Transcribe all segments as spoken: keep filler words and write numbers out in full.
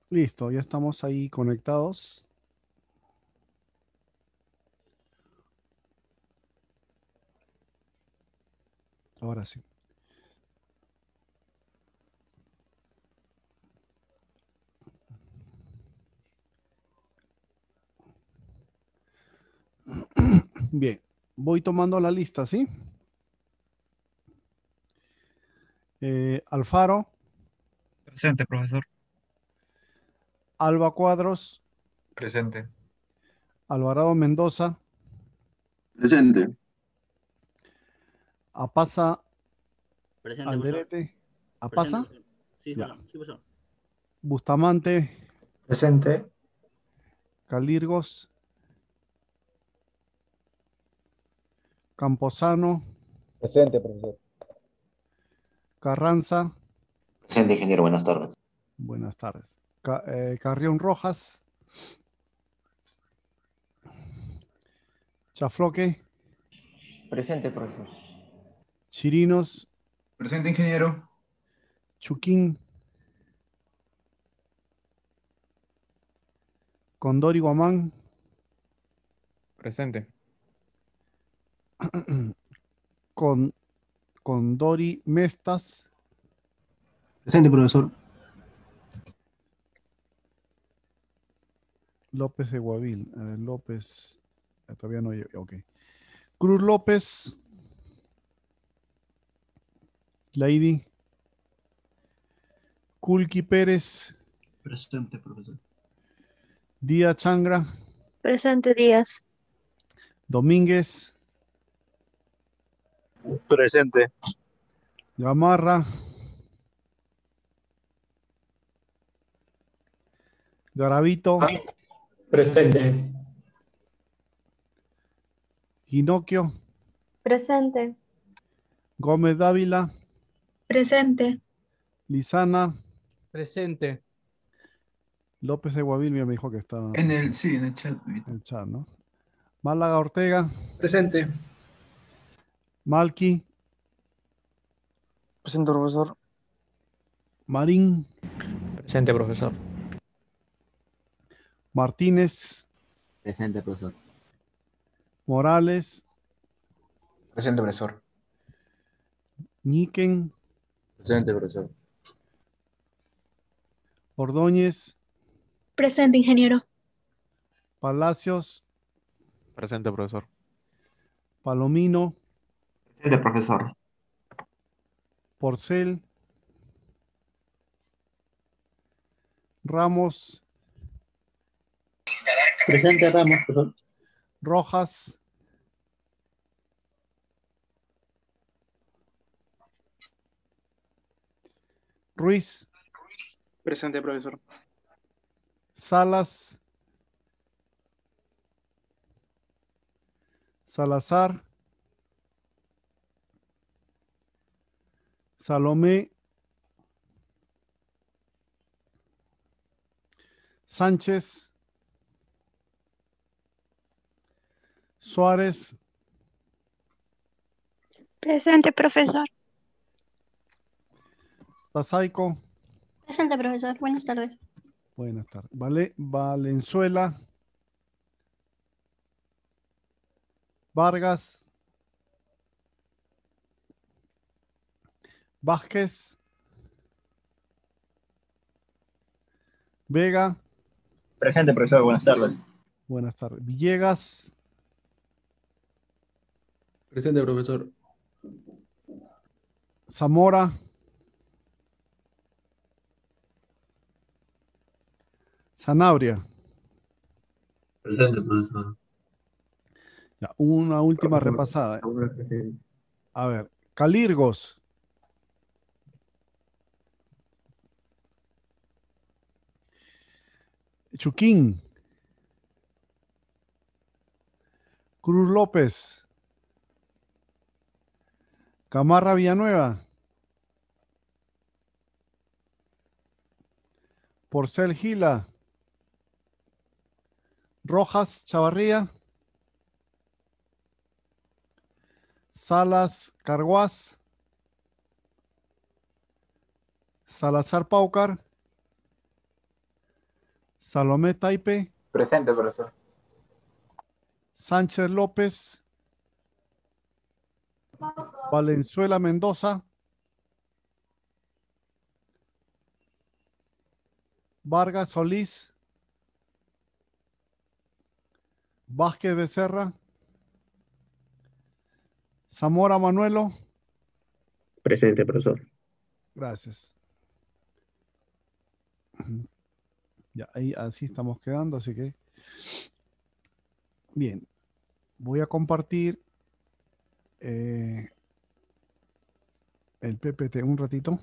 Listo, ya estamos ahí conectados. Ahora sí. Bien, voy tomando la lista, ¿sí? Eh, Alfaro, Presente, profesor. Alba Cuadros, Presente. Alvarado Mendoza, Presente. Apasa Presente, profesor. Alderete, Presente, Apasa, profesor. Sí, ya. profesor. Sí, profesor. Bustamante, Presente. Calirgos, Camposano, Presente, profesor. Carranza, Presente, ingeniero, buenas tardes. buenas tardes. Ca- eh, Carrión Rojas, Chafloque, Presente, profesor. Chirinos, Presente, ingeniero. Chuquín, Condori Guamán, Presente. con, Condori Mestas, Presente, profesor. López de Guavil. A ver, López, eh, todavía no llegué, ok. Cruz López, Lady, Kulki Pérez, Presente, profesor. Díaz Changra, Presente Díaz. Domínguez, Presente. Gamarra, Garavito, Presente. Ginocchio, Presente. Gómez Dávila, Presente. Lizana, Presente. López de Guavil, me dijo que está En el, sí, en el chat. en el chat, ¿no? Málaga Ortega, Presente. Malqui, Presente, profesor. Marín, Presente, profesor. Martínez, Presente, profesor. Morales, Presente, profesor. Ñiquen, Presente, profesor. Ordóñez, Presente, ingeniero. Palacios, Presente, profesor. Palomino, Presente, profesor. Porcel, Ramos, Presente, Ramos, profesor. Rojas, Ruiz, Presente, profesor. Salas, Salazar, Salomé, Sánchez, Suárez, Presente, profesor. Pasaico, Presente, profesor. Buenas tardes. buenas tardes. Vale, Valenzuela, Vargas, Vázquez, Vega, Presente, profesor. Buenas tardes. buenas tardes. Villegas, Presente, profesor. Zamora, Sanabria. Presente, profesor. Ya, una última Profesor. repasada. Ahora presente. A ver, Calirgos, Chuquín, Cruz López, Camarra Villanueva, Porcel Gila, Rojas Chavarría, Salas Carguás, Salazar Paucar, Salomé Taipe, Presente, profesor. Sánchez López, Valenzuela Mendoza, Vargas Solís, Vázquez Becerra, Zamora Manuelo. Presente, profesor. Gracias. Ya, ahí así estamos quedando, así que bien, voy a compartir eh, el P P T un ratito.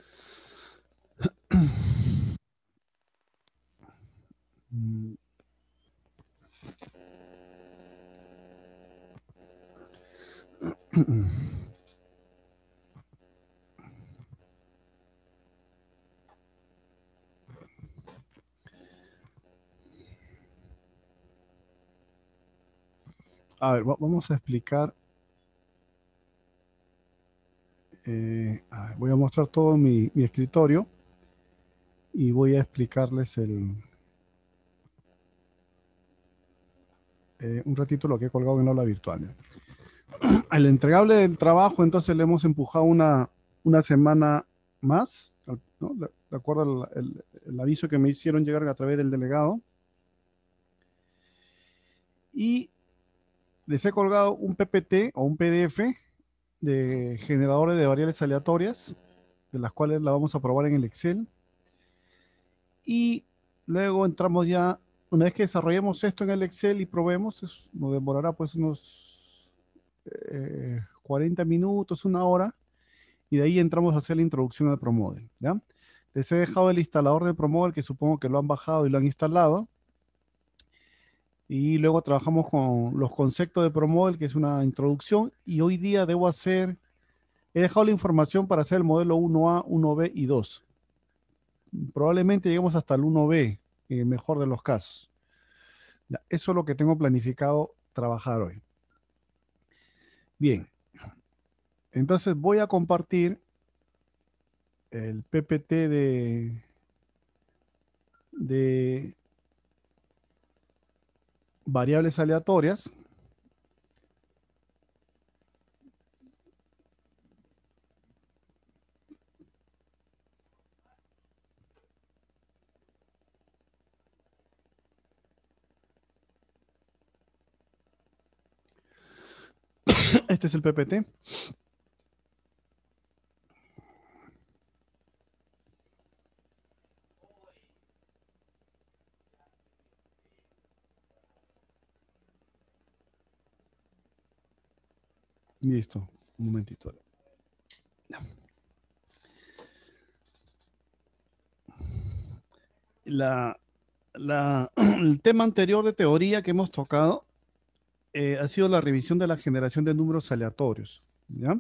A ver, va- vamos a explicar. eh, a ver, voy a mostrar todo mi, mi escritorio y voy a explicarles el, eh, un ratito lo que he colgado en la aula virtual. Al entregable del trabajo, entonces le hemos empujado una, una semana más, ¿no? De de acuerdo al el, el aviso que me hicieron llegar a través del delegado. Y les he colgado un P P T o un P D F de generadores de variables aleatorias, de las cuales la vamos a probar en el Excel. Y luego entramos ya, una vez que desarrollemos esto en el Excel y probemos, es- nos demorará pues unos eh, cuarenta minutos, una hora, y de ahí entramos a hacer la introducción al ProModel, ¿ya? Les he dejado el instalador de ProModel, que supongo que lo han bajado y lo han instalado. Y luego trabajamos con los conceptos de ProModel, que es una introducción. Y hoy día debo hacer, he dejado la información para hacer el modelo uno A, uno B y dos. Probablemente lleguemos hasta el uno B, en el mejor de los casos. Ya, eso es lo que tengo planificado trabajar hoy. Bien. Entonces voy a compartir el P P T de, de variables aleatorias. Este es el P P T. Listo. Un momentito. La, la, el tema anterior de teoría que hemos tocado eh, ha sido la revisión de la generación de números aleatorios, ¿ya?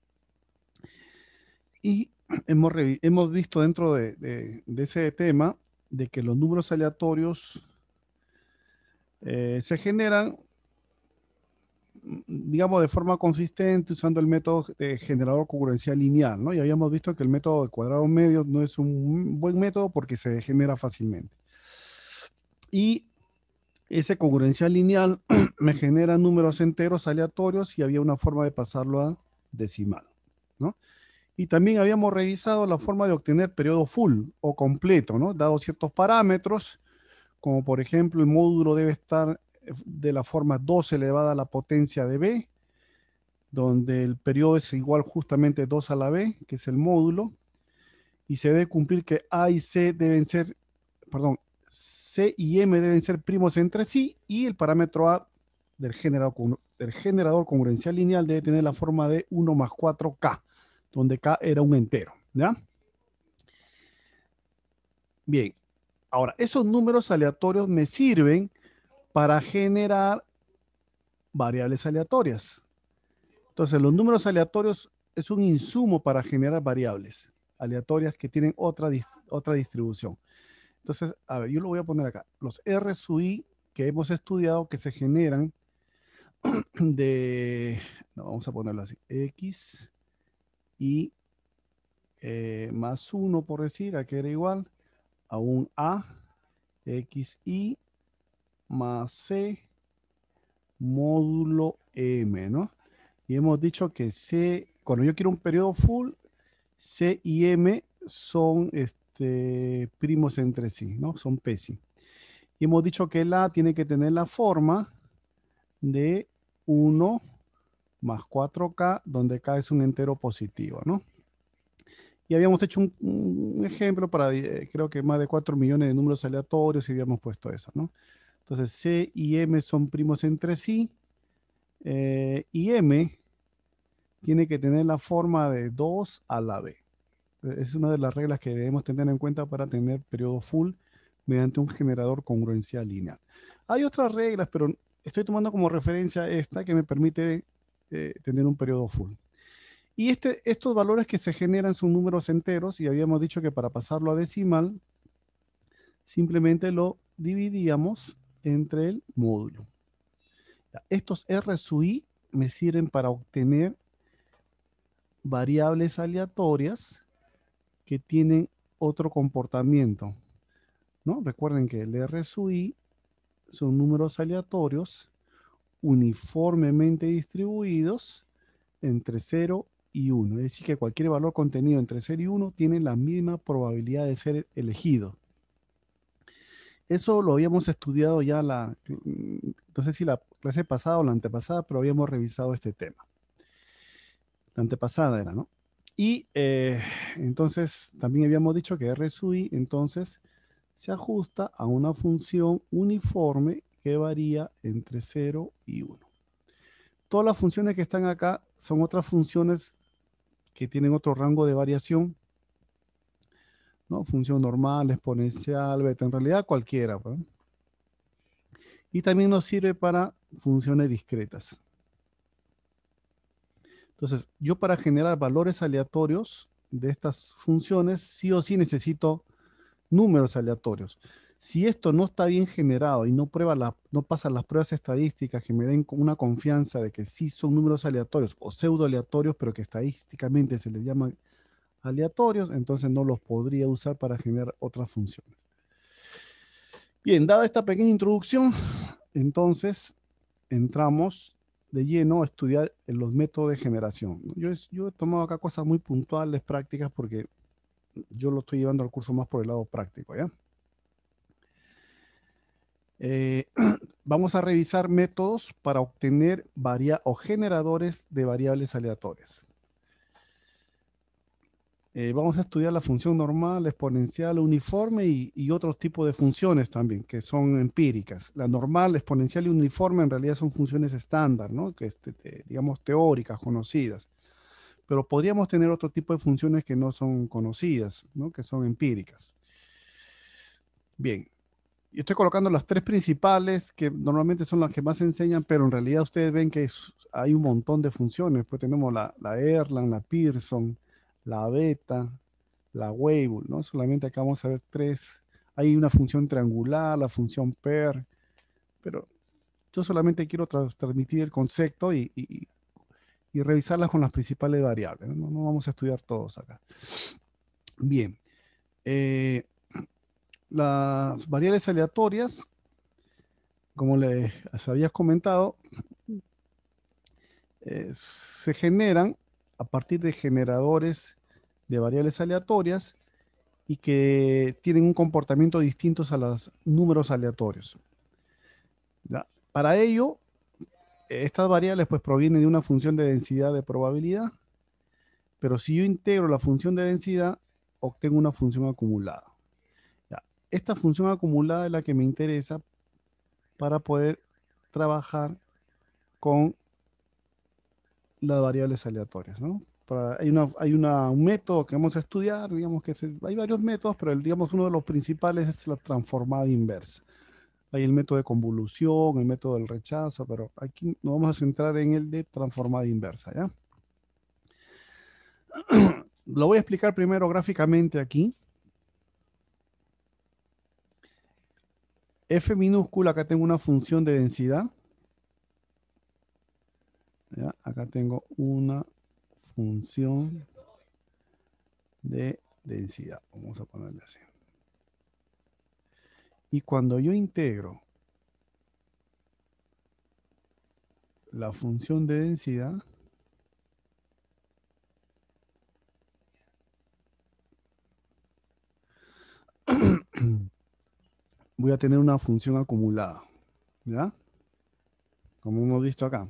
Y hemos, revi- hemos visto dentro de, de- de ese tema de que los números aleatorios eh, se generan, mm, digamos, de forma consistente usando el método de generador congruencial lineal, ¿no? Y habíamos visto que el método de cuadrado medio no es un buen método porque se genera fácilmente. Y ese congruencial lineal me genera números enteros aleatorios y había una forma de pasarlo a decimal, ¿no? Y también habíamos revisado la forma de obtener periodo full o completo, ¿no? Dado ciertos parámetros, como por ejemplo el módulo debe estar de la forma dos elevada a la potencia de b, donde el periodo es igual justamente dos a la b, que es el módulo, y se debe cumplir que A y C deben ser, perdón, C y M deben ser primos entre sí, y el parámetro A del generador, del generador congruencial lineal debe tener la forma de uno más cuatro K, donde K era un entero, ¿ya? Bien, ahora, esos números aleatorios me sirven para generar variables aleatorias. Entonces, los números aleatorios es un insumo para generar variables aleatorias que tienen otra, otra distribución. Entonces, a ver, yo lo voy a poner acá. Los R sub I que hemos estudiado que se generan de, no, vamos a ponerlo así, X y eh, más uno, por decir, aquí era igual a un A xi más c módulo m, ¿no? Y hemos dicho que c, cuando yo quiero un periodo full, c y m son este, primos entre sí, ¿no? Son psi. Y hemos dicho que el a tiene que tener la forma de uno más cuatro k, donde k es un entero positivo, ¿no? Y habíamos hecho un, un ejemplo para, eh, creo que más de cuatro millones de números aleatorios y habíamos puesto eso, ¿no? Entonces, c y m son primos entre sí, eh, y m tiene que tener la forma de dos a la b. Es una de las reglas que debemos tener en cuenta para tener periodo full mediante un generador congruencial lineal. Hay otras reglas, pero estoy tomando como referencia esta que me permite eh, tener un periodo full. Y este, estos valores que se generan son números enteros y habíamos dicho que para pasarlo a decimal simplemente lo dividíamos entre el módulo. Estos R sub i me sirven para obtener variables aleatorias que tienen otro comportamiento, ¿no? Recuerden que el R sub i son números aleatorios uniformemente distribuidos entre cero y uno. Es decir, que cualquier valor contenido entre cero y uno tiene la misma probabilidad de ser elegido. Eso lo habíamos estudiado ya la, no sé si la clase pasada o la antepasada, pero habíamos revisado este tema. La antepasada era, ¿no? Y eh, entonces también habíamos dicho que R sub i entonces se ajusta a una función uniforme que varía entre cero y uno. Todas las funciones que están acá son otras funciones que tienen otro rango de variación, ¿no? Función normal, exponencial, beta, en realidad cualquiera, ¿no? Y también nos sirve para funciones discretas. Entonces, yo para generar valores aleatorios de estas funciones, sí o sí necesito números aleatorios. Si esto no está bien generado y no, prueba la, no pasa las pruebas estadísticas que me den una confianza de que sí son números aleatorios o pseudo aleatorios, pero que estadísticamente se les llama aleatorios, entonces no los podría usar para generar otras funciones. Bien, dada esta pequeña introducción, entonces entramos de lleno a estudiar en los métodos de generación. Yo, yo he tomado acá cosas muy puntuales, prácticas, porque yo lo estoy llevando al curso más por el lado práctico, ¿ya? Eh, vamos a revisar métodos para obtener varia o generadores de variables aleatorias. Eh, vamos a estudiar la función normal, exponencial, uniforme y, y otros tipos de funciones también, que son empíricas. La normal, exponencial y uniforme en realidad son funciones estándar, ¿no? Que este, te, digamos teóricas, conocidas. Pero podríamos tener otro tipo de funciones que no son conocidas, ¿no? Que son empíricas. Bien. Yo estoy colocando las tres principales, que normalmente son las que más se enseñan, pero en realidad ustedes ven que es, hay un montón de funciones. Pues tenemos la, la Erlang, la Pearson, la beta, la Weibull, ¿no? Solamente acá vamos a ver tres. Hay una función triangular, la función pair, pero yo solamente quiero tra transmitir el concepto y, y, y revisarlas con las principales variables. No, no vamos a estudiar todos acá. Bien. Eh, las variables aleatorias, como les habías comentado, eh, se generan a partir de generadores de variables aleatorias y que tienen un comportamiento distinto a los números aleatorios. ¿Ya? Para ello, estas variables pues provienen de una función de densidad de probabilidad, pero si yo integro la función de densidad, obtengo una función acumulada. ¿Ya? Esta función acumulada es la que me interesa para poder trabajar con las variables aleatorias, ¿no? Para, hay una, hay una, un método que vamos a estudiar, digamos que se, hay varios métodos, pero el, digamos uno de los principales es la transformada inversa. Hay el método de convolución, el método del rechazo, pero aquí nos vamos a centrar en el de transformada inversa, ¿ya? Lo voy a explicar primero gráficamente aquí. F minúscula, acá tengo una función de densidad. ¿Ya? Acá tengo una función de densidad. Vamos a ponerle así. Y cuando yo integro la función de densidad, voy a tener una función acumulada, ¿ya? Como hemos visto acá.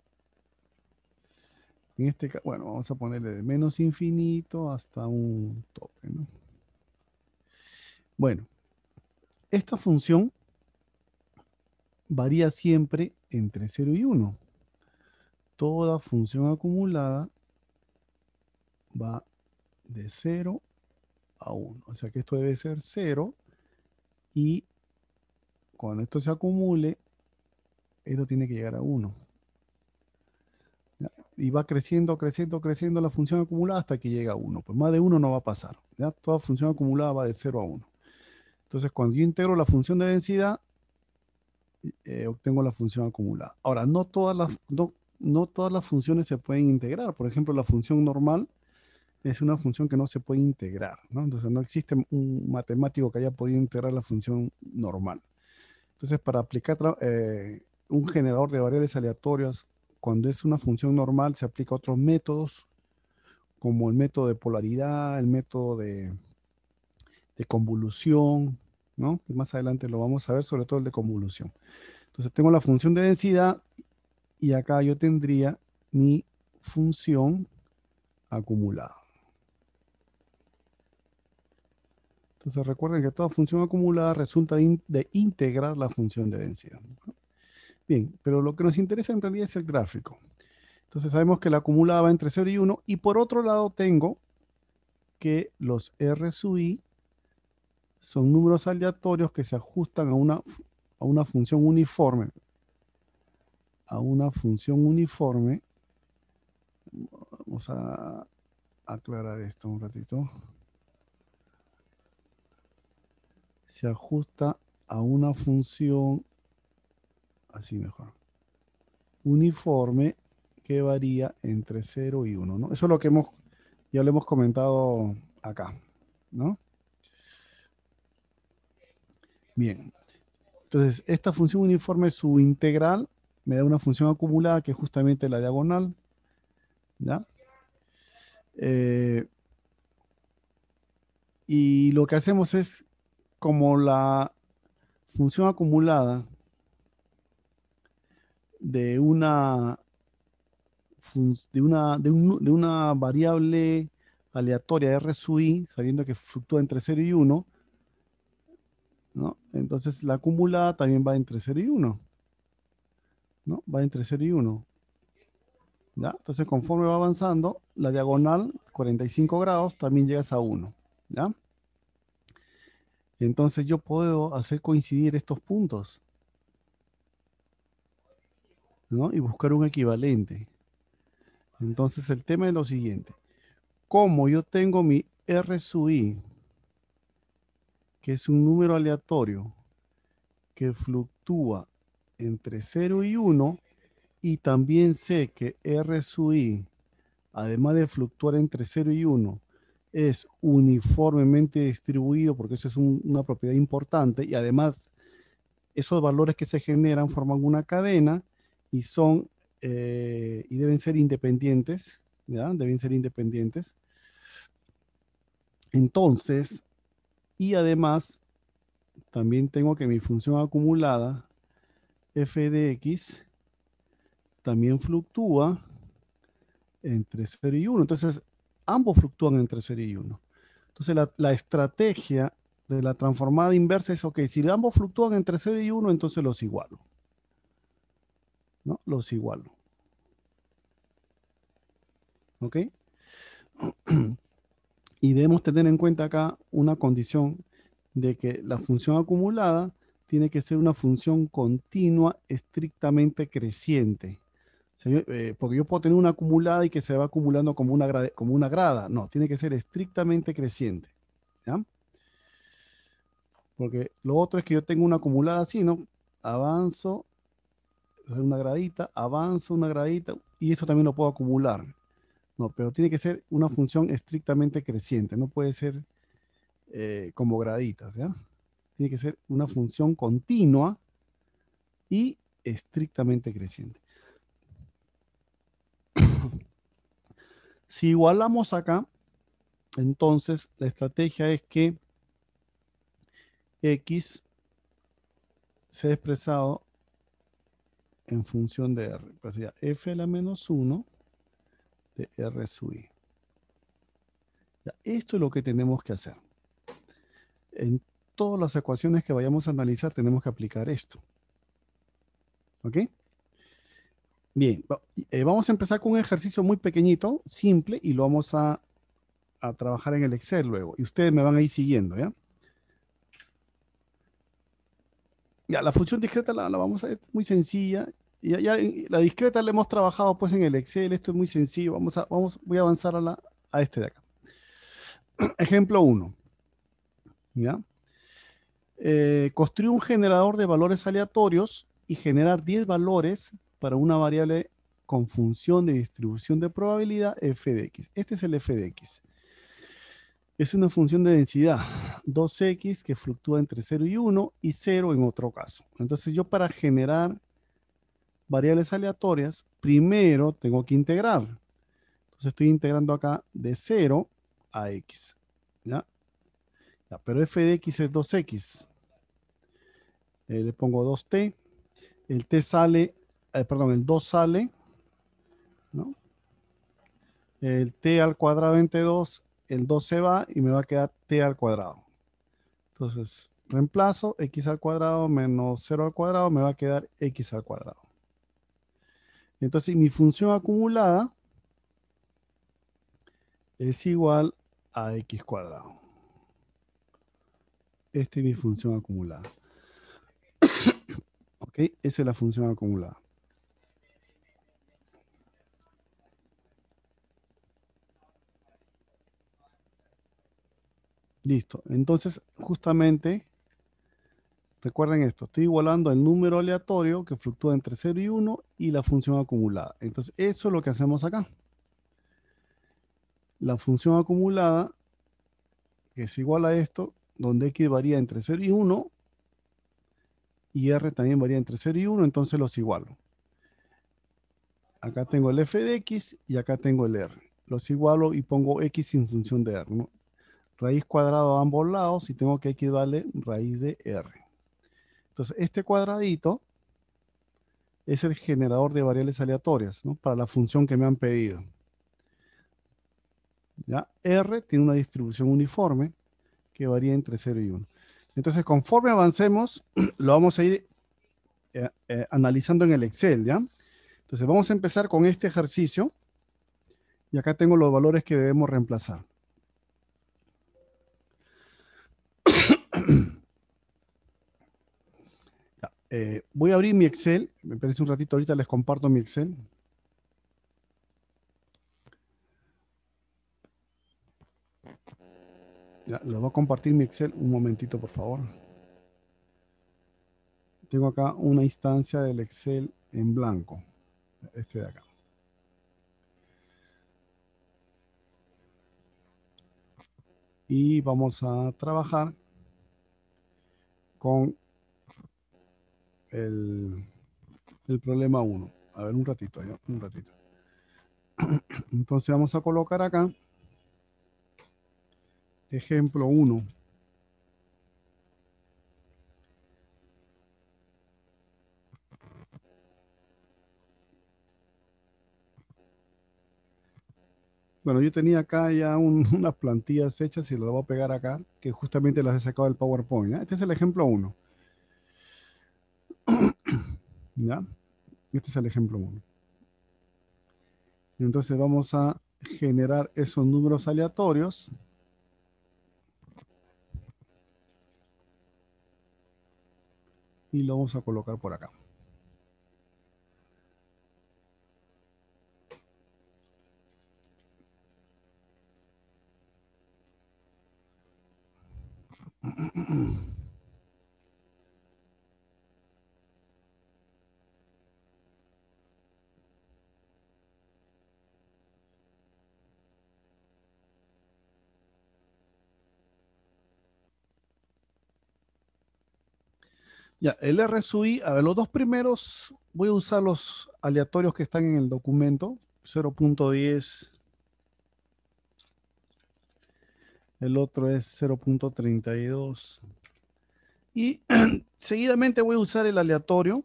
En este caso, bueno, vamos a ponerle de menos infinito hasta un tope, ¿no? Bueno, esta función varía siempre entre cero y uno. Toda función acumulada va de cero a uno. O sea que esto debe ser cero y cuando esto se acumule, esto tiene que llegar a uno. ¿Ya? Y va creciendo, creciendo, creciendo la función acumulada hasta que llega a uno. Pues más de uno no va a pasar. ¿Ya? Toda función acumulada va de cero a uno. Entonces, cuando yo integro la función de densidad, eh, obtengo la función acumulada. Ahora, no todas las, no, no todas las funciones se pueden integrar. Por ejemplo, la función normal es una función que no se puede integrar, ¿no? Entonces, no existe un matemático que haya podido integrar la función normal. Entonces, para aplicar eh, un generador de variables aleatorias, cuando es una función normal, se aplica otros métodos, como el método de polaridad, el método de, de convolución, ¿no? Y más adelante lo vamos a ver, sobre todo el de convolución. Entonces, tengo la función de densidad y acá yo tendría mi función acumulada. Entonces recuerden que toda función acumulada resulta de, in de integrar la función de densidad. Bien, pero lo que nos interesa en realidad es el gráfico. Entonces sabemos que la acumulada va entre cero y uno. Y por otro lado tengo que los R sub i son números aleatorios que se ajustan a una, a una función uniforme. A una función uniforme. Vamos a aclarar esto un ratito. Se ajusta a una función, así mejor, uniforme que varía entre cero y uno, ¿no? Eso es lo que hemos, ya lo hemos comentado acá, ¿no? Bien. Entonces, esta función uniforme, su integral, me da una función acumulada que es justamente la diagonal, ¿ya? Eh, y lo que hacemos es, como la función acumulada de una, de una, de un, de una variable aleatoria R sub i, sabiendo que fluctúa entre cero y uno, ¿no? Entonces la acumulada también va entre cero y uno, ¿no? Va entre cero y uno. ¿Ya? Entonces conforme va avanzando, la diagonal, cuarenta y cinco grados, también llegas a uno. ¿Ya? Entonces yo puedo hacer coincidir estos puntos, ¿no? Y buscar un equivalente. Entonces el tema es lo siguiente. Como yo tengo mi R sub i, que es un número aleatorio que fluctúa entre cero y uno, y también sé que R sub i, además de fluctuar entre cero y uno, es uniformemente distribuido, porque eso es un, una propiedad importante, y además esos valores que se generan forman una cadena y son eh, y deben ser independientes, ¿ya? Deben ser independientes. Entonces, y además también tengo que mi función acumulada f de x también fluctúa entre cero y uno. Entonces, ambos fluctúan entre cero y uno. Entonces, la, la estrategia de la transformada inversa es, ok, si ambos fluctúan entre cero y uno, entonces los igualo. ¿No? Los igualo. ¿Ok? Y debemos tener en cuenta acá una condición de que la función acumulada tiene que ser una función continua estrictamente creciente. O sea, yo, eh, porque yo puedo tener una acumulada y que se va acumulando como una, grada, como una grada. No, tiene que ser estrictamente creciente. ¿Ya? Porque lo otro es que yo tengo una acumulada así, ¿no? Avanzo, una gradita, avanzo una gradita, y eso también lo puedo acumular. No, pero tiene que ser una función estrictamente creciente, no puede ser eh, como graditas, ¿ya? Tiene que ser una función continua y estrictamente creciente. Si igualamos acá, entonces la estrategia es que X sea expresado en función de R. Pues sería F a la menos uno de R sub I. Ya, esto es lo que tenemos que hacer. En todas las ecuaciones que vayamos a analizar tenemos que aplicar esto. ¿Ok? Bien, eh, vamos a empezar con un ejercicio muy pequeñito, simple, y lo vamos a, a trabajar en el Excel luego. Y ustedes me van a ir siguiendo, ¿ya? Ya, la función discreta la, la vamos a ver, es muy sencilla. Ya, ya, la discreta la hemos trabajado pues en el Excel, esto es muy sencillo. Vamos a, vamos, voy a avanzar a, la, a este de acá. Ejemplo uno. ¿Ya? Eh, construir un generador de valores aleatorios y generar diez valores para una variable con función de distribución de probabilidad f de x. Este es el f de x. Es una función de densidad dos equis que fluctúa entre cero y uno y cero en otro caso. Entonces yo para generar variables aleatorias, primero tengo que integrar. Entonces estoy integrando acá de cero a x. ¿Ya? Ya, pero f de x es dos equis. Eh, le pongo dos te. El t sale, eh, perdón, el dos sale, ¿no? El t al cuadrado entre dos, el dos se va y me va a quedar t al cuadrado. Entonces, reemplazo x al cuadrado menos cero al cuadrado, me va a quedar x al cuadrado. Entonces, mi función acumulada es igual a x cuadrado. Esta es mi función acumulada. ¿Ok? Esa es la función acumulada. Listo. Entonces, justamente, recuerden esto. Estoy igualando el número aleatorio que fluctúa entre cero y uno y la función acumulada. Entonces, eso es lo que hacemos acá. La función acumulada, que es igual a esto, donde x varía entre cero y uno, y r también varía entre cero y uno, entonces los igualo. Acá tengo el f de x y acá tengo el r. Los igualo y pongo x en función de r, ¿no? Raíz cuadrada a ambos lados y tengo que x vale raíz de r. Entonces, este cuadradito es el generador de variables aleatorias, ¿no? Para la función que me han pedido. ¿Ya? R tiene una distribución uniforme que varía entre cero y uno. Entonces, conforme avancemos, lo vamos a ir eh, eh, analizando en el Excel, ¿ya? Entonces, vamos a empezar con este ejercicio. Y acá tengo los valores que debemos reemplazar. Ya, eh, voy a abrir mi Excel. Me parece un ratito, ahorita les comparto mi Excel. Ya, les voy a compartir mi Excel un momentito, por favor. Tengo acá una instancia del Excel en blanco. Este de acá. Y vamos a trabajar con el, el problema uno. A ver, un ratito, ya, un ratito. Entonces vamos a colocar acá ejemplo uno. Bueno, yo tenía acá ya un, unas plantillas hechas y las voy a pegar acá, que justamente las he sacado del PowerPoint, ¿ya? Este es el ejemplo uno. ¿Ya? Este es el ejemplo uno. Entonces vamos a generar esos números aleatorios. Y lo vamos a colocar por acá. Ya, el R S U I, a ver, los dos primeros voy a usar los aleatorios que están en el documento, cero punto diez, el otro es cero punto treinta y dos. Y seguidamente voy a usar el aleatorio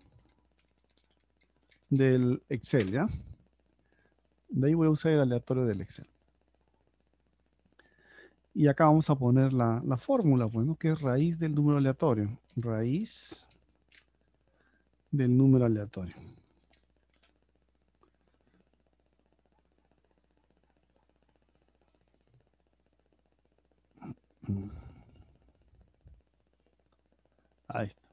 del Excel, ¿ya? De ahí voy a usar el aleatorio del Excel. Y acá vamos a poner la, la fórmula, pues, ¿no? Que es raíz del número aleatorio. Raíz del número aleatorio. Ahí está.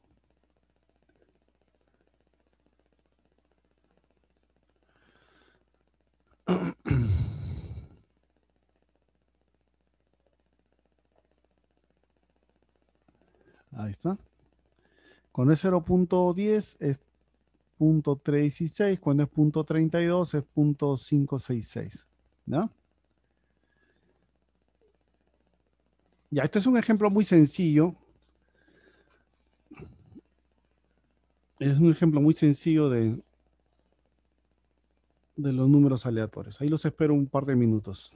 Ahí está. Cuando es cero punto diez es punto trescientos dieciséis, cuando es punto treinta y dos es punto quinientos sesenta y seis. ¿No? Ya, este es un ejemplo muy sencillo. Es un ejemplo muy sencillo de, de los números aleatorios. Ahí los espero un par de minutos.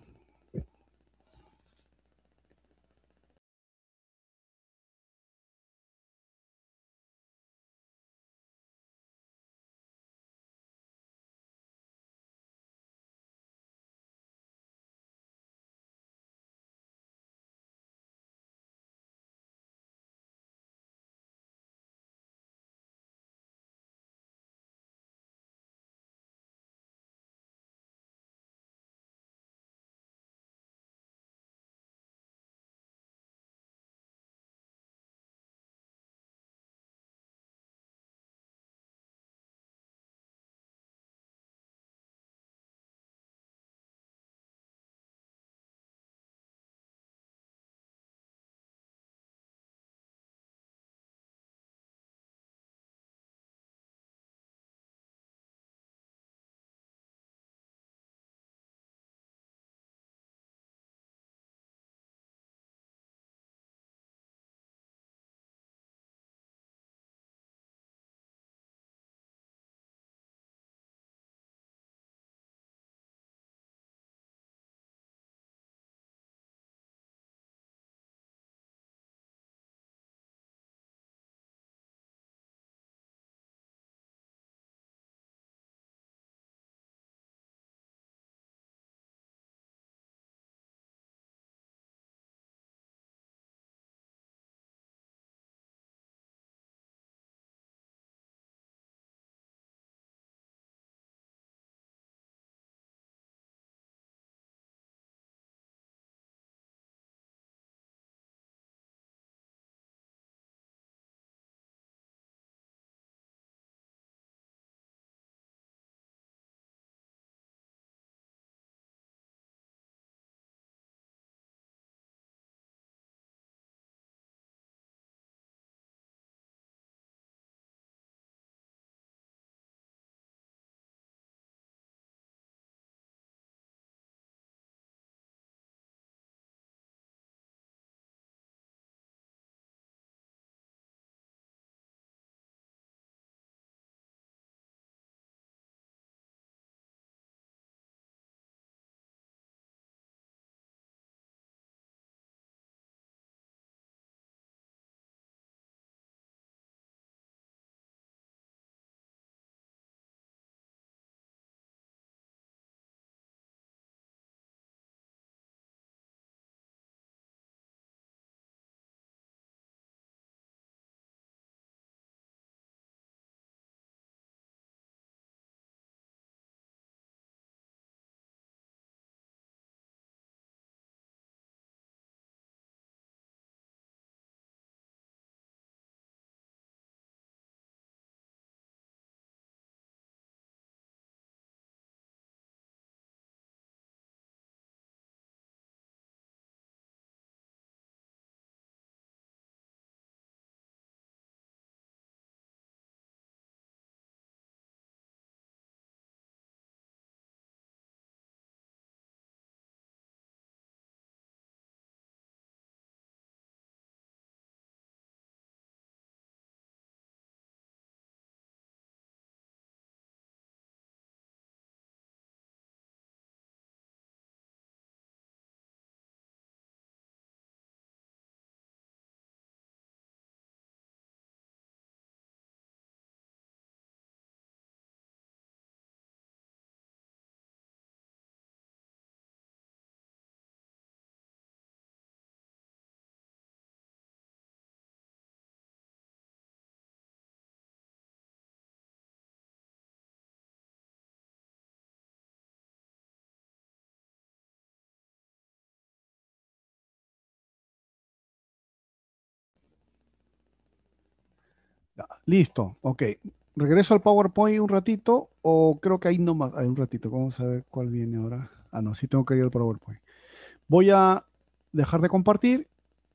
Listo, ok. Regreso al PowerPoint un ratito, o creo que ahí nomás, hay un ratito, vamos a ver cuál viene ahora. Ah, no, sí tengo que ir al PowerPoint. Voy a dejar de compartir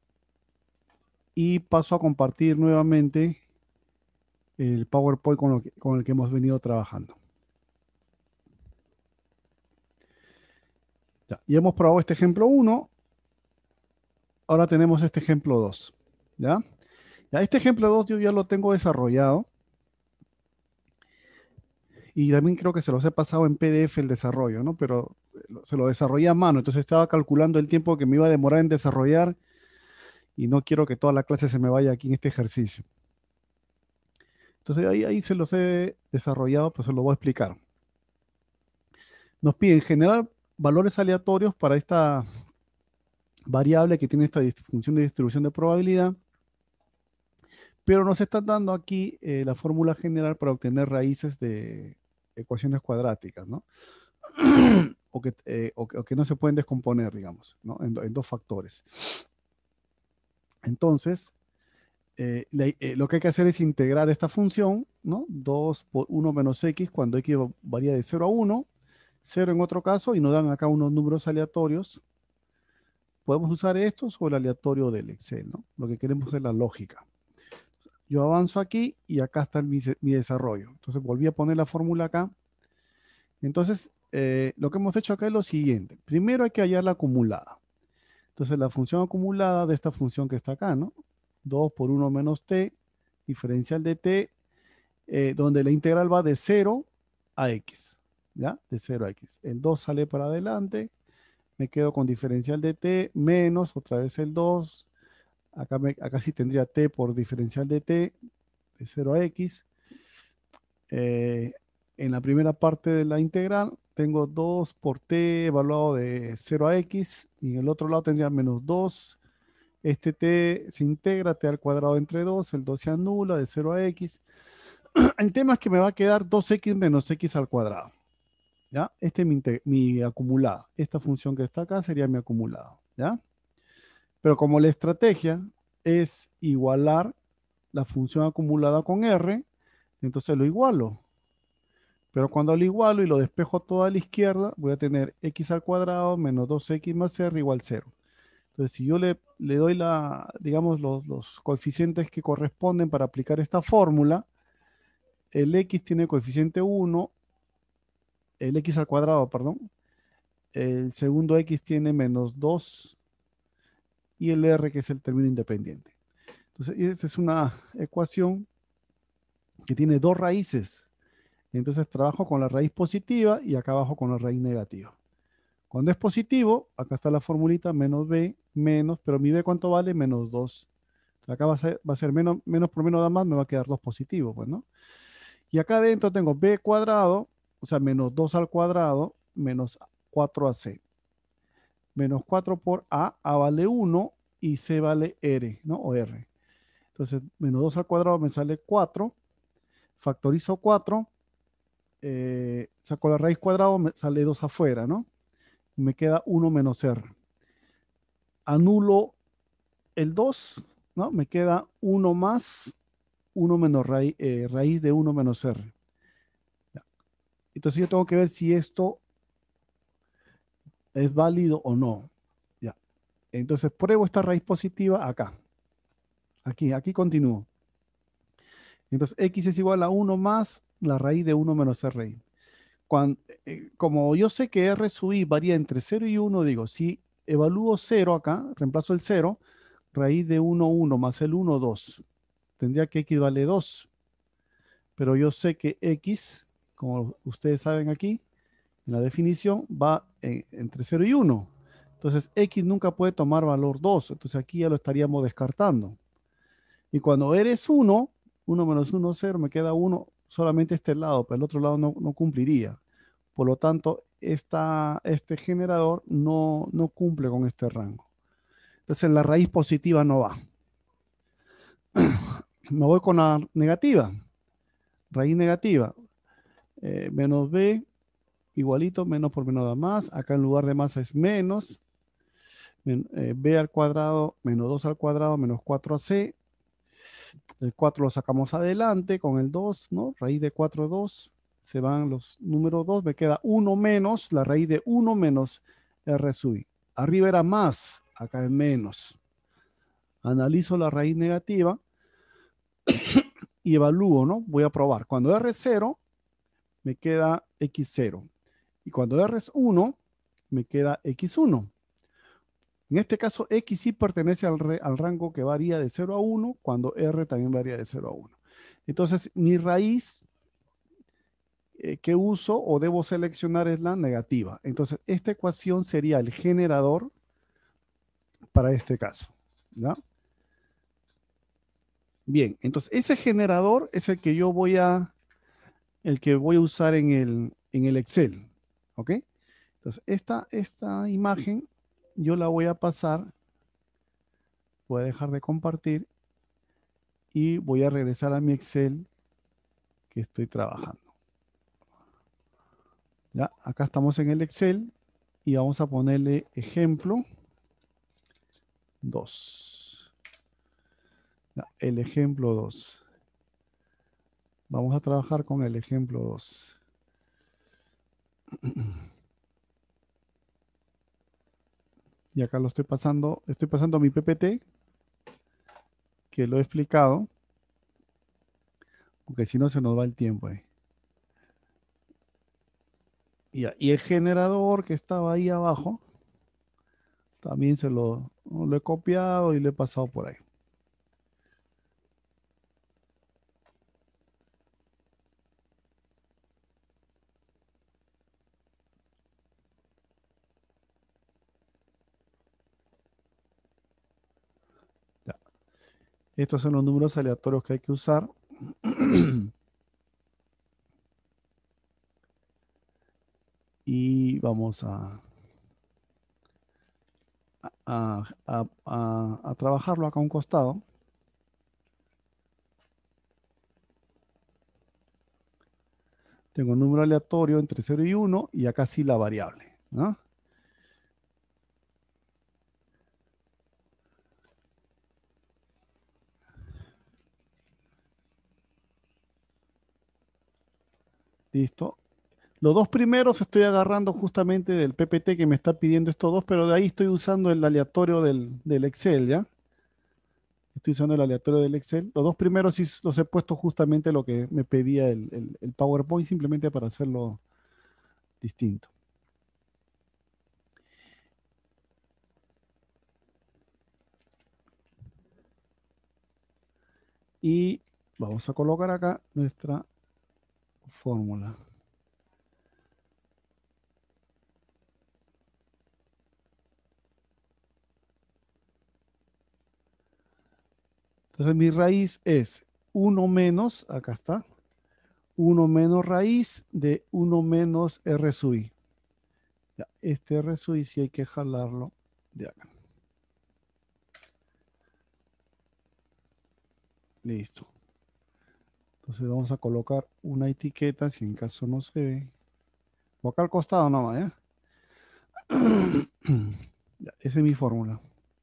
y paso a compartir nuevamente el PowerPoint con, lo que- con el que hemos venido trabajando. Ya, ya hemos probado este ejemplo uno, ahora tenemos este ejemplo dos. ¿Ya? Ya, este ejemplo dos yo ya lo tengo desarrollado. Y también creo que se los he pasado en P D F el desarrollo, ¿no? Pero se lo desarrollé a mano, entonces estaba calculando el tiempo que me iba a demorar en desarrollar y no quiero que toda la clase se me vaya aquí en este ejercicio. Entonces ahí, ahí se los he desarrollado, pues se lo voy a explicar. Nos piden generar valores aleatorios para esta variable que tiene esta dist- función de distribución de probabilidad, pero nos están dando aquí eh, la fórmula general para obtener raíces de ecuaciones cuadráticas, ¿no? o, que, eh, o, que, o que no se pueden descomponer, digamos, ¿no? En, do- en dos factores. Entonces, eh, la- eh, lo que hay que hacer es integrar esta función, ¿no? dos por uno menos x cuando x va- varía de cero a uno, cero en otro caso, y nos dan acá unos números aleatorios. Podemos usar estos o el aleatorio del Excel, ¿no? Lo que queremos es la lógica. Yo avanzo aquí y acá está mi, se- mi desarrollo. Entonces volví a poner la fórmula acá. Entonces, eh, lo que hemos hecho acá es lo siguiente. Primero hay que hallar la acumulada. Entonces, la función acumulada de esta función que está acá, ¿no? dos por uno menos t, diferencial de t, eh, donde la integral va de cero a x, ¿ya? De cero a x. El dos sale para adelante, me quedo con diferencial de t, menos otra vez el dos. Acá, me- acá sí tendría t por diferencial de t, de cero a x. Eh, en la primera parte de la integral tengo dos por t evaluado de cero a x, y en el otro lado tendría menos dos. Este t se integra, t al cuadrado entre dos, el dos se anula de cero a x. El tema es que me va a quedar dos x menos x al cuadrado. ¿Ya? Este es mi, inte- mi acumulado. Esta función que está acá sería mi acumulado. ¿Ya? Pero como la estrategia es igualar la función acumulada con R, entonces lo igualo. Pero cuando lo igualo y lo despejo todo a la izquierda, voy a tener x al cuadrado menos dos x más r igual cero. Entonces, si yo le, le doy la, digamos, los, los coeficientes que corresponden para aplicar esta fórmula, el x tiene coeficiente uno, el x al cuadrado, perdón, el segundo x tiene menos dos y el r, que es el término independiente. Entonces, esa es una ecuación que tiene dos raíces. Entonces, trabajo con la raíz positiva y acá abajo con la raíz negativa. Cuando es positivo, acá está la formulita, menos b, menos, pero mi b, ¿cuánto vale? Menos dos. Entonces, acá va a ser, va a ser menos, menos por menos da más, me va a quedar dos positivo, pues, ¿no? Y acá adentro tengo b cuadrado, o sea, menos dos al cuadrado, menos cuatro a c. Menos cuatro por a, a vale uno y c vale r, ¿no? O r. Entonces, menos dos al cuadrado me sale cuatro, factorizo cuatro, eh, saco la raíz cuadrada, me sale dos afuera, ¿no? Me queda uno menos r. Anulo el dos, ¿no? Me queda uno más uno menos raíz, eh, raíz de uno menos r. Ya. Entonces yo tengo que ver si esto es válido o no. Ya. Entonces pruebo esta raíz positiva acá. Aquí, aquí continúo. Entonces x es igual a uno más la raíz de uno menos r. Cuando, eh, como yo sé que r sub i varía entre cero y uno, digo, si evalúo cero acá, reemplazo el cero, raíz de uno, uno más el uno, dos. Tendría que x vale dos. Pero yo sé que x, como ustedes saben aquí, en la definición, va en- entre cero y uno. Entonces, x nunca puede tomar valor dos. Entonces, aquí ya lo estaríamos descartando. Y cuando r es uno, uno menos uno, cero, me queda uno solamente este lado, pero el otro lado no, no cumpliría. Por lo tanto, esta, este generador no, no cumple con este rango. Entonces, la raíz positiva no va. Me voy con la negativa. Raíz negativa. Eh, menos b, igualito, menos por menos da más. Acá en lugar de más es menos. Men- eh, b al cuadrado, menos dos al cuadrado, menos cuatro a c. El cuatro lo sacamos adelante con el dos, ¿no? Raíz de cuatro, dos. Se van los números dos. Me queda uno menos, la raíz de uno menos R sub i. Arriba era más, acá es menos. Analizo la raíz negativa y evalúo, ¿no? Voy a probar. Cuando R es cero, me queda X cero. Y cuando R es uno, me queda X uno. En este caso, X sí pertenece al, re, al rango que varía de cero a uno, cuando R también varía de cero a uno. Entonces, mi raíz eh, que uso o debo seleccionar es la negativa. Entonces, esta ecuación sería el generador para este caso, ¿ya? Bien, entonces ese generador es el que yo voy a, el que voy a usar en el, en el Excel, ¿ok? Entonces, esta, esta imagen yo la voy a pasar, voy a dejar de compartir y voy a regresar a mi Excel que estoy trabajando. Ya, acá estamos en el Excel y vamos a ponerle ejemplo dos. Ya, el ejemplo dos. Vamos a trabajar con el ejemplo dos. Y acá lo estoy pasando, estoy pasando mi P P T, que lo he explicado, porque si no se nos va el tiempo ahí. Y, y el generador que estaba ahí abajo, también se lo, lo he copiado y lo he pasado por ahí. Ya. Estos son los números aleatorios que hay que usar. Y vamos a, a, a, a, a trabajarlo acá a un costado. Tengo un número aleatorio entre cero y uno y acá sí la variable, ¿no? Listo. Los dos primeros estoy agarrando justamente del P P T que me está pidiendo estos dos, pero de ahí estoy usando el aleatorio del, del Excel, ¿ya? Estoy usando el aleatorio del Excel. Los dos primeros sí los he puesto justamente lo que me pedía el, el, el PowerPoint, simplemente para hacerlo distinto. Y vamos a colocar acá nuestra fórmula. Entonces mi raíz es uno menos, acá está, uno menos raíz de uno menos R sub i. Ya, este R sub i sí hay que jalarlo de acá. Listo. Entonces vamos a colocar una etiqueta, si en caso no se ve. O acá al costado nomás, ¿ya? Ya, esa es mi fórmula.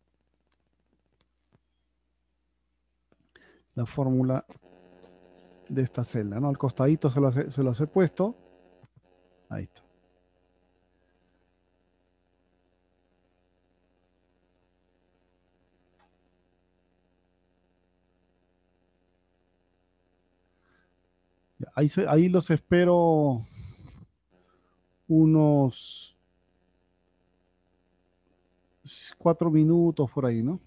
La fórmula de esta celda, ¿no? Al costadito se los he, se los he puesto. Ahí está. Ya, ahí, se- ahí los espero unos cuatro minutos por ahí, ¿no?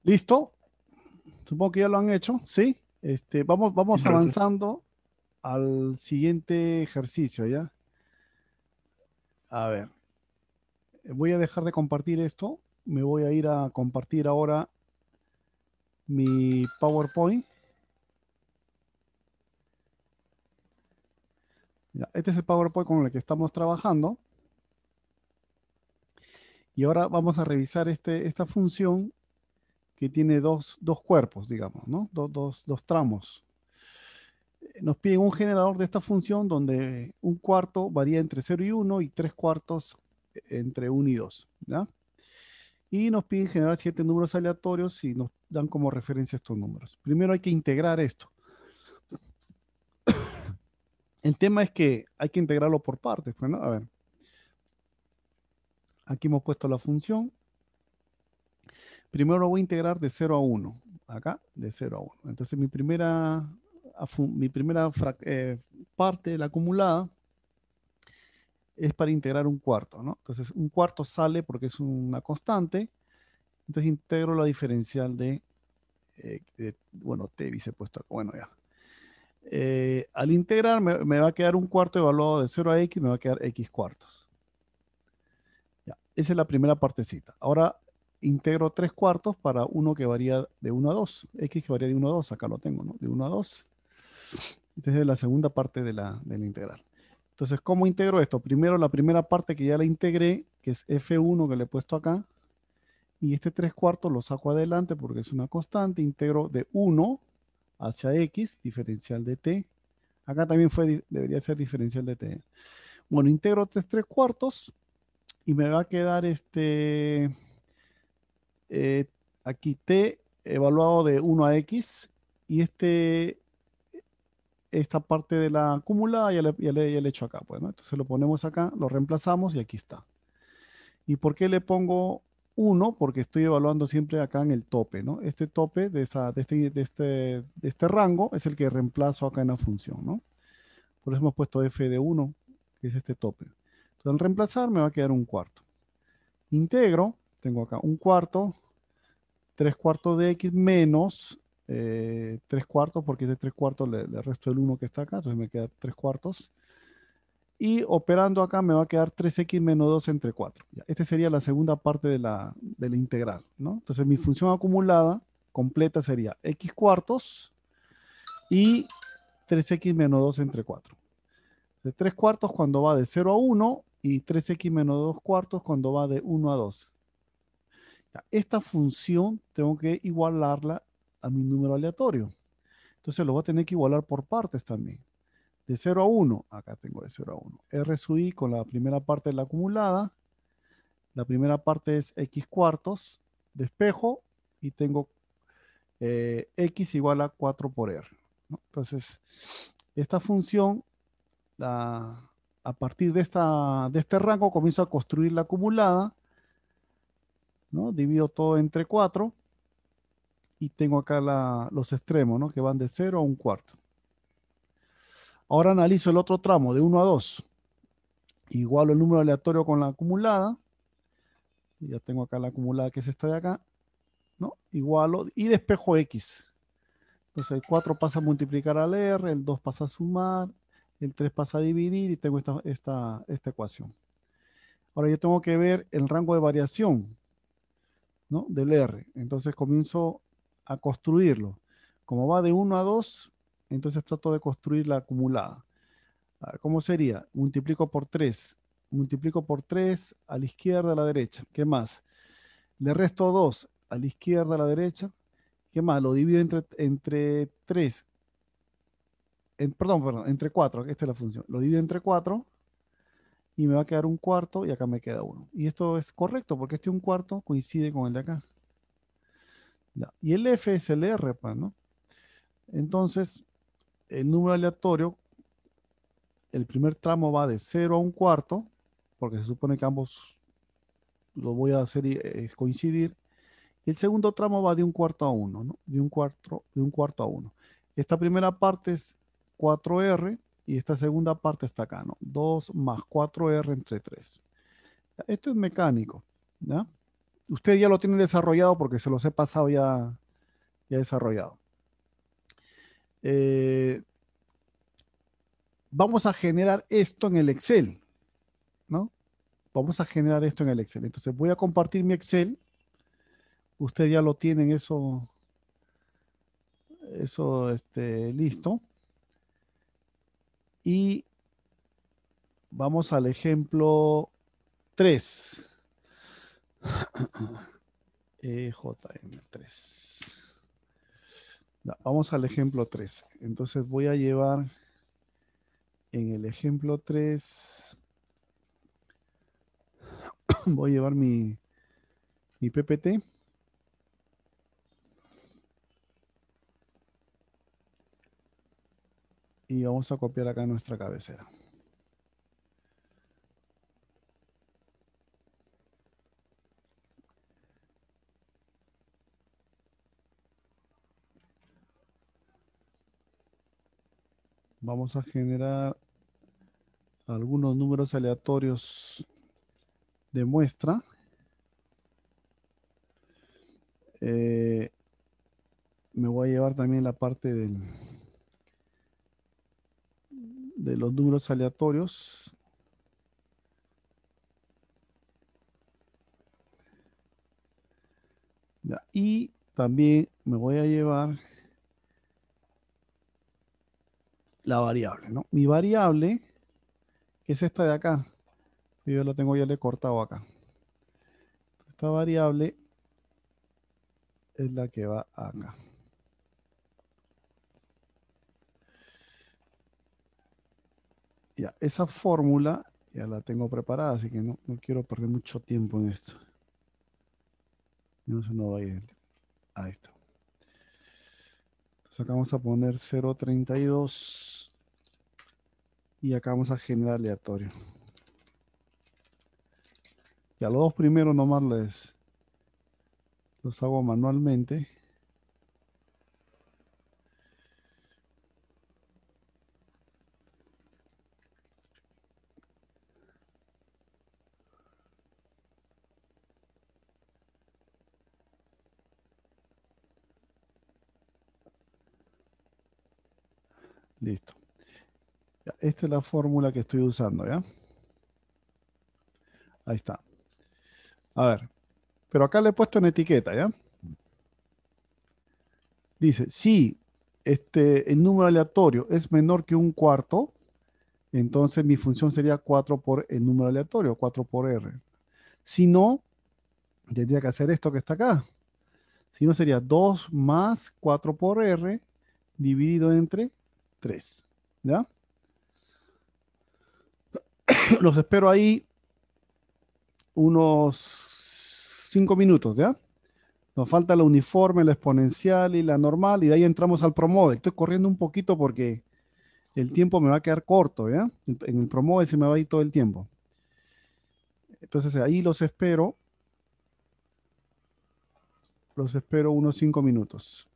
¿Listo? Supongo que ya lo han hecho, ¿sí? Este, vamos vamos Sí, profesor. avanzando al siguiente ejercicio, ¿ya? A ver. Voy a dejar de compartir esto. Me voy a ir a compartir ahora mi PowerPoint. Ya, este es el PowerPoint con el que estamos trabajando. Y ahora vamos a revisar este, esta función que tiene dos, dos cuerpos, digamos, ¿no? Dos, dos, dos tramos. Nos piden un generador de esta función donde un cuarto varía entre cero y uno y tres cuartos entre uno y dos, ¿ya? Y nos piden generar siete números aleatorios y nos dan como referencia estos números. Primero hay que integrar esto. El tema es que hay que integrarlo por partes. Pues, ¿no? A ver. Aquí hemos puesto la función. Primero lo voy a integrar de cero a uno. Acá, de cero a uno. Entonces mi primera, mi primera eh, parte de la acumulada es para integrar un cuarto, ¿no? Entonces un cuarto sale porque es una constante. Entonces integro la diferencial de, eh, de bueno, t hubiese puesto acá. Bueno, ya. Eh, al integrar me, me va a quedar un cuarto evaluado de cero a x, me va a quedar x cuartos. Ya, esa es la primera partecita. Ahora integro tres cuartos para uno que varía de uno a dos. X que varía de uno a dos, acá lo tengo, ¿no? De uno a dos. Esta es la segunda parte de la, de la integral. Entonces, ¿cómo integro esto? Primero la primera parte que ya la integré, que es efe uno que le he puesto acá. Y este tres cuartos lo saco adelante porque es una constante. Integro de uno hacia x, diferencial de t. Acá también fue, debería ser diferencial de t. Bueno, integro tres, tres cuartos y me va a quedar este, eh, aquí t evaluado de uno a x y este, esta parte de la acumulada ya le, ya le, ya le he hecho acá. Pues, ¿no? Entonces lo ponemos acá, lo reemplazamos y aquí está. ¿Y por qué le pongo uno? Porque estoy evaluando siempre acá en el tope, ¿no? Este tope de, esa, de, este, de, este, de este rango es el que reemplazo acá en la función, ¿no? Por eso hemos puesto f de uno, que es este tope. Entonces al reemplazar me va a quedar un cuarto. Integro, tengo acá un cuarto, tres cuartos de x menos eh, tres cuartos, porque es de tres cuartos le, le resto el uno que está acá, entonces me queda tres cuartos. Y operando acá me va a quedar tres equis menos dos entre cuatro. Ya, esta sería la segunda parte de la, de la integral, ¿no? Entonces mi función acumulada completa sería x cuartos y tres equis menos dos entre cuatro. De tres cuartos cuando va de cero a uno y tres equis menos dos cuartos cuando va de uno a dos. Ya, esta función tengo que igualarla a mi número aleatorio. Entonces lo voy a tener que igualar por partes también. De cero a uno, acá tengo de cero a uno. R sub i con la primera parte de la acumulada. La primera parte es x cuartos, despejo, y tengo eh, x igual a cuatro por r, ¿no? Entonces, esta función, la, a partir de, esta, de este rango, comienzo a construir la acumulada, ¿no? Divido todo entre cuatro, y tengo acá la, los extremos, ¿no? Que van de cero a un cuarto. Ahora analizo el otro tramo de uno a dos. Igualo el número aleatorio con la acumulada. Y ya tengo acá la acumulada que es esta de acá. ¿No? Igualo y despejo x. Entonces el cuatro pasa a multiplicar al r, el dos pasa a sumar, el tres pasa a dividir y tengo esta, esta, esta ecuación. Ahora yo tengo que ver el rango de variación, ¿no? Del r. Entonces comienzo a construirlo. Como va de uno a dos, entonces trato de construir la acumulada. ¿Cómo sería? Multiplico por tres. Multiplico por tres a la izquierda, a la derecha. ¿Qué más? Le resto dos a la izquierda, a la derecha. ¿Qué más? Lo divido entre, entre tres. En, perdón, perdón, entre cuatro. Esta es la función. Lo divido entre cuatro y me va a quedar un cuarto y acá me queda uno. Y esto es correcto porque este un cuarto coincide con el de acá. Ya. Y el f es el r, ¿no? Entonces, el número aleatorio, el primer tramo va de cero a un cuarto, porque se supone que ambos lo voy a hacer eh, coincidir. Y el segundo tramo va de un cuarto a uno, ¿no? De un cuarto, de un cuarto a uno. Esta primera parte es cuatro r y esta segunda parte está acá, ¿no? dos más cuatro r entre tres. Esto es mecánico, ¿ya? Ustedes ya lo tienen desarrollado porque se los he pasado ya, ya desarrollado. Eh, vamos a generar esto en el Excel, ¿no? Vamos a generar esto en el Excel. Entonces voy a compartir mi Excel. Ustedes ya lo tienen eso, eso este, listo. Y vamos al ejemplo tres. E J M tres. Vamos al ejemplo tres. Entonces voy a llevar en el ejemplo tres, voy a llevar mi, mi P P T. Y vamos a copiar acá nuestra cabecera. Vamos a generar algunos números aleatorios de muestra. Eh, me voy a llevar también la parte del, de los números aleatorios. Ya, y también me voy a llevar la variable, ¿no? Mi variable, que es esta de acá, yo la tengo, ya le he cortado acá. Esta variable es la que va acá. Ya, esa fórmula ya la tengo preparada, así que no, no quiero perder mucho tiempo en esto. No se nos va a ir. Ahí está. Entonces acá vamos a poner cero punto treinta y dos y acá vamos a generar aleatorio. Ya los dos primeros nomás les, los hago manualmente. Listo. Ya, esta es la fórmula que estoy usando, ¿ya? Ahí está. A ver, pero acá le he puesto en etiqueta, ¿ya? Dice, si este, el número aleatorio es menor que un cuarto, entonces mi función sería cuatro por el número aleatorio, cuatro por R. Si no, tendría que hacer esto que está acá. Si no, sería dos más cuatro por R dividido entre tres. ¿Ya? Los espero ahí unos cinco minutos, ¿ya? Nos falta la uniforme, la exponencial y la normal, y de ahí entramos al ProModel. Estoy corriendo un poquito porque el tiempo me va a quedar corto, ¿ya? En el ProModel se me va a ir todo el tiempo. Entonces ahí los espero. Los espero unos cinco minutos.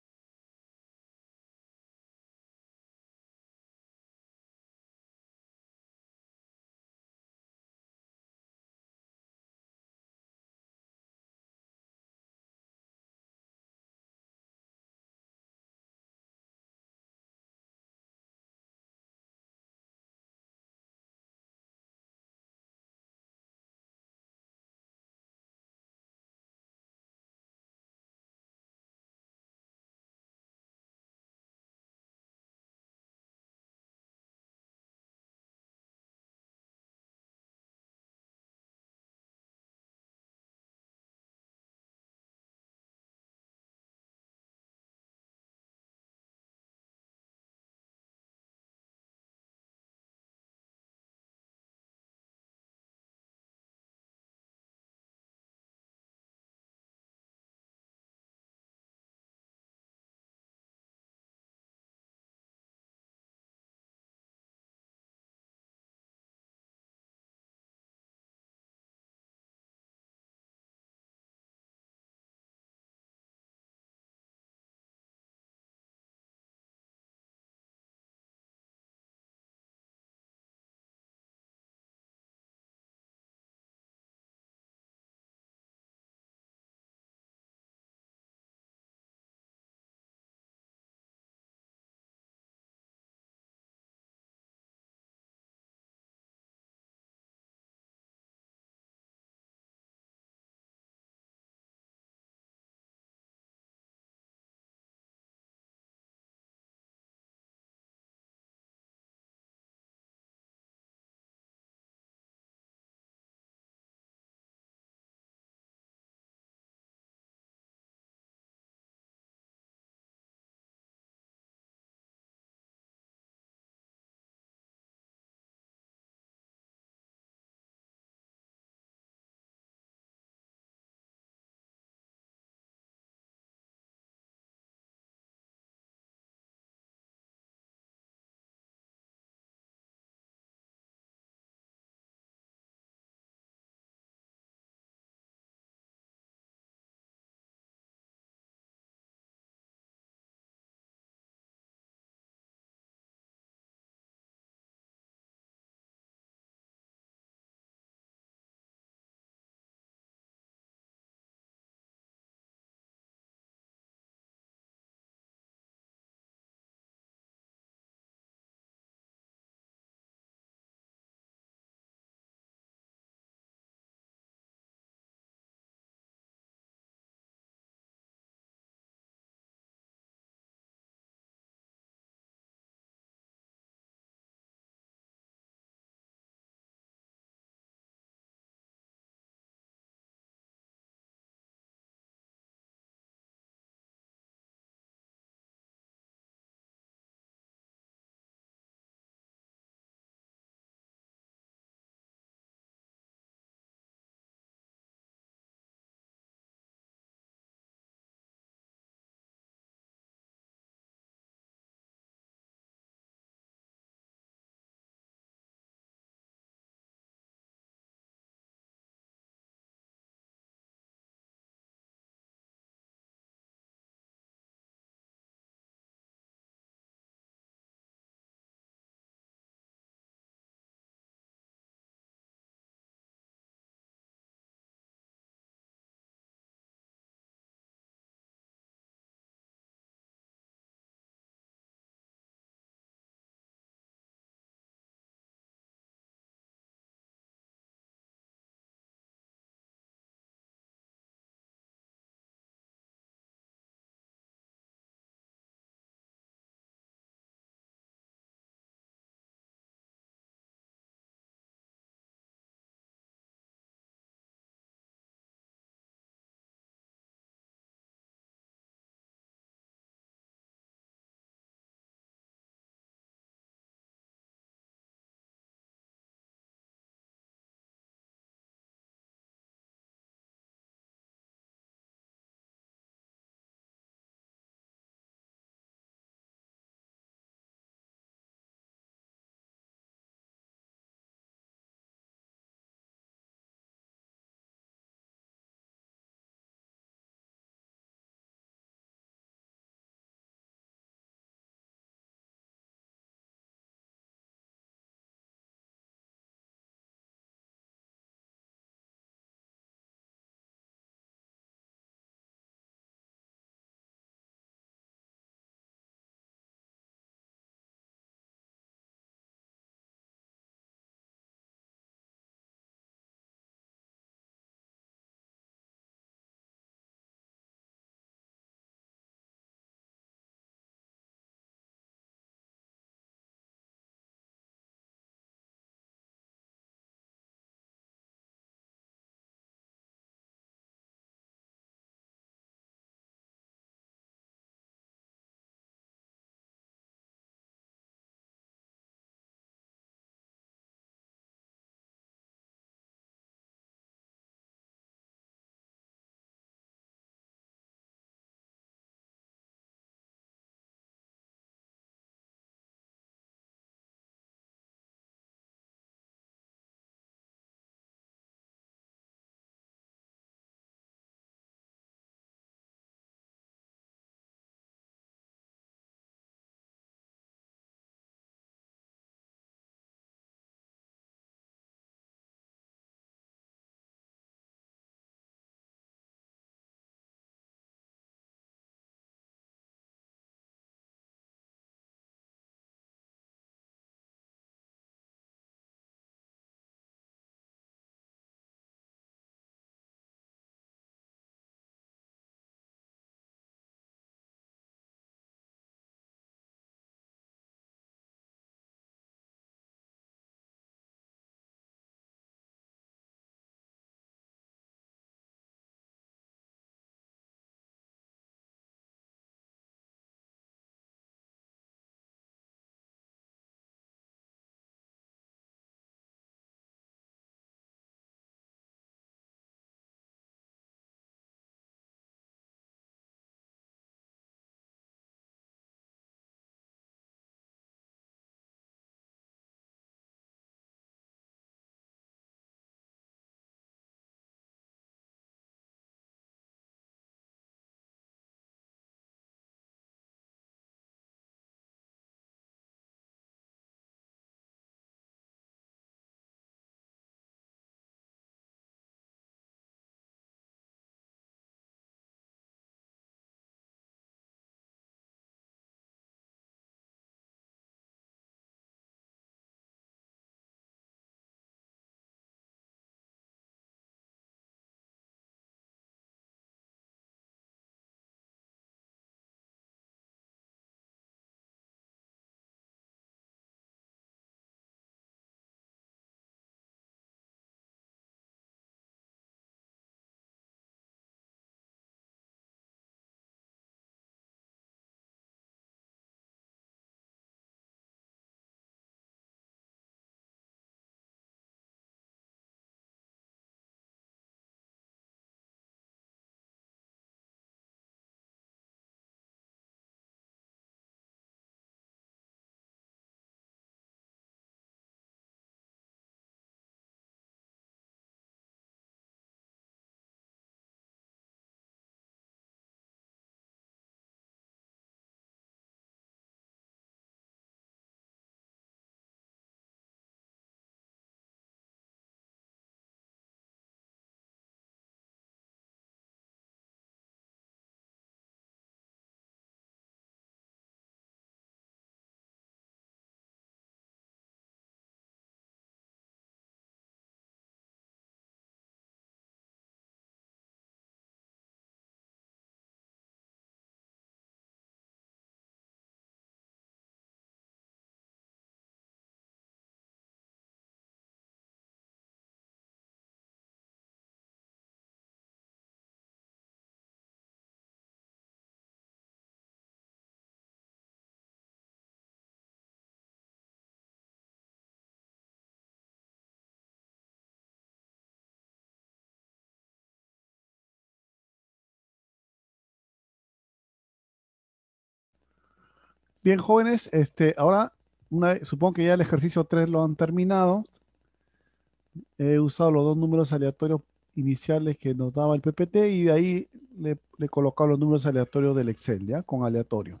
Bien, jóvenes, este, ahora una vez- supongo que ya el ejercicio tres lo han terminado. He usado los dos números aleatorios iniciales que nos daba el P P T y de ahí le, le he colocado los números aleatorios del Excel, ¿ya? Con aleatorio.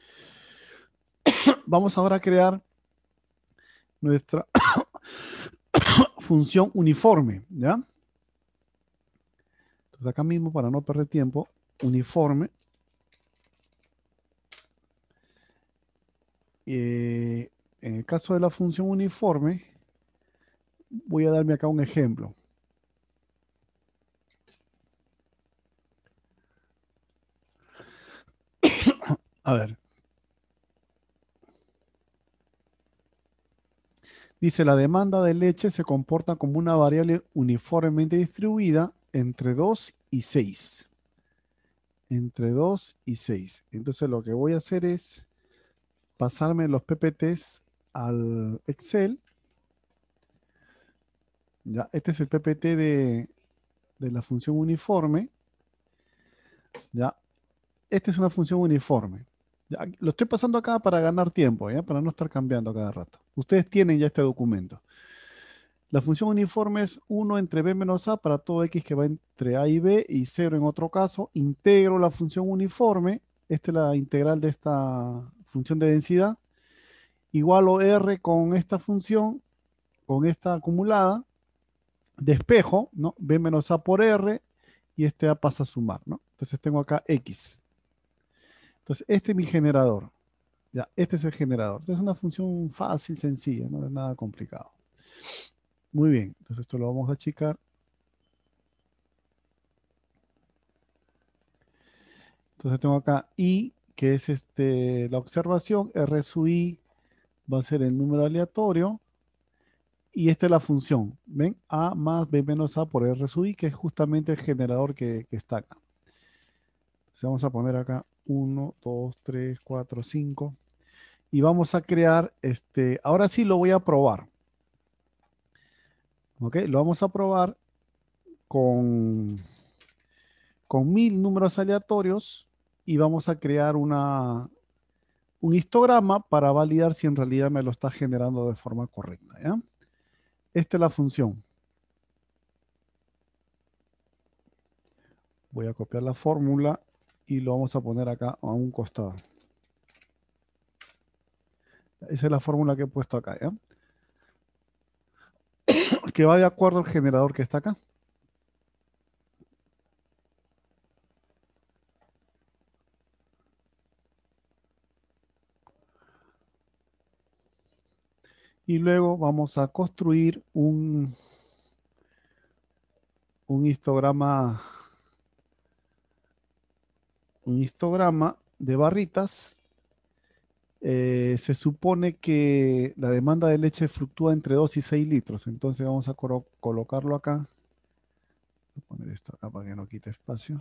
Vamos ahora a crear nuestra función uniforme, ¿ya? Entonces acá mismo, para no perder tiempo, uniforme. Eh, en el caso de la función uniforme, voy a darme acá un ejemplo. A ver. Dice, la demanda de leche se comporta como una variable uniformemente distribuida entre dos y seis. Entre dos y seis. Entonces lo que voy a hacer es pasarme los P P Ts al Excel. Ya, este es el P P T de, de la función uniforme. Ya, esta es una función uniforme. Ya, lo estoy pasando acá para ganar tiempo, ¿ya? Para no estar cambiando cada rato. Ustedes tienen ya este documento. La función uniforme es uno entre b menos a para todo x que va entre a y b y cero en otro caso. Integro la función uniforme. Esta es la integral de esta función de densidad. Igualo r con esta función, con esta acumulada. Despejo, ¿no? B menos a por r y este a pasa a sumar, ¿no? Entonces tengo acá x. Entonces este es mi generador. Ya, este es el generador. Esta es una función fácil, sencilla, no es nada complicado. Muy bien, entonces esto lo vamos a achicar. Entonces tengo acá i, que es este, la observación, r sub i va a ser el número aleatorio. Y esta es la función, ¿ven? A más b menos a por r sub i, que es justamente el generador que, que está acá. Entonces vamos a poner acá uno, dos, tres, cuatro, cinco. Y vamos a crear, este, ahora sí lo voy a probar. ¿Ok? Lo vamos a probar con, con mil números aleatorios y vamos a crear una, un histograma para validar si en realidad me lo está generando de forma correcta, ¿ya? Esta es la función. Voy a copiar la fórmula y lo vamos a poner acá a un costado. Esa es la fórmula que he puesto acá, ¿ya? Que va de acuerdo al generador que está acá. Y luego vamos a construir un, un histograma, un histograma de barritas. Eh, se supone que la demanda de leche fluctúa entre dos y seis litros. Entonces vamos a colo- colocarlo acá. Voy a poner esto acá para que no quite espacio.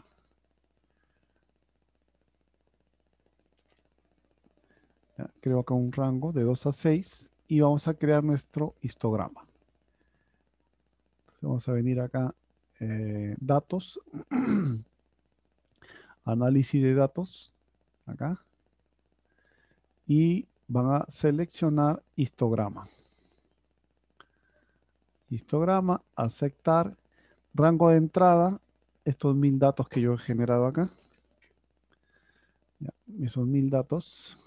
Ya, creo acá un rango de dos a seis y vamos a crear nuestro histograma. Entonces vamos a venir acá, eh, datos, análisis de datos, acá, y van a seleccionar histograma. Histograma, aceptar, rango de entrada, estos mil datos que yo he generado acá. Ya, esos mil datos.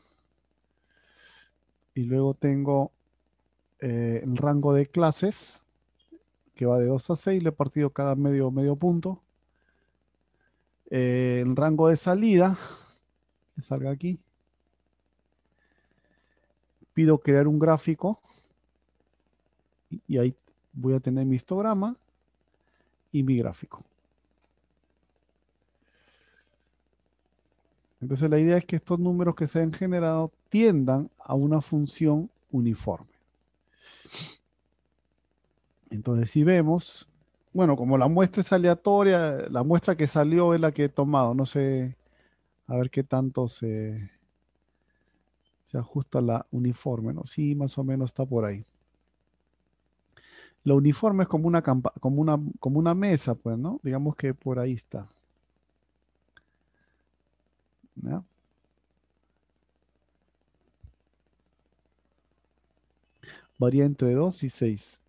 Y luego tengo eh, el rango de clases, que va de dos a seis, le he partido cada medio, medio punto. Eh, el rango de salida, que salga aquí. Pido crear un gráfico. Y, y ahí voy a tener mi histograma y mi gráfico. Entonces la idea es que estos números que se han generado tiendan a una función uniforme. Entonces si vemos, bueno, como la muestra es aleatoria, la muestra que salió es la que he tomado. No sé, a ver qué tanto se, se ajusta la uniforme, ¿no? Sí, más o menos está por ahí. La uniforme es como una, campa- como una, como una mesa, pues, ¿no? Digamos que por ahí está. ¿Ya? varía entre dos y seis.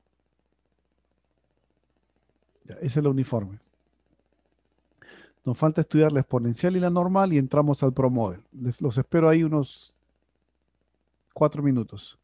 Ya, esa es la uniforme. Nos falta estudiar la exponencial y la normal y entramos al ProModel. Les, los espero ahí unos cuatro minutos.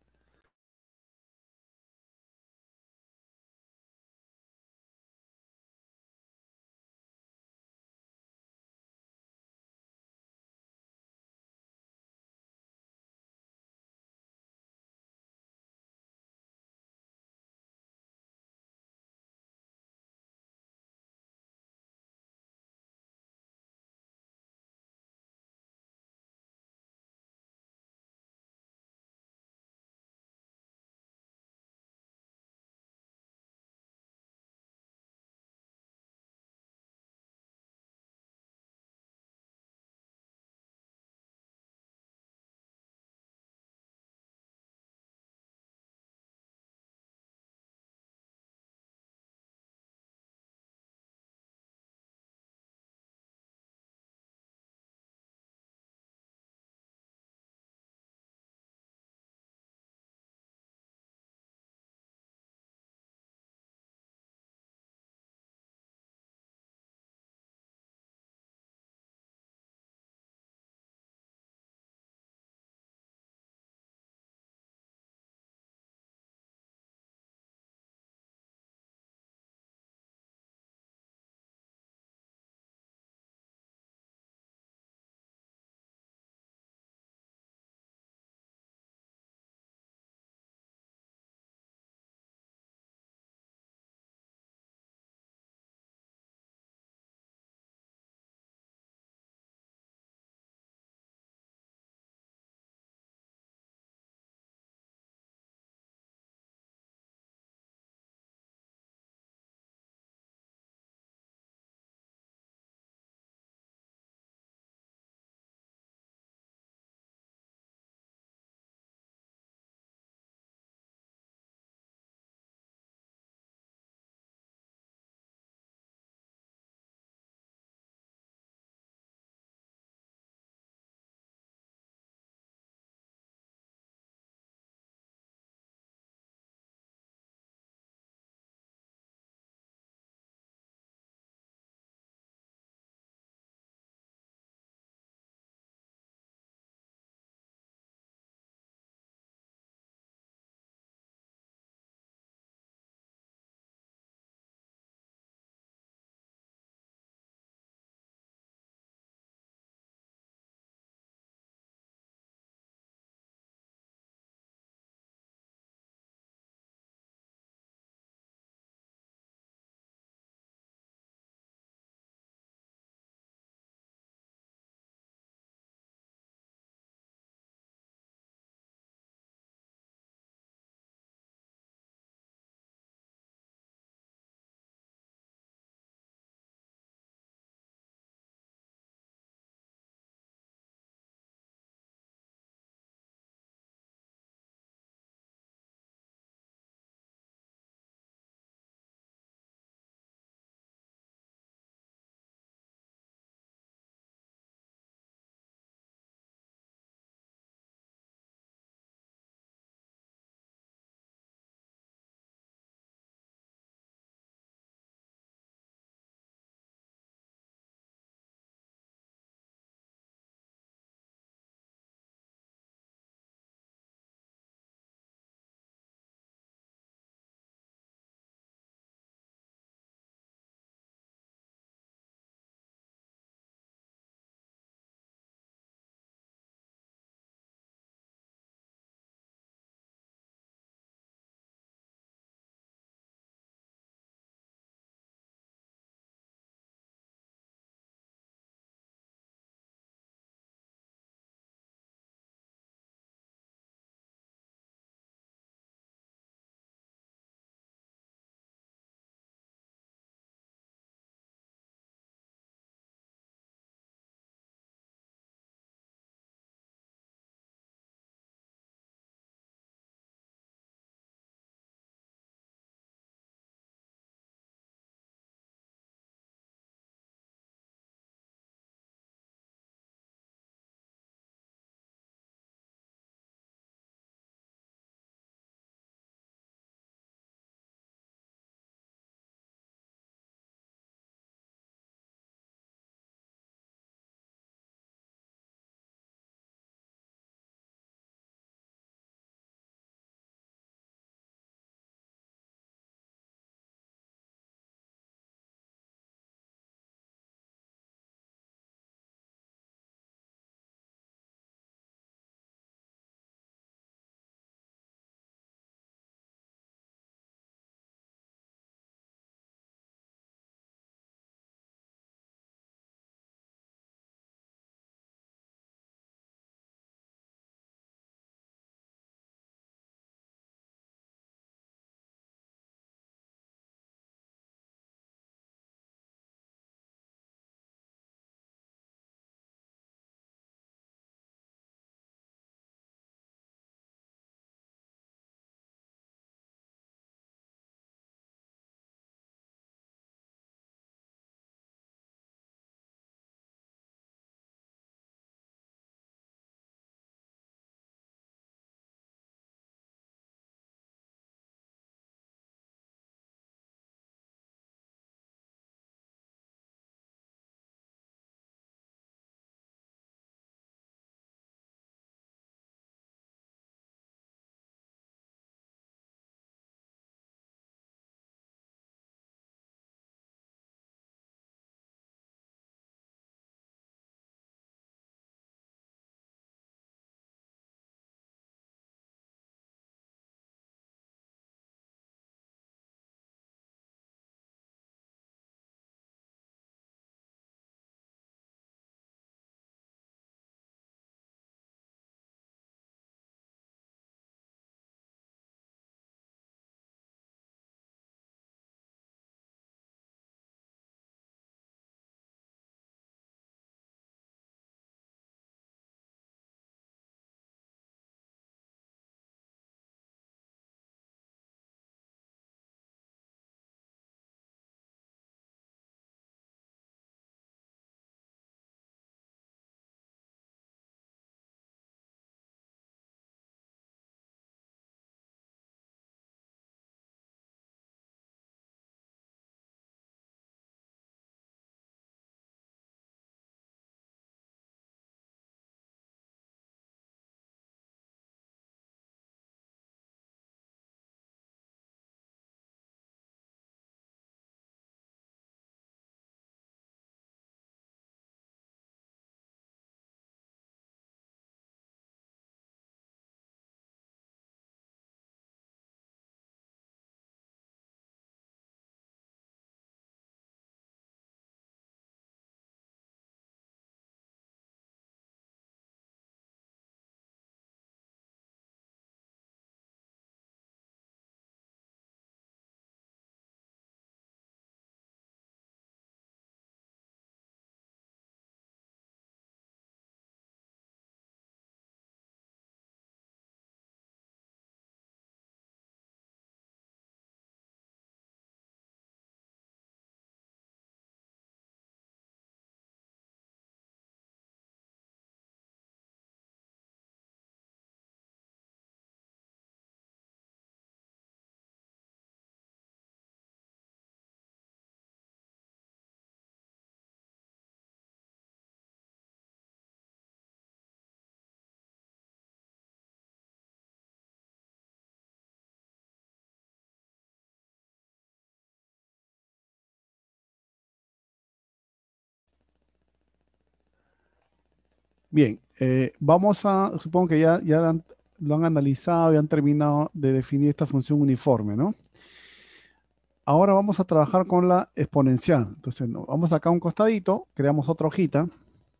Bien, eh, vamos a, supongo que ya, ya han- lo han analizado y han terminado de definir esta función uniforme, ¿no? Ahora vamos a trabajar con la exponencial. Entonces, no, vamos acá a un costadito, creamos otra hojita.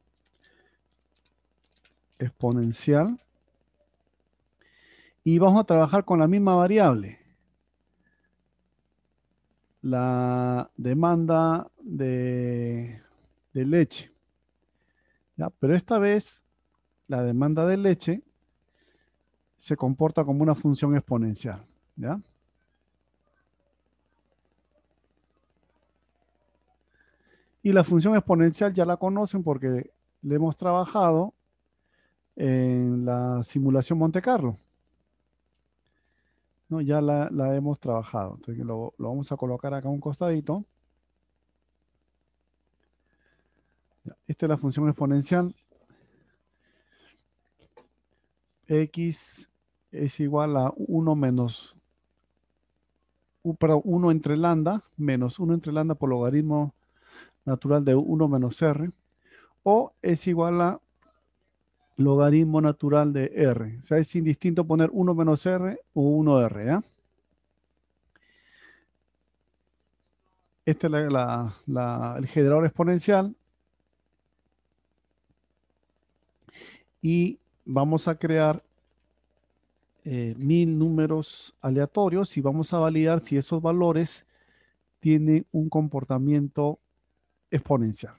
Exponencial. Y vamos a trabajar con la misma variable. La demanda de, de leche. ¿Ya? Pero esta vez la demanda de leche se comporta como una función exponencial. ¿Ya? Y la función exponencial ya la conocen porque le hemos trabajado en la simulación Monte Carlo. ¿No? Ya la, la hemos trabajado. Entonces lo, lo vamos a colocar acá a un costadito. Ya, esta es la función exponencial. X es igual a uno menos, u- perdón, uno entre lambda, menos uno entre lambda por logaritmo natural de uno menos R, o es igual a logaritmo natural de R. O sea, es indistinto poner uno menos R o uno R, ¿ya? Este es la- la- la- el generador exponencial y vamos a crear eh, mil números aleatorios y vamos a validar si esos valores tienen un comportamiento exponencial.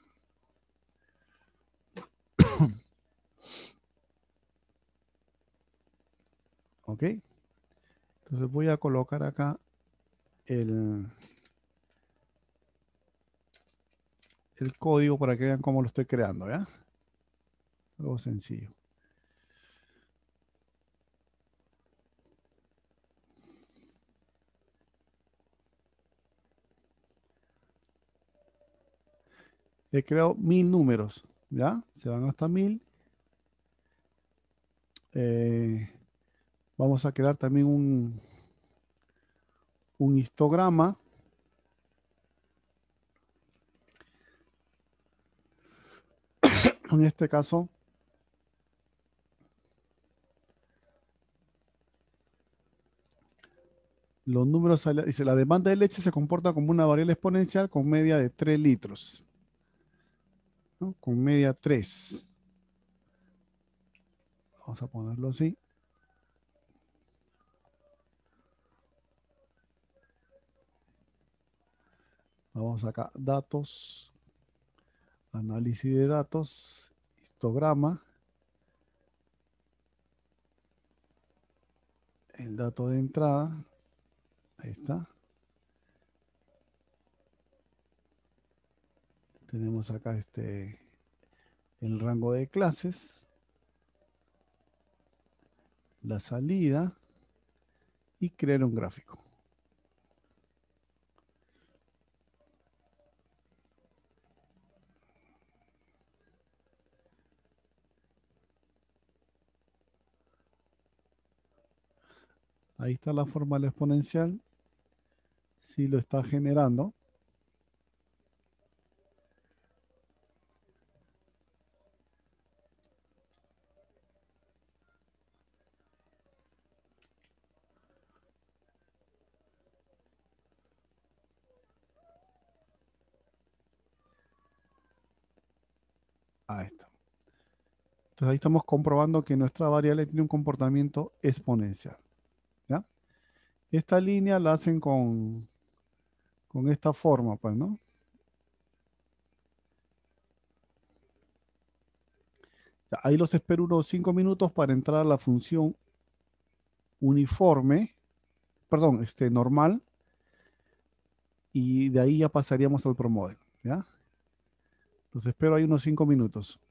¿Ok? Entonces voy a colocar acá el, el código para que vean cómo lo estoy creando, ¿ya? Algo sencillo. He creado mil números, ¿ya? Se van hasta mil. Eh, vamos a crear también un, un histograma. En este caso, los números, ale- dice, la demanda de leche se comporta como una variable exponencial con media de tres litros, ¿no? Con media tres. Vamos a ponerlo así. Vamos acá, datos, análisis de datos, histograma, el dato de entrada, ahí está. Tenemos acá este, el rango de clases, la salida y crear un gráfico. Ahí está la fórmula exponencial. Si lo está generando. Ahí está. Entonces ahí estamos comprobando que nuestra variable tiene un comportamiento exponencial. ¿Ya? Esta línea la hacen con, con esta forma, pues, ¿no? Ya, ahí los espero unos cinco minutos para entrar a la función uniforme, perdón, este normal, y de ahí ya pasaríamos al ProModel, ¿ya? Los espero ahí unos cinco minutos.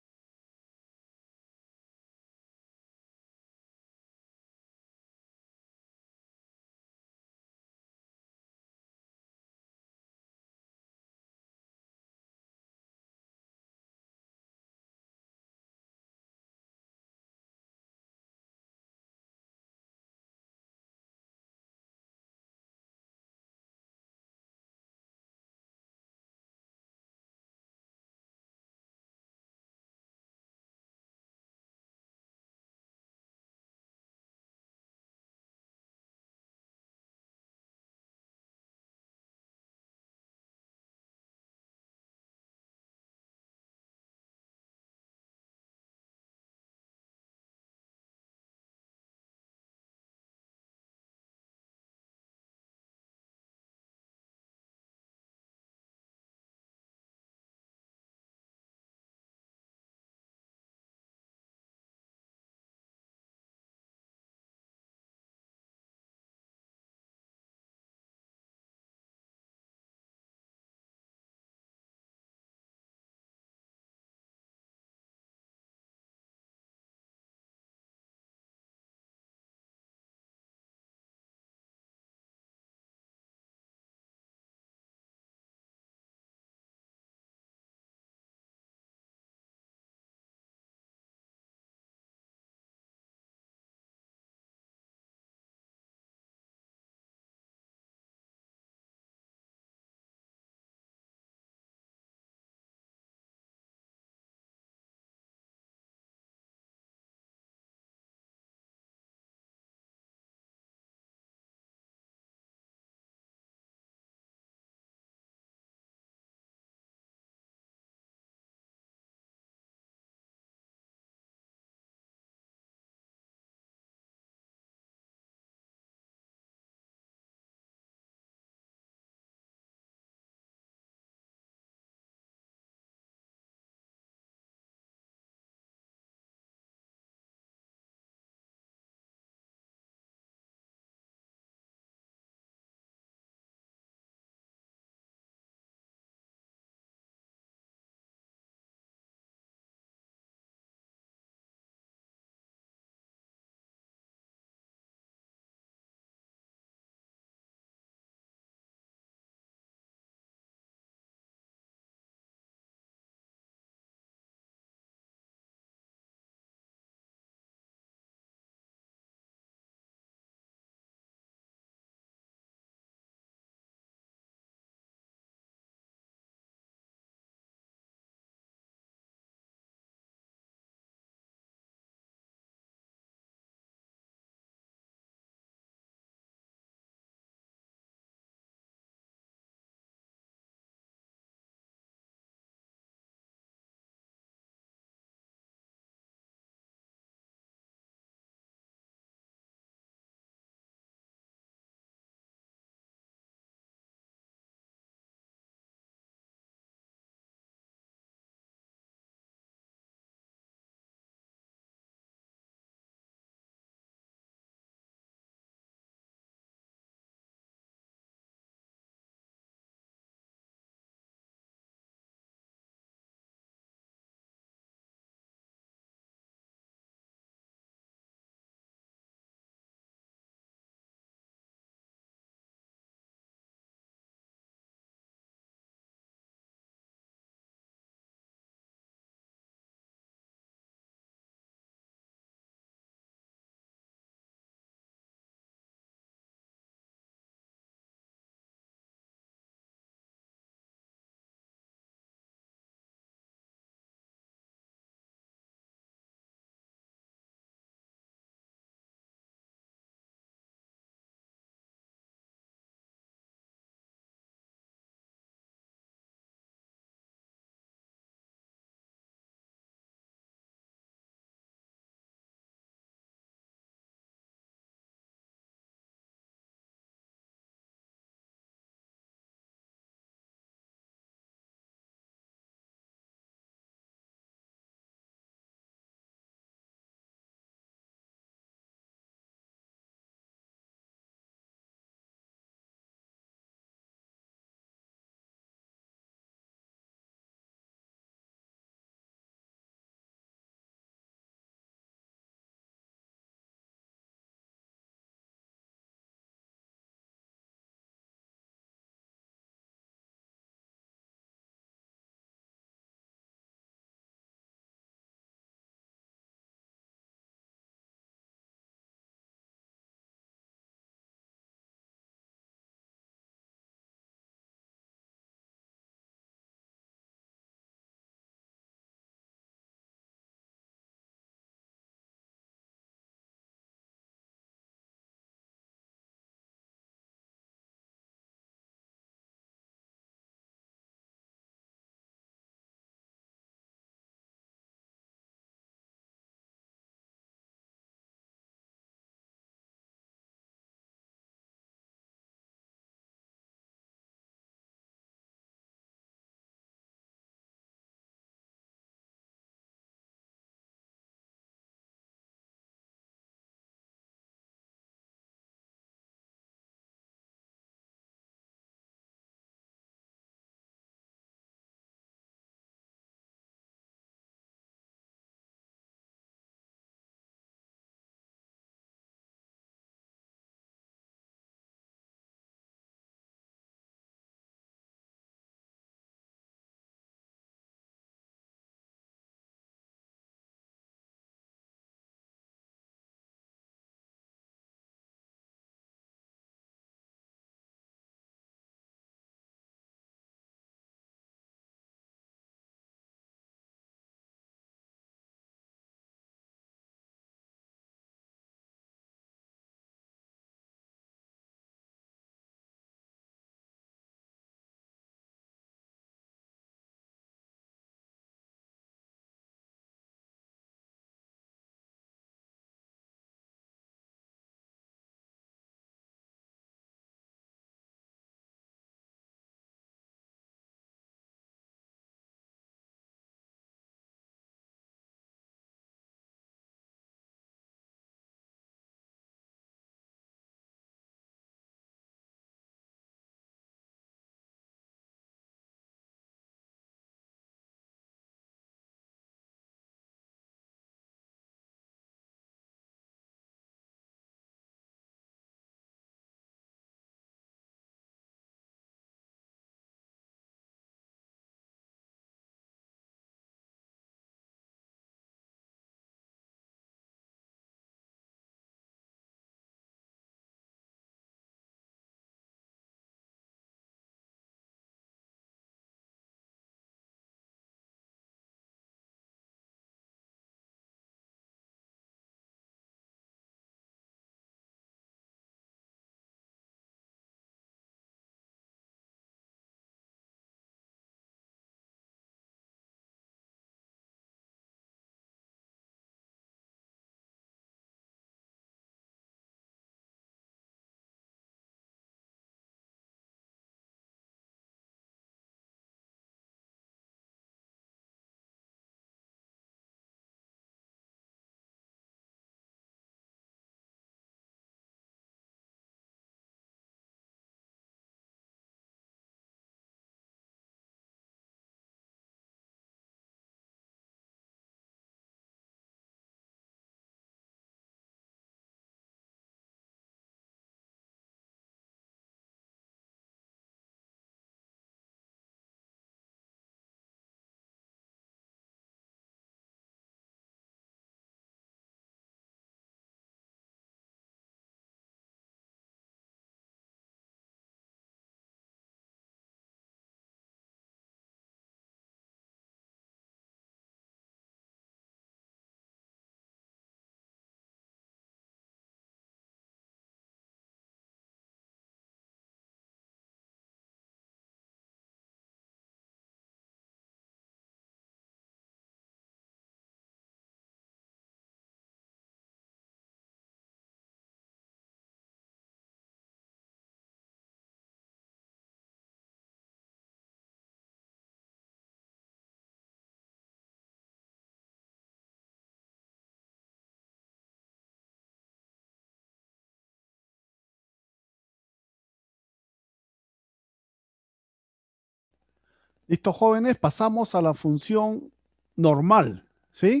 Listo, jóvenes, pasamos a la función normal, ¿sí?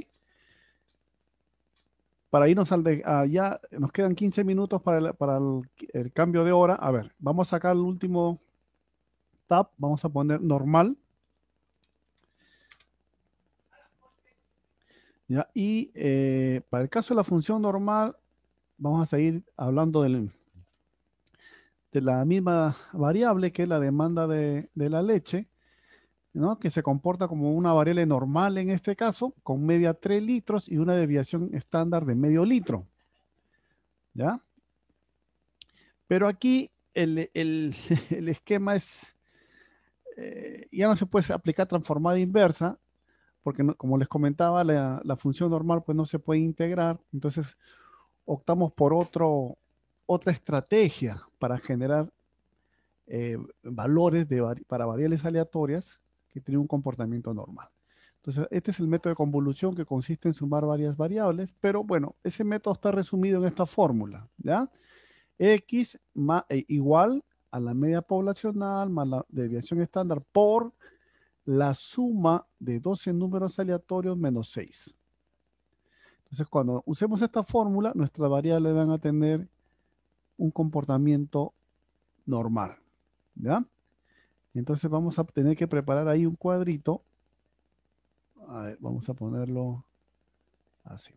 Para irnos al de allá, nos quedan quince minutos para, el, para el, el cambio de hora. A ver, vamos a sacar el último tab, vamos a poner normal. ¿Ya? Y eh, para el caso de la función normal, vamos a seguir hablando del, de la misma variable que es la demanda de, de la leche, ¿no? Que se comporta como una variable normal en este caso, con media tres litros y una desviación estándar de medio litro. ¿Ya? Pero aquí el, el, el esquema es, eh, ya no se puede aplicar transformada inversa, porque no, como les comentaba, la, la función normal pues no se puede integrar, entonces optamos por otro, otra estrategia para generar eh, valores de, para variables aleatorias que tienen un comportamiento normal. Entonces, este es el método de convolución que consiste en sumar varias variables, pero bueno, ese método está resumido en esta fórmula, ¿ya? X más, e, igual a la media poblacional más la desviación estándar por la suma de doce números aleatorios menos seis. Entonces, cuando usemos esta fórmula, nuestras variables van a tener un comportamiento normal, ¿ya? Entonces vamos a tener que preparar ahí un cuadrito. A ver, vamos a ponerlo así.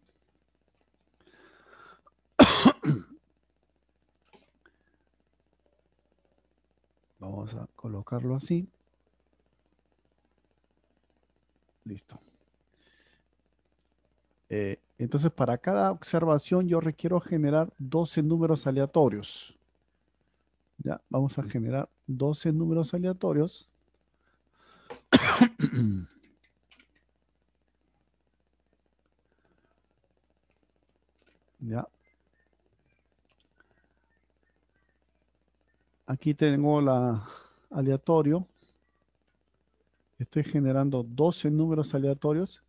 Vamos a colocarlo así. Listo. Eh, entonces, para cada observación yo requiero generar doce números aleatorios. Ya, vamos a generar doce números aleatorios. Ya. Aquí tengo la aleatorio. Estoy generando doce números aleatorios.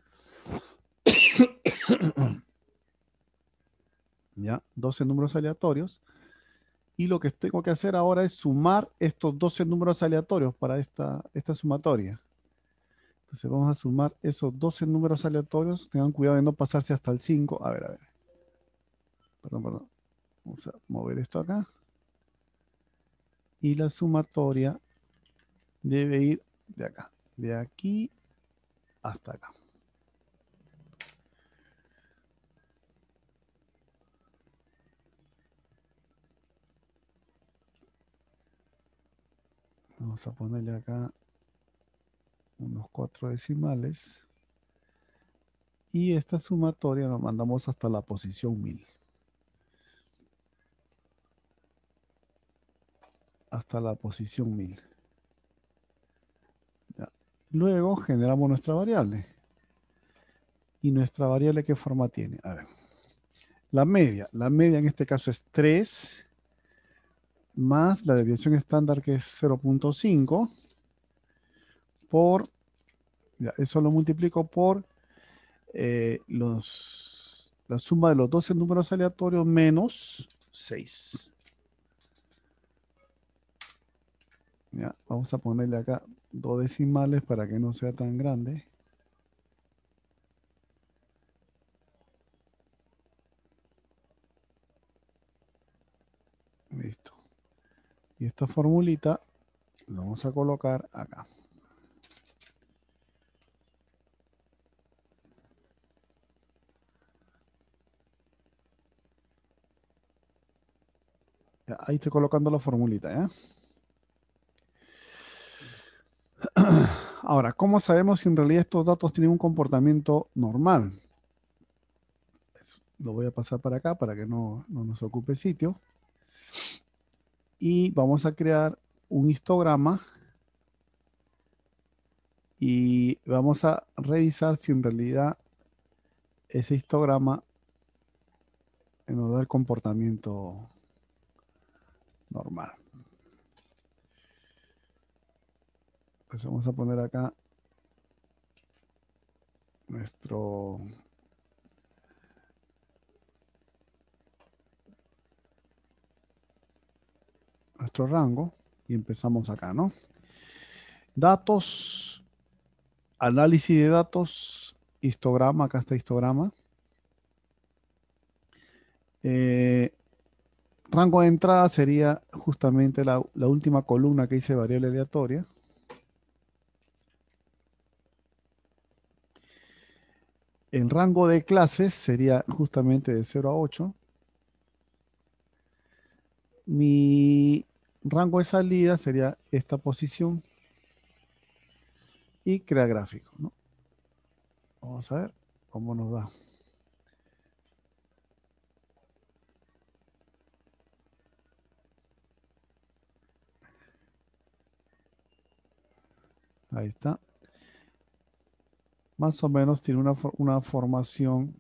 Ya, doce números aleatorios. Y lo que tengo que hacer ahora es sumar estos doce números aleatorios para esta, esta sumatoria. Entonces vamos a sumar esos doce números aleatorios. Tengan cuidado de no pasarse hasta el cinco. A ver, a ver. Perdón, perdón. Vamos a mover esto acá. Y la sumatoria debe ir de acá. De aquí hasta acá. Vamos a ponerle acá unos cuatro decimales. Y esta sumatoria la mandamos hasta la posición mil. Hasta la posición mil. Ya. Luego generamos nuestra variable. ¿Y nuestra variable qué forma tiene? A ver. La media. La media en este caso es tres. Más la desviación estándar que es cero punto cinco. Por... Ya, eso lo multiplico por eh, los, la suma de los doce números aleatorios menos seis. Ya, vamos a ponerle acá dos decimales para que no sea tan grande. Listo. Y esta formulita la vamos a colocar acá. Ya, ahí estoy colocando la formulita, ¿ya? Ahora, ¿cómo sabemos si en realidad estos datos tienen un comportamiento normal? Eso, lo voy a pasar para acá para que no, no nos ocupe sitio. Y vamos a crear un histograma y vamos a revisar si en realidad ese histograma nos da el comportamiento normal. Entonces vamos a poner acá nuestro nuestro rango y empezamos acá, ¿no? Datos análisis de datos, histograma, acá está histograma. Eh, rango de entrada sería justamente la, la última columna que dice variable aleatoria. El rango de clases sería justamente de cero a ocho. Mi rango de salida sería esta posición. Y crear gráfico, ¿no? Vamos a ver cómo nos va. Ahí está. Más o menos tiene una, una formación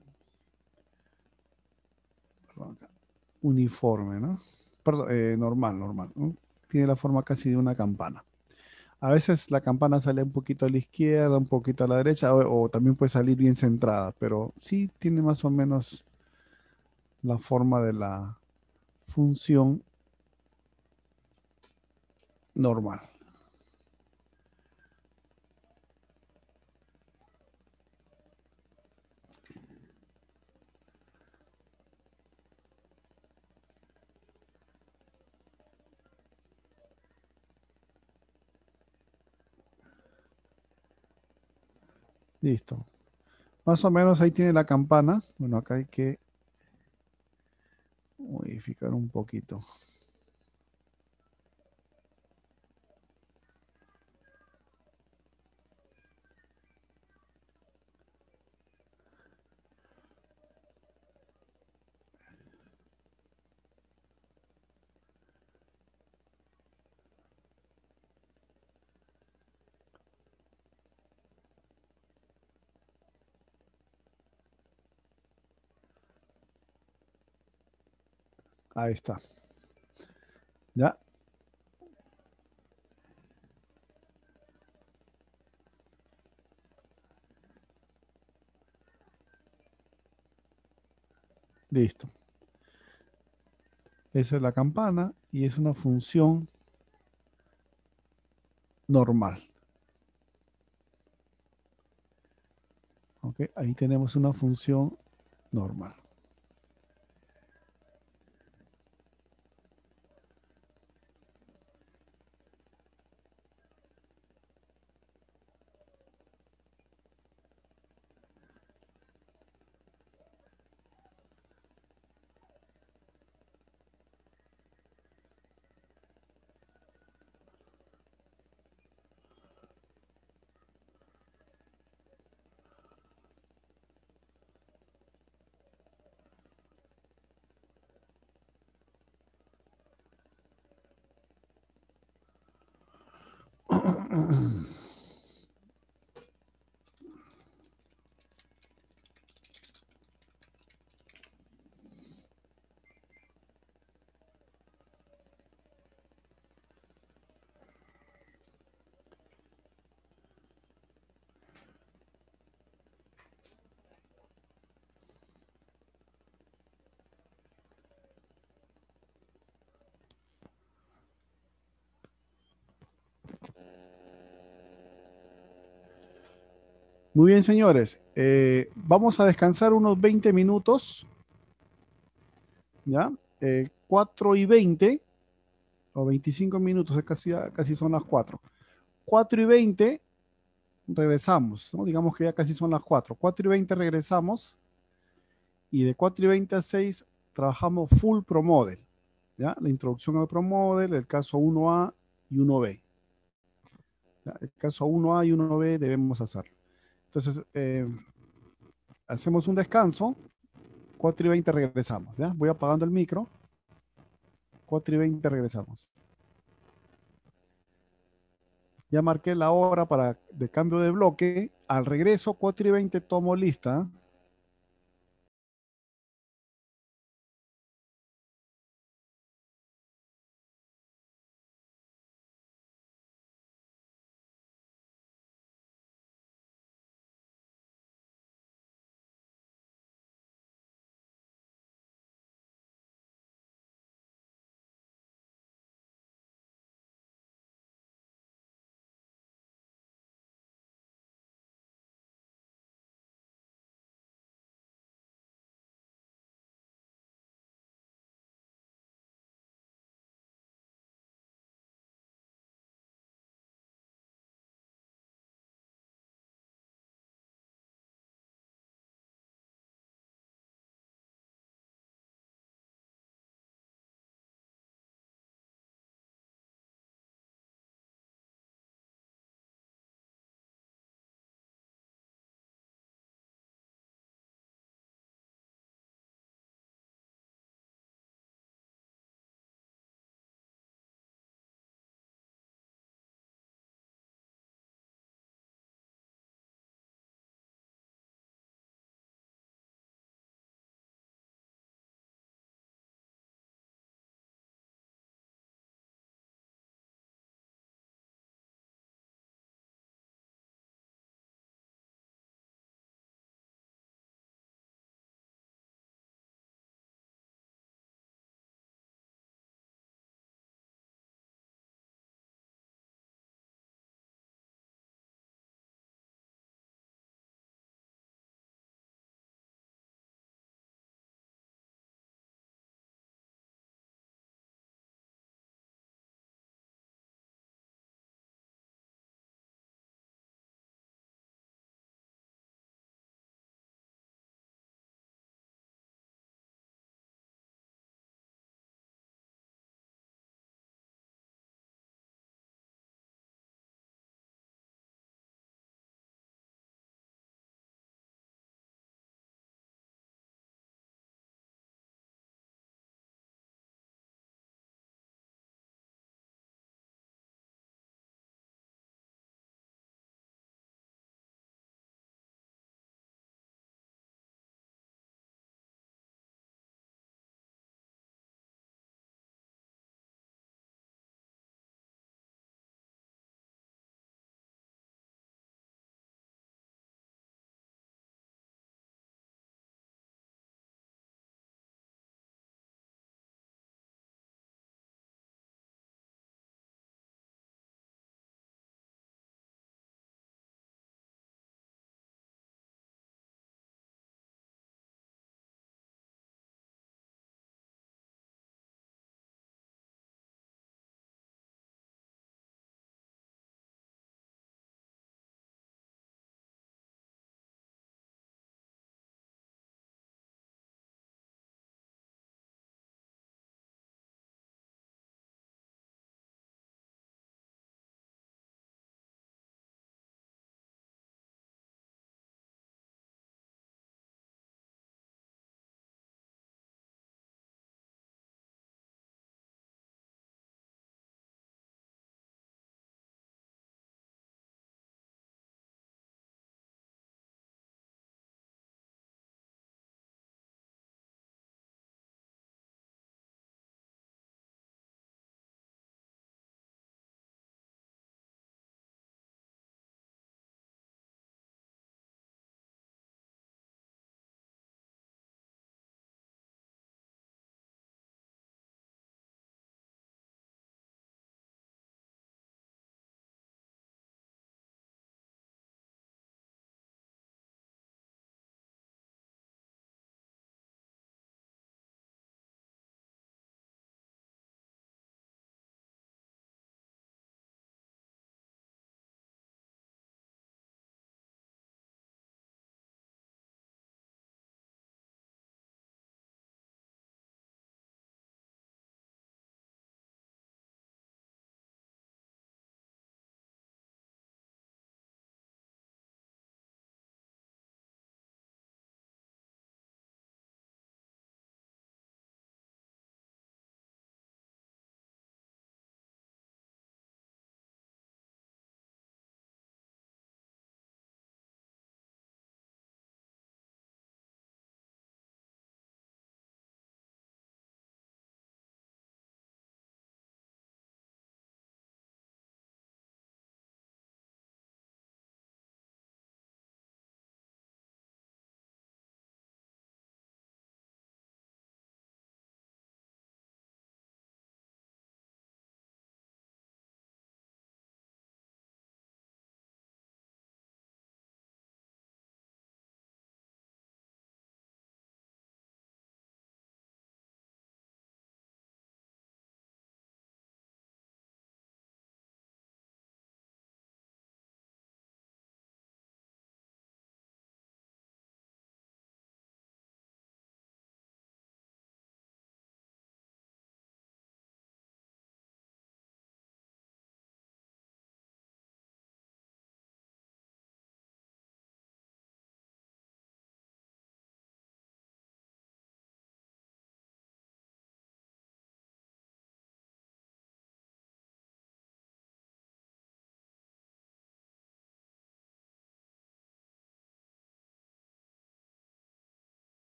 uniforme, ¿no? Perdón, eh, normal, normal, ¿no? Tiene la forma casi de una campana. A veces la campana sale un poquito a la izquierda, un poquito a la derecha, o, o también puede salir bien centrada, pero sí tiene más o menos la forma de la función normal. Listo. Más o menos ahí tiene la campana. Bueno, acá hay que modificar un poquito. Ahí está. ¿Ya? Listo. Esa es la campana y es una función normal. ¿Ok? Ahí tenemos una función normal. Muy bien, señores. Eh, vamos a descansar unos veinte minutos. ¿Ya? Eh, cuatro y veinte o veinticinco minutos, es casi, casi son las cuatro. cuatro y veinte regresamos, ¿no? Digamos que ya casi son las cuatro. cuatro y veinte regresamos y de cuatro y veinte a seis trabajamos full ProModel. ¿Ya? La introducción al ProModel, el caso uno A y uno B. ¿Ya? El caso uno A y uno B debemos hacerlo. Entonces, eh, hacemos un descanso. cuatro y veinte regresamos. ¿Ya? Voy apagando el micro. cuatro y veinte regresamos. Ya marqué la hora para de cambio de bloque. Al regreso, cuatro y veinte tomo lista.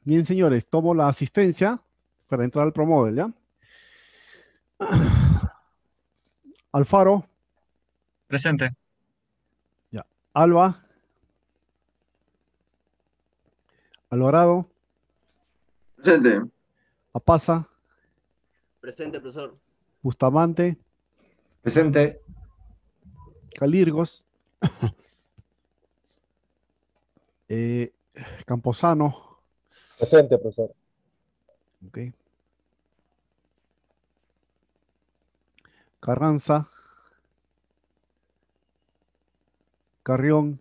Bien, señores, tomo la asistencia para entrar al ProModel, ¿ya? Alfaro. Presente. Ya. Alba. Alvarado. Presente. Apaza. Presente, profesor. Bustamante. Presente. Calirgos. eh, Camposano. Presente, profesor. Ok. Carranza. Carrión.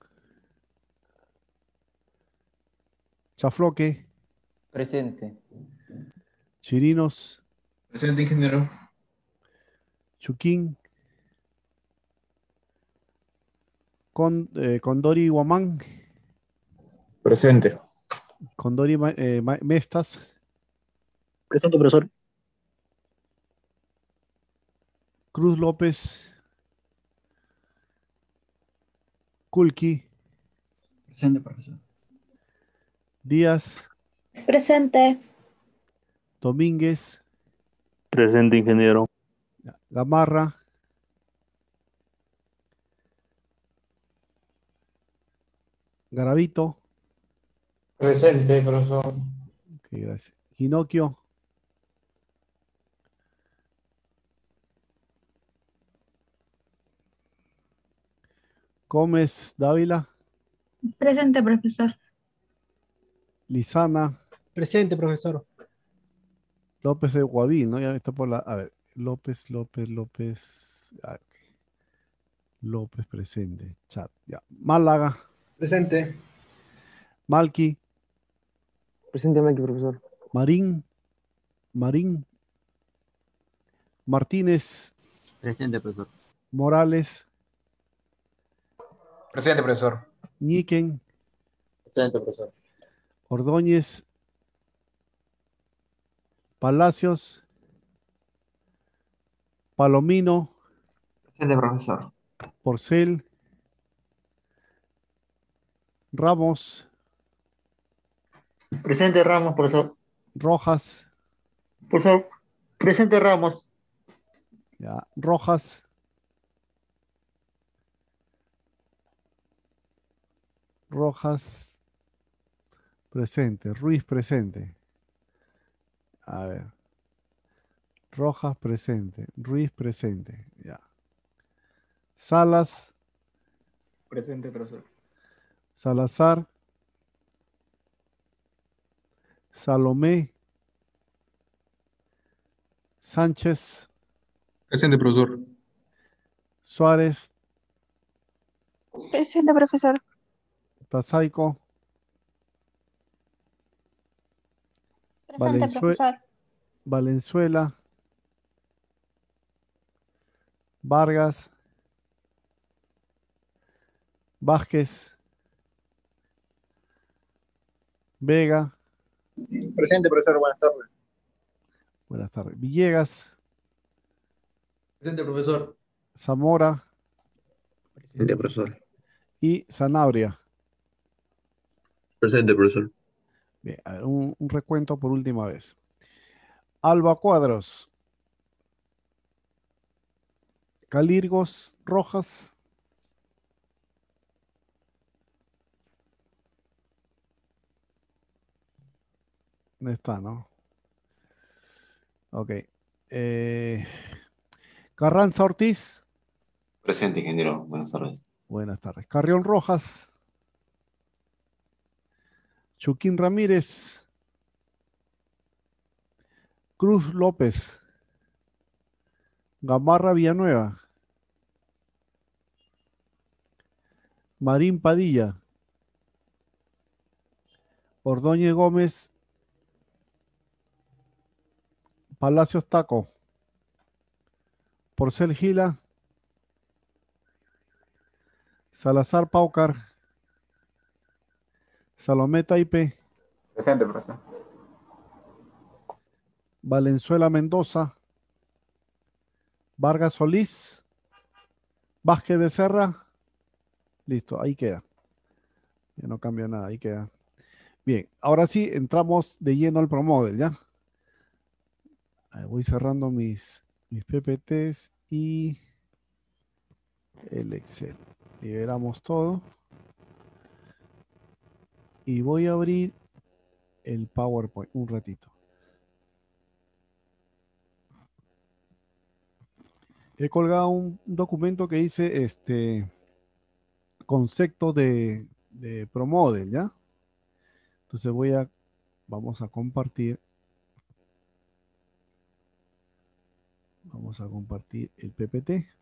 Chafloque. Presente. Chirinos. Presente, ingeniero. Chuquín. Con, eh, Condori Guamán. Presente. Condori Ma- eh, Ma- Mestas. Presente, profesor. Cruz López. Kulki. Presente, profesor. Díaz. Presente. Domínguez. Presente, ingeniero. Gamarra. Garavito. Presente, profesor. Ok, gracias. Ginocchio. Gómez Dávila. Presente, profesor. Lizana. Presente, profesor. López de Guavín, ¿no? Ya está por la. A ver. López, López, López. ah, ok. López presente. Chat. Ya. Málaga. Presente. Malqui. Presente, Mike, profesor. Marín. Marín. Martínez. Presente, profesor. Morales. Presente, profesor. Ñiquen. Presente, profesor. Ordóñez. Palacios. Palomino. Presente, profesor. Porcel. Ramos. Presente, Ramos, profesor. Rojas. Profesor, presente, Ramos. Ya. Rojas. Rojas. Presente. Ruiz presente. A ver. Rojas presente. Ruiz presente. Ya. Salas. Presente, profesor. Salazar. Salomé. Sánchez. Presente, profesor. Suárez. Presente, profesor. Tazaico. Presente, Valenzue- profesor. Valenzuela. Vargas. Vázquez. Vega. Presente, profesor. Buenas tardes. Buenas tardes. Villegas. Presente, profesor. Zamora Presente, profesor. y Sanabria. Presente, profesor. Bien, a ver, un, un recuento por última vez. Alba Cuadros. Calirgos Rojas. No está, ¿no? Ok. Eh, Carranza Ortiz. Presente, ingeniero. Buenas tardes. Buenas tardes. Carrión Rojas. Chuquín Ramírez. Cruz López. Gamarra Villanueva. Marín Padilla. Ordóñez Gómez. Palacios Taco. Porcel Gila. Salazar Paucar. Salomé Taipe. Presente, profesor. Valenzuela Mendoza. Vargas Solís. Vázquez Becerra. Listo, ahí queda. Ya no cambia nada, ahí queda. Bien, ahora sí entramos de lleno al ProModel, ¿ya? Ahí voy cerrando mis, mis P P Ts y el Excel. Liberamos todo. Y voy a abrir el PowerPoint un ratito. He colgado un documento que dice este conceptos de, de ProModel, ¿ya? Entonces voy a, vamos a compartir. Vamos a compartir el P P T.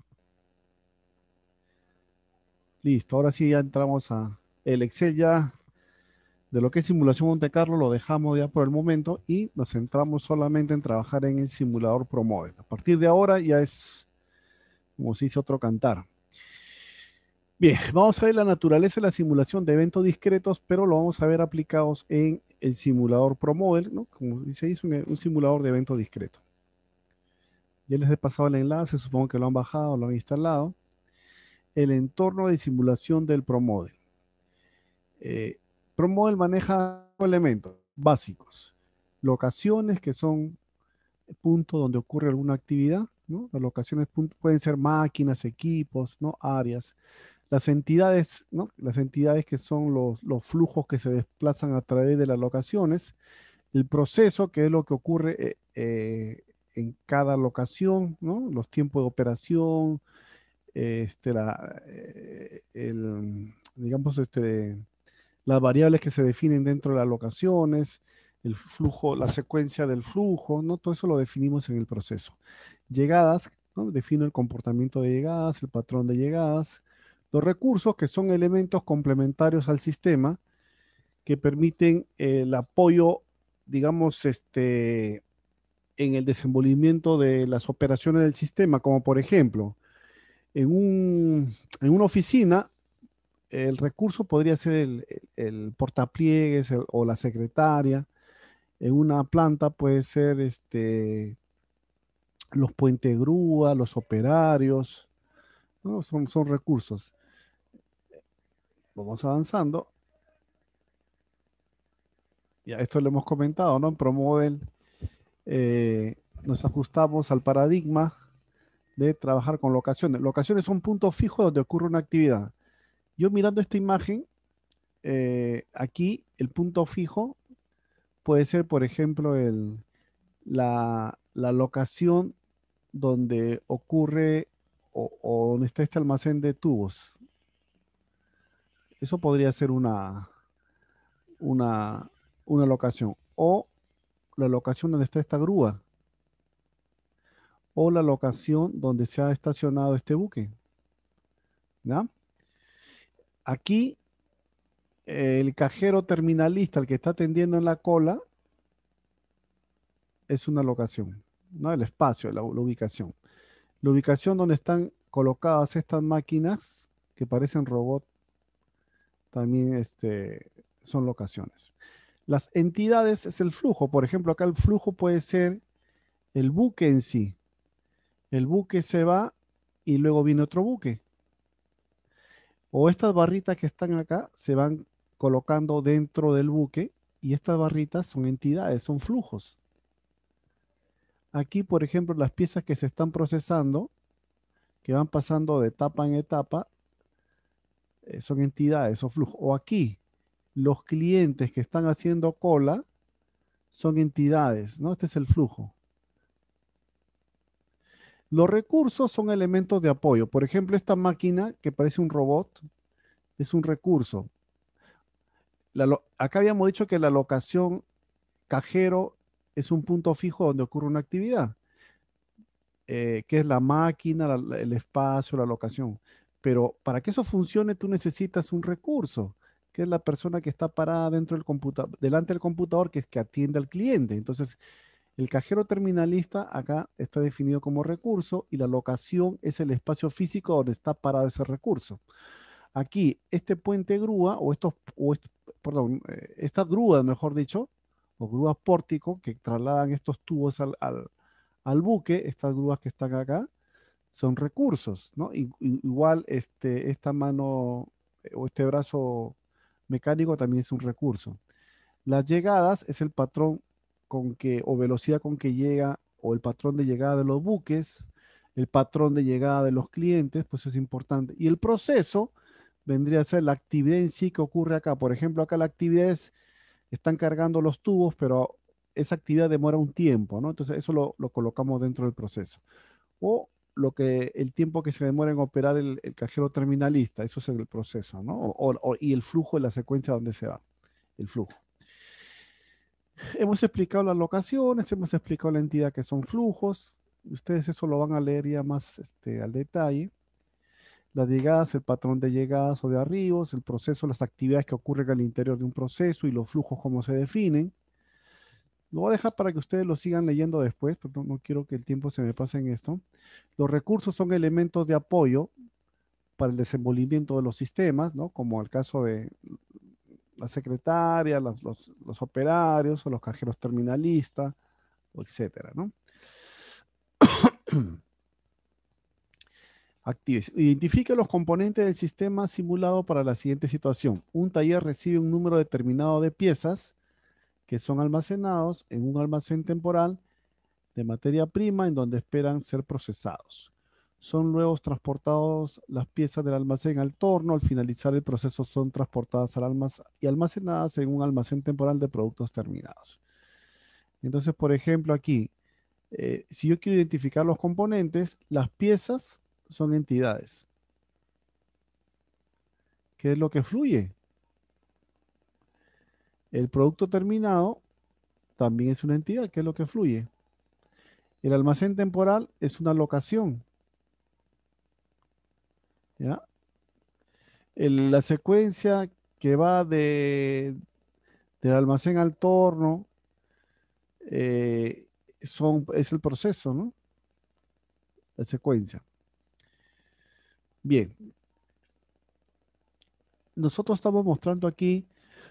Listo, ahora sí ya entramos a el Excel ya de lo que es simulación Monte Carlo, lo dejamos ya por el momento y nos centramos solamente en trabajar en el simulador ProModel. A partir de ahora ya es, como se dice, otro cantar. Bien, vamos a ver la naturaleza de la simulación de eventos discretos, pero lo vamos a ver aplicados en el simulador ProModel, ¿no? Como dice, es un, un simulador de eventos discretos. Ya les he pasado el enlace, supongo que lo han bajado, lo han instalado. El entorno de simulación del ProModel. Eh, ProModel maneja elementos básicos. Locaciones, que son puntos donde ocurre alguna actividad, ¿no? Las locaciones pueden ser máquinas, equipos, ¿no? Áreas. Las entidades, ¿no? Las entidades que son los, los flujos que se desplazan a través de las locaciones. El proceso, que es lo que ocurre eh, eh, en cada locación, ¿no? Los tiempos de operación, este, la, eh, el, digamos, este, las variables que se definen dentro de las locaciones, el flujo, la secuencia del flujo, ¿no? Todo eso lo definimos en el proceso. Llegadas, ¿no? Defino el comportamiento de llegadas, el patrón de llegadas. Los recursos, que son elementos complementarios al sistema, que permiten el apoyo, digamos, este, en el desenvolvimiento de las operaciones del sistema, como por ejemplo, en, un, en una oficina, el recurso podría ser el, el portapliegues el, o la secretaria. En una planta puede ser este, los puentes grúa, los operarios, ¿no? Son, son recursos. Vamos avanzando. Ya esto lo hemos comentado, ¿no? En ProModel eh, nos ajustamos al paradigma de trabajar con locaciones. Locaciones son puntos fijos donde ocurre una actividad. Yo mirando esta imagen, eh, aquí el punto fijo puede ser, por ejemplo, el, la, la locación donde ocurre o, o donde está este almacén de tubos. Eso podría ser una, una, una locación. O la locación donde está esta grúa. O la locación donde se ha estacionado este buque. ¿Ya? Aquí, el cajero terminalista, el que está atendiendo en la cola, es una locación, ¿no? El espacio, la, la ubicación. La ubicación donde están colocadas estas máquinas, que parecen robots, también este, son locaciones. Las entidades es el flujo. Por ejemplo, acá el flujo puede ser el buque en sí. El buque se va y luego viene otro buque. O estas barritas que están acá se van colocando dentro del buque y estas barritas son entidades, son flujos. Aquí, por ejemplo, las piezas que se están procesando, que van pasando de etapa en etapa, eh, son entidades o flujos. O aquí, los clientes que están haciendo cola son entidades, ¿no? Este es el flujo. Los recursos son elementos de apoyo. Por ejemplo, esta máquina que parece un robot es un recurso. La lo- acá habíamos dicho que la locación cajero es un punto fijo donde ocurre una actividad, eh, que es la máquina, la- la- el espacio, la locación. Pero para que eso funcione, tú necesitas un recurso, que es la persona que está parada dentro del computa- delante del computador, que es que atiende al cliente. Entonces, el cajero terminalista acá está definido como recurso y la locación es el espacio físico donde está parado ese recurso. Aquí, este puente grúa, o estos, o est- perdón, eh, estas grúas, mejor dicho, o grúas pórtico, que trasladan estos tubos al, al- al buque, estas grúas que están acá, son recursos, ¿no? I- i- igual este, esta mano eh, o este brazo mecánico también es un recurso. Las llegadas es el patrón con que, o velocidad con que llega, o el patrón de llegada de los buques, el patrón de llegada de los clientes, pues es importante. Y el proceso vendría a ser la actividad en sí que ocurre acá. Por ejemplo, acá la actividad es, están cargando los tubos, pero esa actividad demora un tiempo, ¿no? Entonces eso lo, lo colocamos dentro del proceso. O lo que, el tiempo que se demora en operar el, el cajero terminalista, eso es el proceso, ¿no? O, o, y el flujo de la secuencia donde se va, el flujo. Hemos explicado las locaciones, hemos explicado la entidad que son flujos. Ustedes eso lo van a leer ya más este, al detalle. Las llegadas, el patrón de llegadas o de arribos, el proceso, las actividades que ocurren al interior de un proceso y los flujos, cómo se definen. Lo voy a dejar para que ustedes lo sigan leyendo después, pero no, no quiero que el tiempo se me pase en esto. Los recursos son elementos de apoyo para el desenvolvimiento de los sistemas, ¿no? Como el caso de la secretaria, los, los, los operarios o los cajeros terminalistas, etcétera, ¿no? Actives. Identifique los componentes del sistema simulado para la siguiente situación. Un taller recibe un número determinado de piezas que son almacenados en un almacén temporal de materia prima en donde esperan ser procesados. Son luego transportados las piezas del almacén al torno. Al finalizar el proceso son transportadas al almacén y almacenadas en un almacén temporal de productos terminados. Entonces, por ejemplo, aquí, eh, si yo quiero identificar los componentes, las piezas son entidades. ¿Qué es lo que fluye? El producto terminado también es una entidad. ¿Qué es lo que fluye? El almacén temporal es una locación. ¿Ya? El, la secuencia que va de, del almacén al torno eh, son, es el proceso, ¿no? La secuencia. Bien. Nosotros estamos mostrando aquí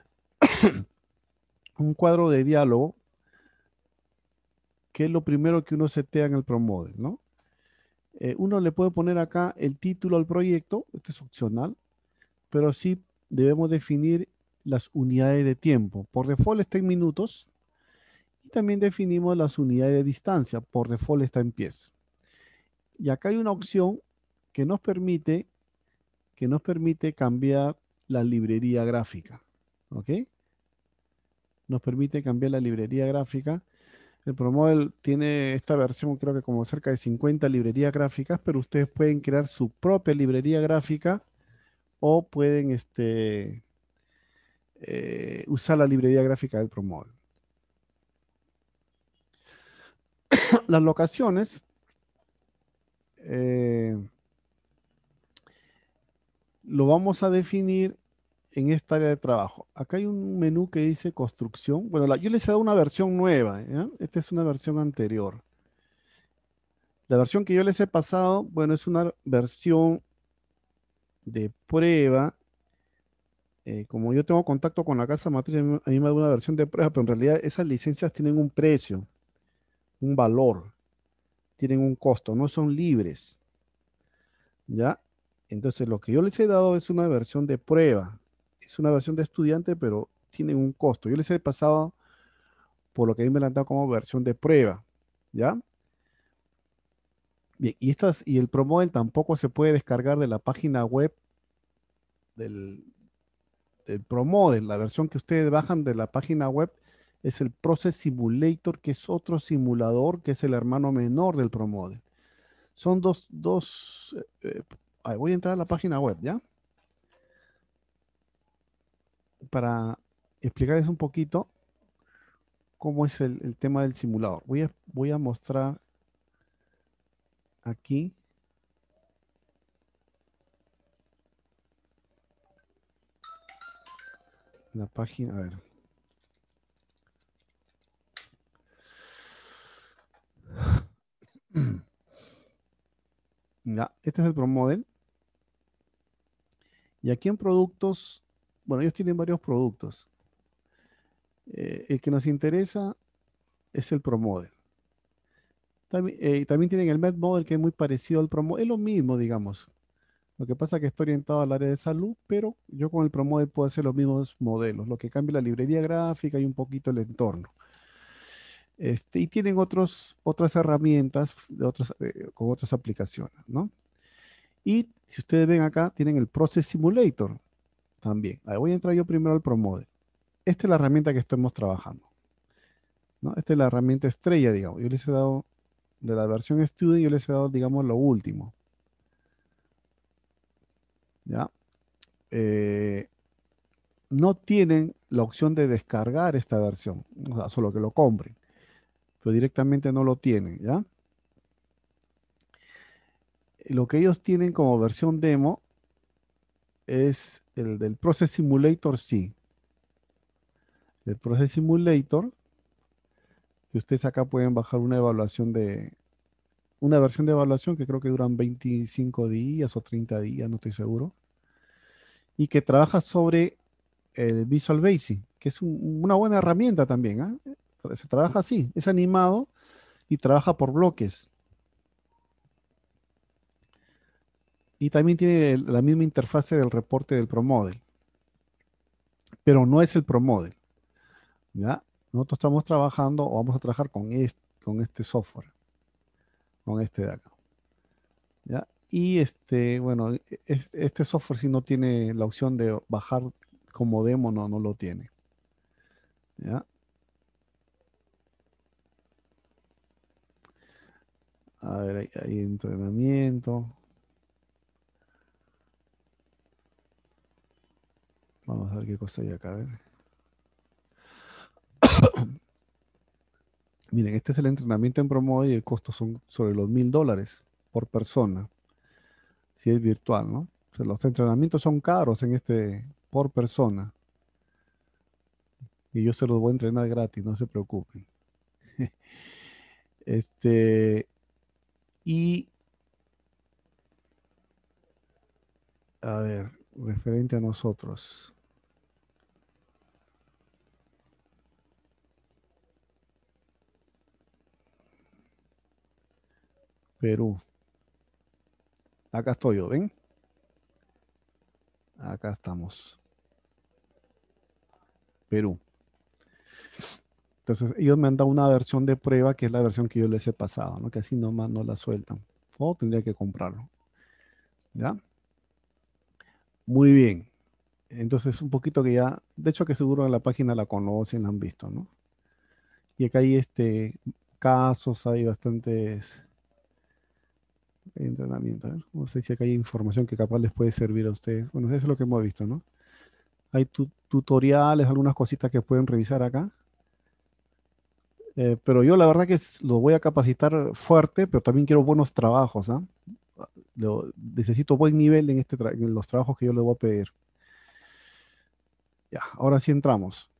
un cuadro de diálogo, que es lo primero que uno setea en el ProModel, ¿no? Eh, uno le puede poner acá el título al proyecto, esto es opcional, pero sí debemos definir las unidades de tiempo. Por default está en minutos y también definimos las unidades de distancia. Por default está en pies. Y acá hay una opción que nos permite, que nos permite cambiar la librería gráfica, ¿ok? Nos permite cambiar la librería gráfica. El ProModel tiene esta versión, creo que como cerca de cincuenta librerías gráficas, pero ustedes pueden crear su propia librería gráfica o pueden este, eh, usar la librería gráfica del ProModel. Las locaciones eh, lo vamos a definir en esta área de trabajo. Acá hay un menú que dice construcción. Bueno, la, yo les he dado una versión nueva, ¿ya? Esta es una versión anterior. La versión que yo les he pasado, bueno, es una versión de prueba. Eh, como yo tengo contacto con la casa matriz, a mí, a mí me da una versión de prueba, pero en realidad esas licencias tienen un precio, un valor, tienen un costo, no son libres. ¿Ya? Entonces lo que yo les he dado es una versión de prueba. Es una versión de estudiante, pero tienen un costo. Yo les he pasado por lo que a mí me la han dado como versión de prueba. ¿Ya? Bien, y, estas, y el ProModel tampoco se puede descargar de la página web del, del ProModel. La versión que ustedes bajan de la página web es el Process Simulator, que es otro simulador, que es el hermano menor del ProModel. Son dos, dos eh, eh, voy a entrar a la página web, ¿ya? Para explicarles un poquito cómo es el, el tema del simulador. Voy a, voy a mostrar aquí la página, a ver. Ya, este es el ProModel. Y aquí en productos, bueno, ellos tienen varios productos. Eh, el que nos interesa es el ProModel. También, eh, también tienen el MedModel, que es muy parecido al ProModel. Es lo mismo, digamos. Lo que pasa es que está orientado al área de salud, pero yo con el ProModel puedo hacer los mismos modelos. Lo que cambia la librería gráfica y un poquito el entorno. Este, y tienen otros, otras herramientas de otras, eh, con otras aplicaciones, ¿no? Y si ustedes ven acá, tienen el Process Simulator también. Ahí voy a entrar yo primero al ProModel. Esta es la herramienta que estamos trabajando, ¿no? Esta es la herramienta estrella, digamos. Yo les he dado, de la versión Student, yo les he dado, digamos, lo último. ¿Ya? Eh, no tienen la opción de descargar esta versión, o sea, solo que lo compren, pero directamente no lo tienen, ¿ya? Lo que ellos tienen como versión demo es el del Process Simulator, sí. El Process Simulator, que ustedes acá pueden bajar una evaluación de, una versión de evaluación que creo que duran veinticinco días o treinta días, no estoy seguro, y que trabaja sobre el Visual Basic, que es un- una buena herramienta también, ¿ah? Se trabaja así, es animado y trabaja por bloques. Y también tiene el- la misma interfase del reporte del ProModel, pero no es el ProModel, ¿ya? Nosotros estamos trabajando o vamos a trabajar con este, con este software, con este de acá, ¿ya? Y este, bueno, e- es- este software si no tiene la opción de bajar como demo, no, no lo tiene, ¿ya? A ver, hay, hay entrenamiento. Vamos a ver qué cosa hay acá, a ver. Miren, este es el entrenamiento en ProModel y el costo son sobre los mil dólares por persona, si es virtual, ¿no? O sea, los entrenamientos son caros en este por persona y yo se los voy a entrenar gratis, no se preocupen. Este, y a ver, referente a nosotros. Perú. Acá estoy yo, ¿ven? Acá estamos. Perú. Entonces, ellos me han dado una versión de prueba que es la versión que yo les he pasado, ¿no? Que así nomás no la sueltan. O tendría que comprarlo. ¿Ya? Muy bien. Entonces, un poquito que ya, de hecho que seguro en la página la conocen, la han visto, ¿no? Y acá hay este, casos, hay bastantes entrenamientos. ¿Eh? No sé si acá hay información que capaz les puede servir a ustedes. Bueno, eso es lo que hemos visto, ¿no? Hay tu- tutoriales, algunas cositas que pueden revisar acá. Eh, pero yo la verdad que es- los voy a capacitar fuerte, pero también quiero buenos trabajos, ¿ah? Lo- necesito buen nivel en, este tra- en los trabajos que yo les voy a pedir. Ya, ahora sí entramos.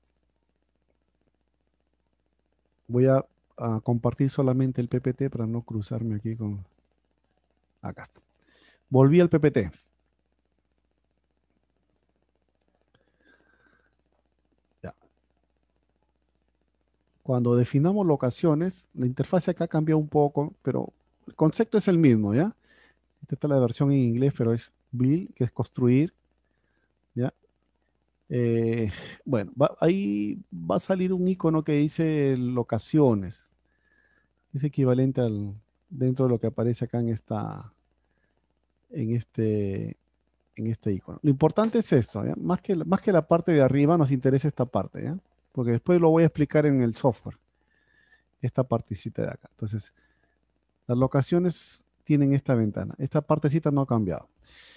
Voy a, a compartir solamente el P P T para no cruzarme aquí con... Acá está. Volví al P P T. Ya. Cuando definamos locaciones, la interfaz acá cambia un poco, pero el concepto es el mismo, ¿ya? Esta está la versión en inglés, pero es build, que es construir, ¿ya? Eh, bueno, va- ahí va a salir un icono que dice locaciones. Es equivalente al dentro de lo que aparece acá en esta, en este, en este icono. Lo importante es esto, ¿ya? Más que, la- más que la parte de arriba, nos interesa esta parte, ¿ya? Porque después lo voy a explicar en el software, esta partecita de acá. Entonces, las locaciones tienen esta ventana. Esta partecita no ha cambiado.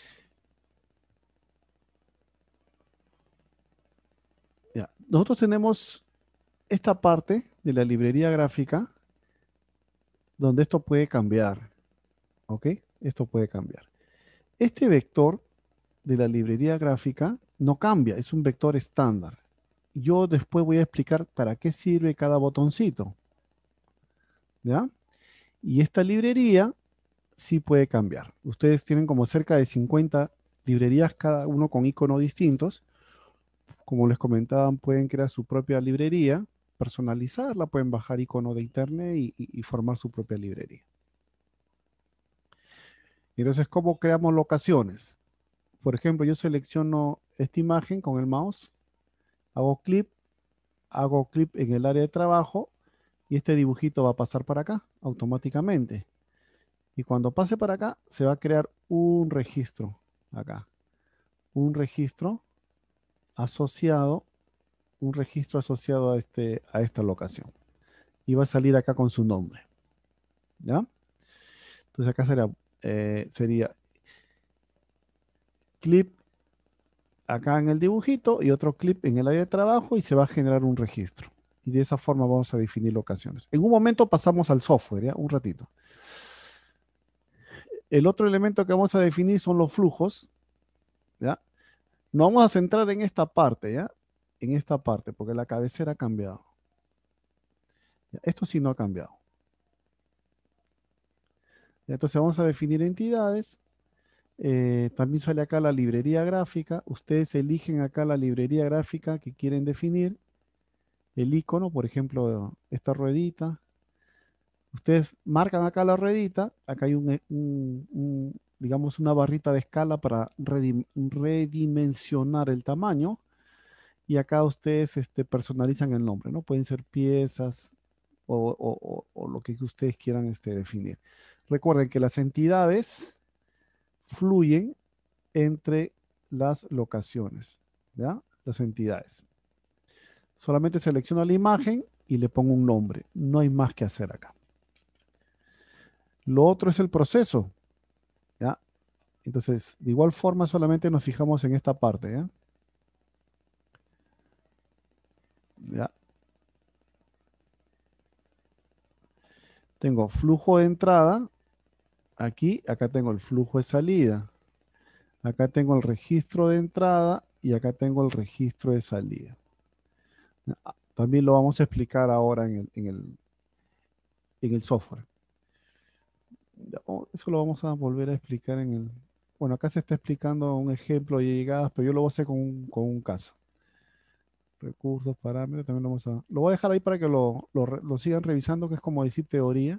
Ya. Nosotros tenemos esta parte de la librería gráfica donde esto puede cambiar. ¿Ok? Esto puede cambiar. Este vector de la librería gráfica no cambia, es un vector estándar. Yo después voy a explicar para qué sirve cada botoncito. ¿Ya? Y esta librería sí puede cambiar. Ustedes tienen como cerca de cincuenta librerías, cada uno con iconos distintos. Como les comentaban, pueden crear su propia librería, personalizarla, pueden bajar iconos de internet y, y- y formar su propia librería. Entonces, ¿cómo creamos locaciones? Por ejemplo, yo selecciono esta imagen con el mouse, hago clic, hago clic en el área de trabajo y este dibujito va a pasar para acá automáticamente. Y cuando pase para acá, se va a crear un registro acá. Un registro asociado, un registro asociado a, este, a esta locación. Y va a salir acá con su nombre. ¿Ya? Entonces acá sería, eh, sería clip acá en el dibujito y otro clip en el área de trabajo y se va a generar un registro. Y de esa forma vamos a definir locaciones. En un momento pasamos al software, ¿ya? Un ratito. El otro elemento que vamos a definir son los flujos, ¿ya? Nos vamos a centrar en esta parte, ¿ya? En esta parte, porque la cabecera ha cambiado. ¿Ya? Esto sí no ha cambiado. ¿Ya? Entonces vamos a definir entidades. Eh, también sale acá la librería gráfica. Ustedes eligen acá la librería gráfica que quieren definir. El icono, por ejemplo, esta ruedita. Ustedes marcan acá la ruedita. Acá hay un, un, un, digamos, una barrita de escala para redim redimensionar el tamaño. Y acá ustedes este, personalizan el nombre, ¿no? Pueden ser piezas o, o, o, o lo que ustedes quieran este, definir. Recuerden que las entidades fluyen entre las locaciones, ¿ya? Las entidades. Solamente selecciono la imagen y le pongo un nombre. No hay más que hacer acá. Lo otro es el proceso, ¿ya? Entonces, de igual forma, solamente nos fijamos en esta parte, ¿ya? ¿Ya? Tengo flujo de entrada. Aquí, acá tengo el flujo de salida. Acá tengo el registro de entrada y acá tengo el registro de salida. También lo vamos a explicar ahora en el, en el, en el software. Eso lo vamos a volver a explicar en el... Bueno, acá se está explicando un ejemplo de llegadas, pero yo lo voy a hacer con un, con un caso. Recursos, parámetros, también lo vamos a... Lo voy a dejar ahí para que lo, lo, lo sigan revisando, que es como decir teoría.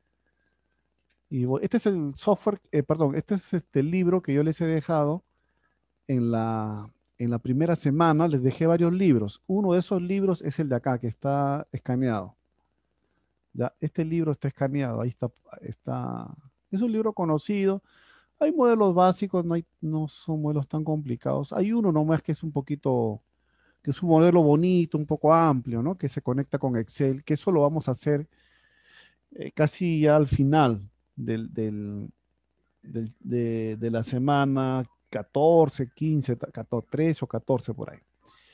Y este es el software, eh, perdón, este es este libro que yo les he dejado en la, en la primera semana. Les dejé varios libros. Uno de esos libros es el de acá, que está escaneado. Ya, este libro está escaneado, ahí está, está. Es un libro conocido. Hay modelos básicos, no, hay, no son modelos tan complicados. Hay uno nomás que es un poquito, que es un modelo bonito, un poco amplio, ¿no? Que se conecta con Excel, que eso lo vamos a hacer eh, casi ya al final del, del, del, de, de la semana catorce, quince, catorce, trece o catorce por ahí.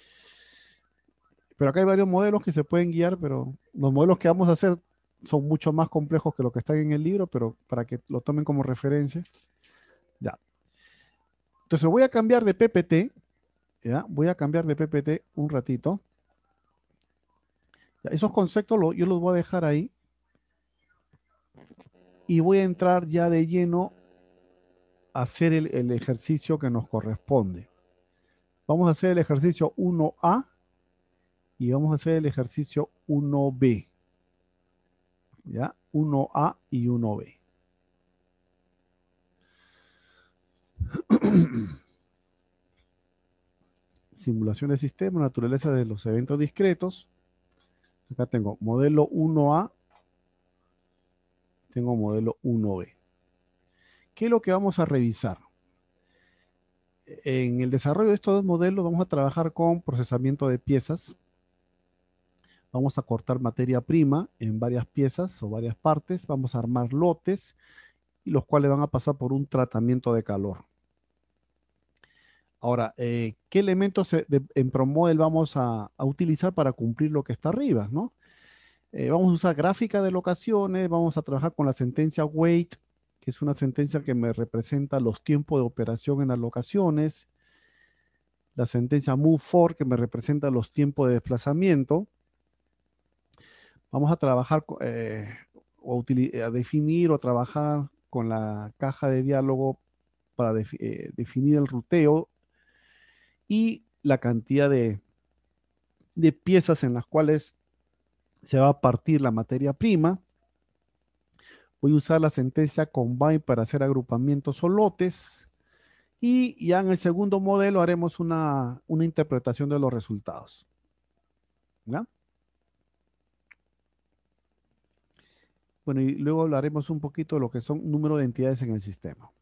Pero acá hay varios modelos que se pueden guiar, pero los modelos que vamos a hacer son mucho más complejos que lo que están en el libro, pero para que lo tomen como referencia. Ya. Entonces voy a cambiar de P P T. ¿Ya? Voy a cambiar de P P T un ratito. Ya, esos conceptos lo, yo los voy a dejar ahí. Y voy a entrar ya de lleno a hacer el, el ejercicio que nos corresponde. Vamos a hacer el ejercicio uno A y vamos a hacer el ejercicio uno B. ¿Ya? uno A y uno B. Simulación de sistema, naturaleza de los eventos discretos. Acá tengo modelo uno A, tengo modelo uno B. ¿Qué es lo que vamos a revisar? En el desarrollo de estos dos modelos vamos a trabajar con procesamiento de piezas. Vamos a cortar materia prima en varias piezas o varias partes. Vamos a armar lotes, los cuales van a pasar por un tratamiento de calor. Ahora, eh, ¿qué elementos de, en ProModel vamos a, a utilizar para cumplir lo que está arriba, ¿no? Eh, vamos a usar gráfica de locaciones, vamos a trabajar con la sentencia wait, que es una sentencia que me representa los tiempos de operación en las locaciones. La sentencia move for, que me representa los tiempos de desplazamiento. Vamos a trabajar eh, o a definir o trabajar con la caja de diálogo para defi eh, definir el ruteo y la cantidad de, de piezas en las cuales se va a partir la materia prima. Voy a usar la sentencia combine para hacer agrupamientos o lotes. Y ya en el segundo modelo haremos una, una interpretación de los resultados. ¿Ya? Bueno, y luego hablaremos un poquito de lo que son número de entidades en el sistema.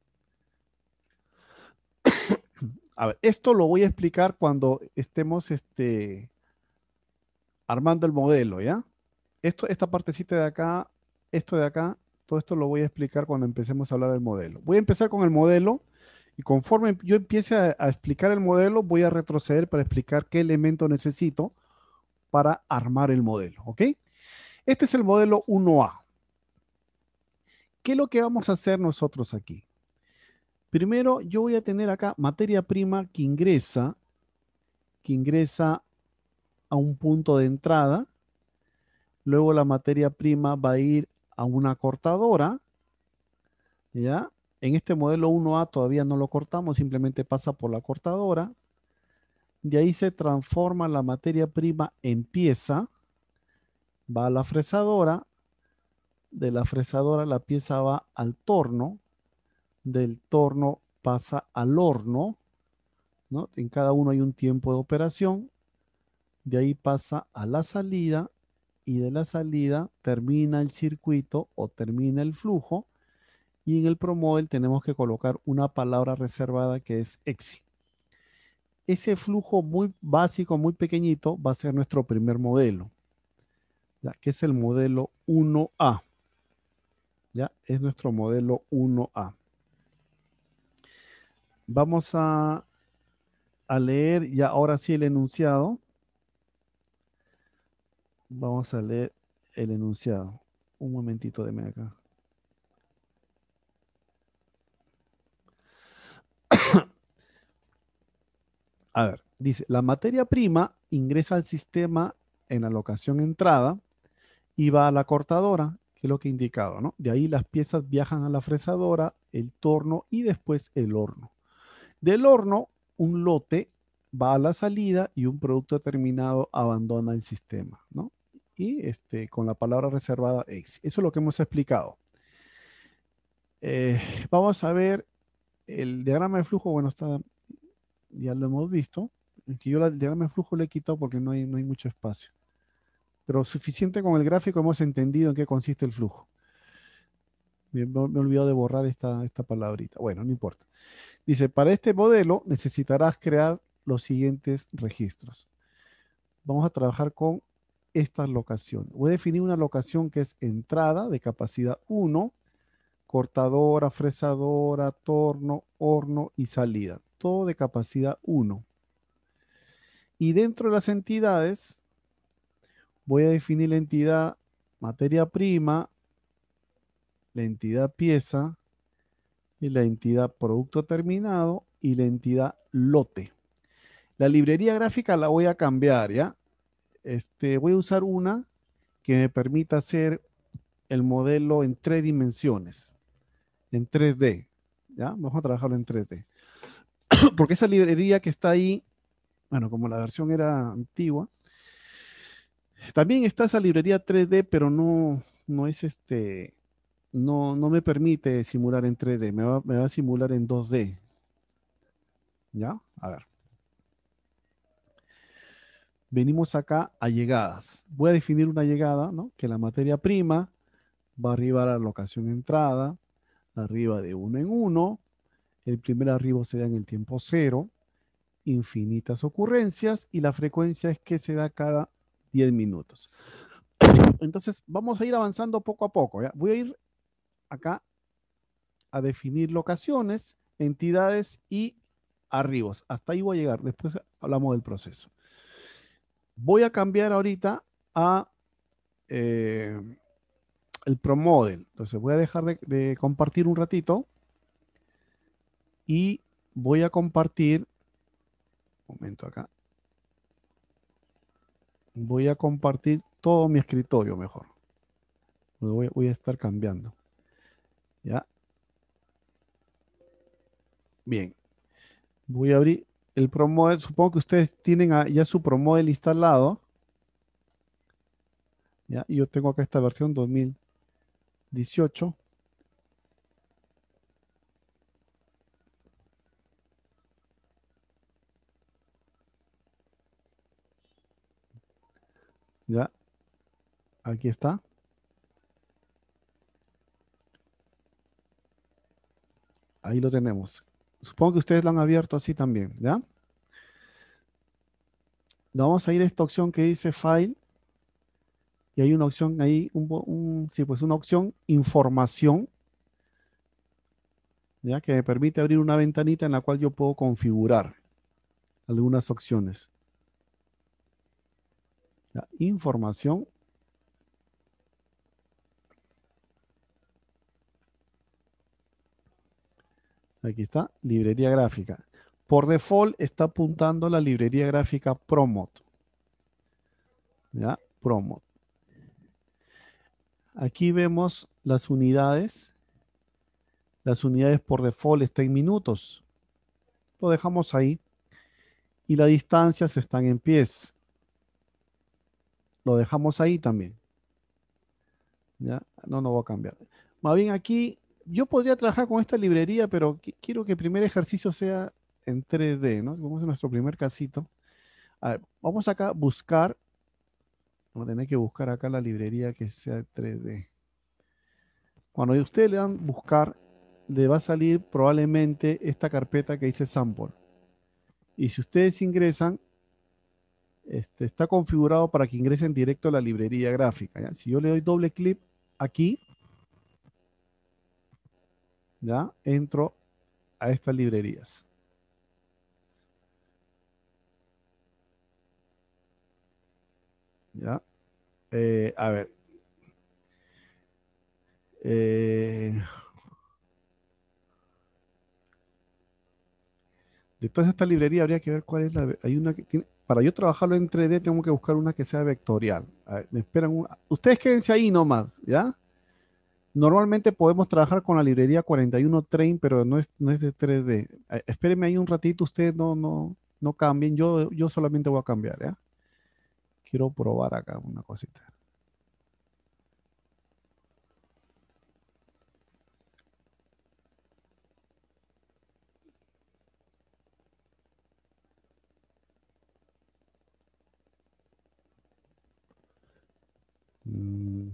A ver, esto lo voy a explicar cuando estemos este, armando el modelo, ¿ya? Esto, esta partecita de acá, esto de acá, todo esto lo voy a explicar cuando empecemos a hablar del modelo. Voy a empezar con el modelo y conforme yo empiece a, a explicar el modelo, voy a retroceder para explicar qué elemento necesito para armar el modelo, ¿ok? Este es el modelo uno A. ¿Qué es lo que vamos a hacer nosotros aquí? Primero, yo voy a tener acá materia prima que ingresa, que ingresa a un punto de entrada. Luego la materia prima va a ir a una cortadora, ¿ya? En este modelo uno A todavía no lo cortamos, simplemente pasa por la cortadora. De ahí se transforma la materia prima en pieza, va a la fresadora, de la fresadora la pieza va al torno, del torno pasa al horno, ¿no? En cada uno hay un tiempo de operación, de ahí pasa a la salida y de la salida termina el circuito o termina el flujo y en el ProModel tenemos que colocar una palabra reservada que es exit. Ese flujo muy básico, muy pequeñito, va a ser nuestro primer modelo, ¿ya? Que es el modelo uno A. ¿Ya? Es nuestro modelo uno A. Vamos a, a leer ya ahora sí el enunciado. Vamos a leer el enunciado. Un momentito, deme acá. A ver, dice, la materia prima ingresa al sistema en la locación entrada y va a la cortadora, que es lo que he indicado, ¿no? De ahí las piezas viajan a la fresadora, el torno y después el horno. Del horno, un lote va a la salida y un producto terminado abandona el sistema, ¿no? Y este, con la palabra reservada exit. Eso es lo que hemos explicado. Eh, vamos a ver el diagrama de flujo. Bueno, está, ya lo hemos visto. Que yo el diagrama de flujo lo he quitado porque no hay, no hay mucho espacio. Pero suficiente con el gráfico hemos entendido en qué consiste el flujo. Me, me he olvidado de borrar esta, esta palabrita. Bueno, no importa. Dice, para este modelo necesitarás crear los siguientes registros. Vamos a trabajar con estas locaciones. Voy a definir una locación que es entrada de capacidad uno, cortadora, fresadora, torno, horno y salida. Todo de capacidad uno. Y dentro de las entidades, voy a definir la entidad materia prima, la entidad pieza, y la entidad producto terminado y la entidad lote. La librería gráfica la voy a cambiar, ¿ya? Este, voy a usar una que me permita hacer el modelo en tres dimensiones, en tres D, ¿ya? Vamos a trabajarlo en tres D. Porque esa librería que está ahí, bueno, como la versión era antigua, también está esa librería tres D, pero no, no es este... No, no me permite simular en tres D, me va, me va a simular en dos D. ¿Ya? A ver. Venimos acá a llegadas. Voy a definir una llegada, ¿no? Que la materia prima va arriba a la locación entrada, arriba de uno en uno. El primer arribo se da en el tiempo cero, infinitas ocurrencias y la frecuencia es que se da cada diez minutos. Entonces, vamos a ir avanzando poco a poco, ¿ya? Voy a ir acá a definir locaciones, entidades y arribos. Hasta ahí voy a llegar. Después hablamos del proceso. Voy a cambiar ahorita a eh, el ProModel. Entonces voy a dejar de, de compartir un ratito y voy a compartir, un momento acá, voy a compartir todo mi escritorio mejor. Voy, voy a estar cambiando. ¿Ya? Bien. Voy a abrir el ProModel. Supongo que ustedes tienen a, ya su ProModel instalado. ¿Ya? Yo tengo acá esta versión dos mil dieciocho. Ya, aquí está. Ahí lo tenemos. Supongo que ustedes lo han abierto así también, ¿ya? Nos vamos a ir a esta opción que dice File. Y hay una opción ahí, un, bo- un- sí, pues una opción Información, ¿ya? Que me permite abrir una ventanita en la cual yo puedo configurar algunas opciones. Ya, Información. Aquí está, librería gráfica. Por default está apuntando a la librería gráfica Promote. ¿Ya? Promote. Aquí vemos las unidades. Las unidades por default están en minutos. Lo dejamos ahí. Y las distancias están en pies. Lo dejamos ahí también. ¿Ya? No, no voy a cambiar. Más bien aquí, yo podría trabajar con esta librería, pero qui- quiero que el primer ejercicio sea en tres D, ¿no? Vamos a nuestro primer casito. A ver, vamos acá a buscar. Vamos a tener que buscar acá la librería que sea tres D. Cuando ustedes le dan buscar, le va a salir probablemente esta carpeta que dice sample. Y si ustedes ingresan, este, está configurado para que ingresen directo a la librería gráfica, ¿ya? Si yo le doy doble clic aquí, ¿ya? Entro a estas librerías. ¿Ya? Eh, a ver. Eh, de todas estas librerías habría que ver cuál es la... Hay una que tiene... Para yo trabajarlo en tres D tengo que buscar una que sea vectorial. A ver, me esperan un- Ustedes quédense ahí nomás, ¿ya? Normalmente podemos trabajar con la librería cuarenta y uno Train, pero no es, no es de tres D. Eh, Espérenme ahí un ratito, ustedes no, no, no cambien. Yo, yo solamente voy a cambiar, ¿ya? Quiero probar acá una cosita. Mm,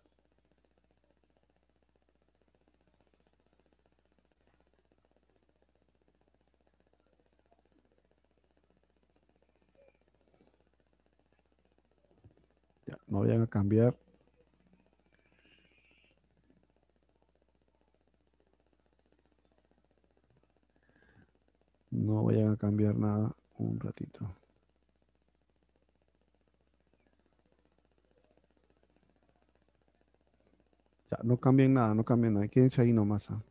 ya, no vayan a cambiar. No vayan a cambiar nada. Un ratito. Ya, no cambien nada, no cambien nada. Quédense ahí nomás. ¿Ah?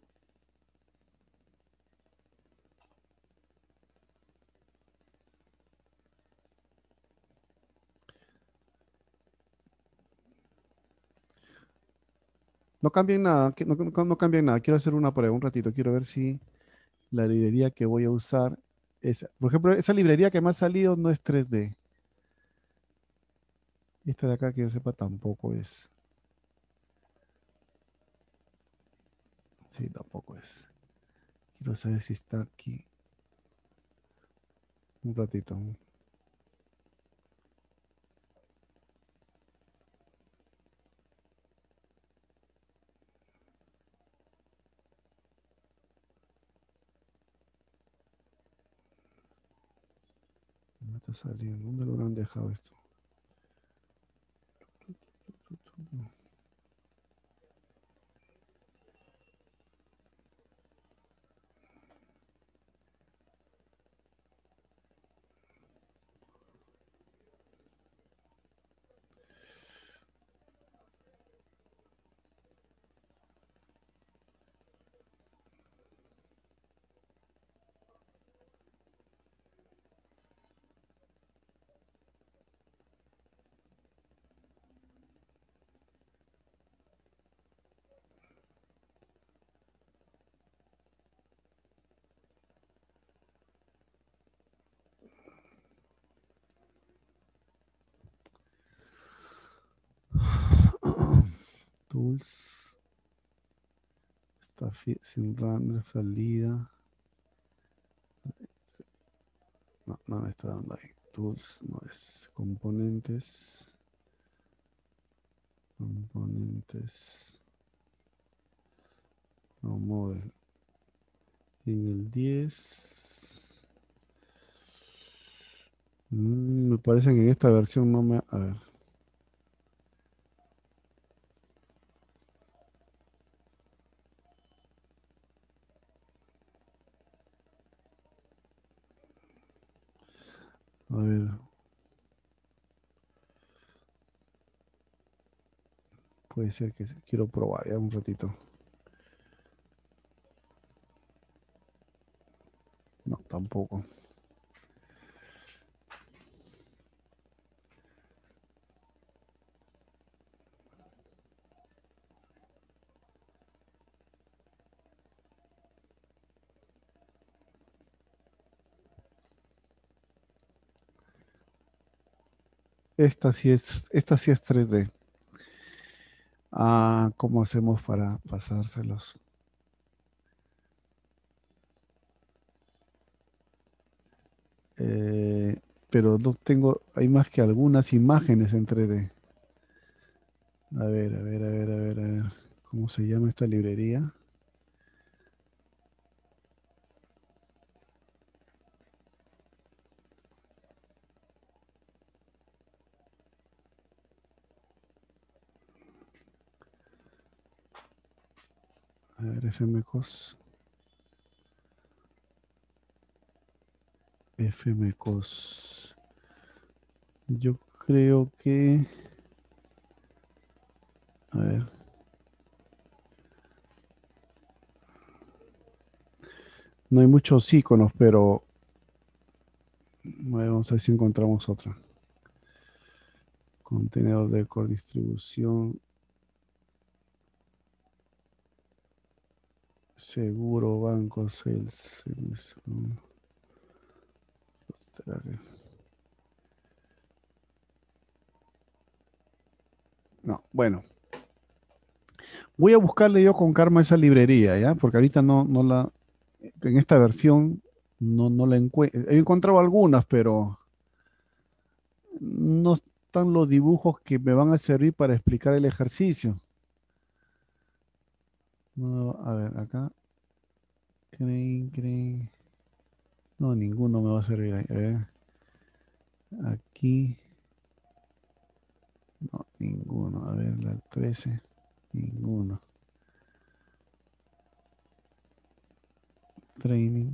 No cambien nada, que no, no- no cambien nada. Quiero hacer una prueba un ratito. Quiero ver si la librería que voy a usar es, por ejemplo, esa librería que me ha salido no es tres D. Esta de acá que yo sepa tampoco es. Sí, tampoco es. Quiero saber si está aquí. Un ratito. No me está saliendo. ¿Dónde lo habrán dejado esto? Tools. Está fi- sin render, salida. No, no me está dando ahí. Tools, no es. Componentes. Componentes. No, model. En el diez. Mm, me parece que en esta versión no me... A ver. A ver. Puede ser que quiero probar ya un ratito. No, tampoco. Esta sí es, esta sí es tres D. Ah, ¿cómo hacemos para pasárselos? Eh, pero no tengo, hay más que algunas imágenes en tres D. A ver, a ver, a ver, a ver, a ver. ¿Cómo se llama esta librería? A ver, FMCOS. FMCOS. Yo creo que... A ver. No hay muchos iconos, pero... a ver, vamos a ver si encontramos otra. Contenedor de core distribución. Seguro, banco, sales. sales, mm. ¿Será que- No, bueno. Voy a buscarle yo con calma esa librería, ¿ya? Porque ahorita no, no la... En esta versión no, no la encuentro. He encontrado algunas, pero no están los dibujos que me van a servir para explicar el ejercicio. No, a ver, acá. Crane, crane. No, ninguno me va a servir ahí. A ver. Aquí. No, ninguno. A ver, la trece. Ninguno. Training.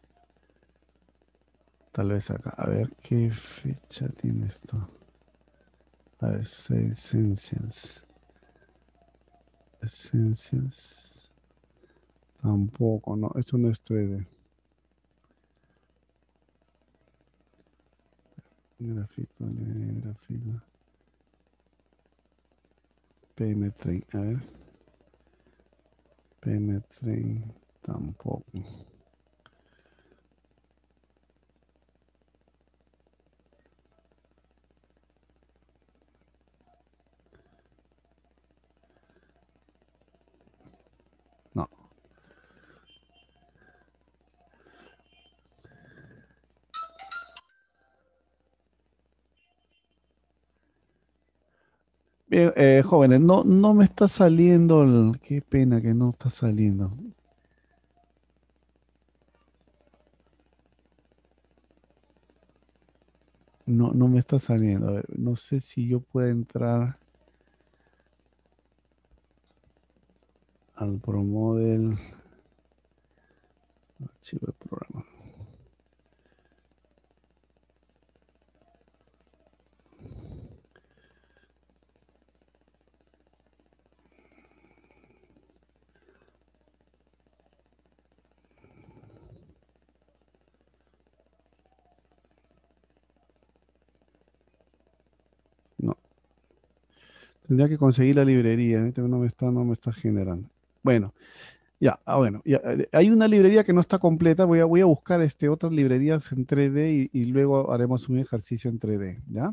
Tal vez acá. A ver qué fecha tiene esto. A ver, Essentials. Essentials. Tampoco, no. Esto no es tres D. Gráfico, eh, gráfico. P M Train. A ver. P M Train. Tampoco. No. Bien, eh, jóvenes, no, no me está saliendo el... Qué pena que no está saliendo. No, no me está saliendo. A ver, no sé si yo puedo entrar al ProModel. Archivo de programa. No. Tendría que conseguir la librería. Ahorita no me está, no me está generando. Bueno, ya, ah, bueno, ya, eh, hay una librería que no está completa. Voy a, voy a buscar este, otras librerías en tres D y, y luego haremos un ejercicio en tres D, ¿ya?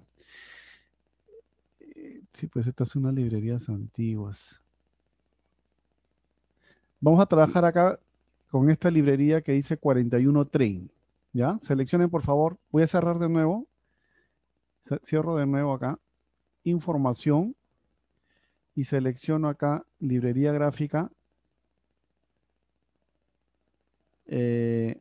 Eh, Sí, pues estas son las librerías antiguas. Vamos a trabajar acá con esta librería que dice cuarenta y uno Train. ¿Ya? Seleccionen, por favor. Voy a cerrar de nuevo. Cierro de nuevo acá. Información. Y selecciono acá librería gráfica. Eh,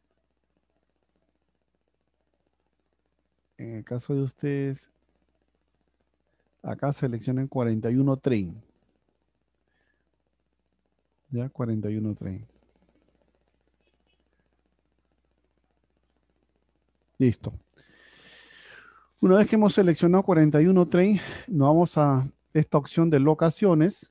en el caso de ustedes, acá seleccionen cuarenta y uno Train. Ya, cuarenta y uno Train. Listo. Una vez que hemos seleccionado cuarenta y uno Train, nos vamos a esta opción de locaciones.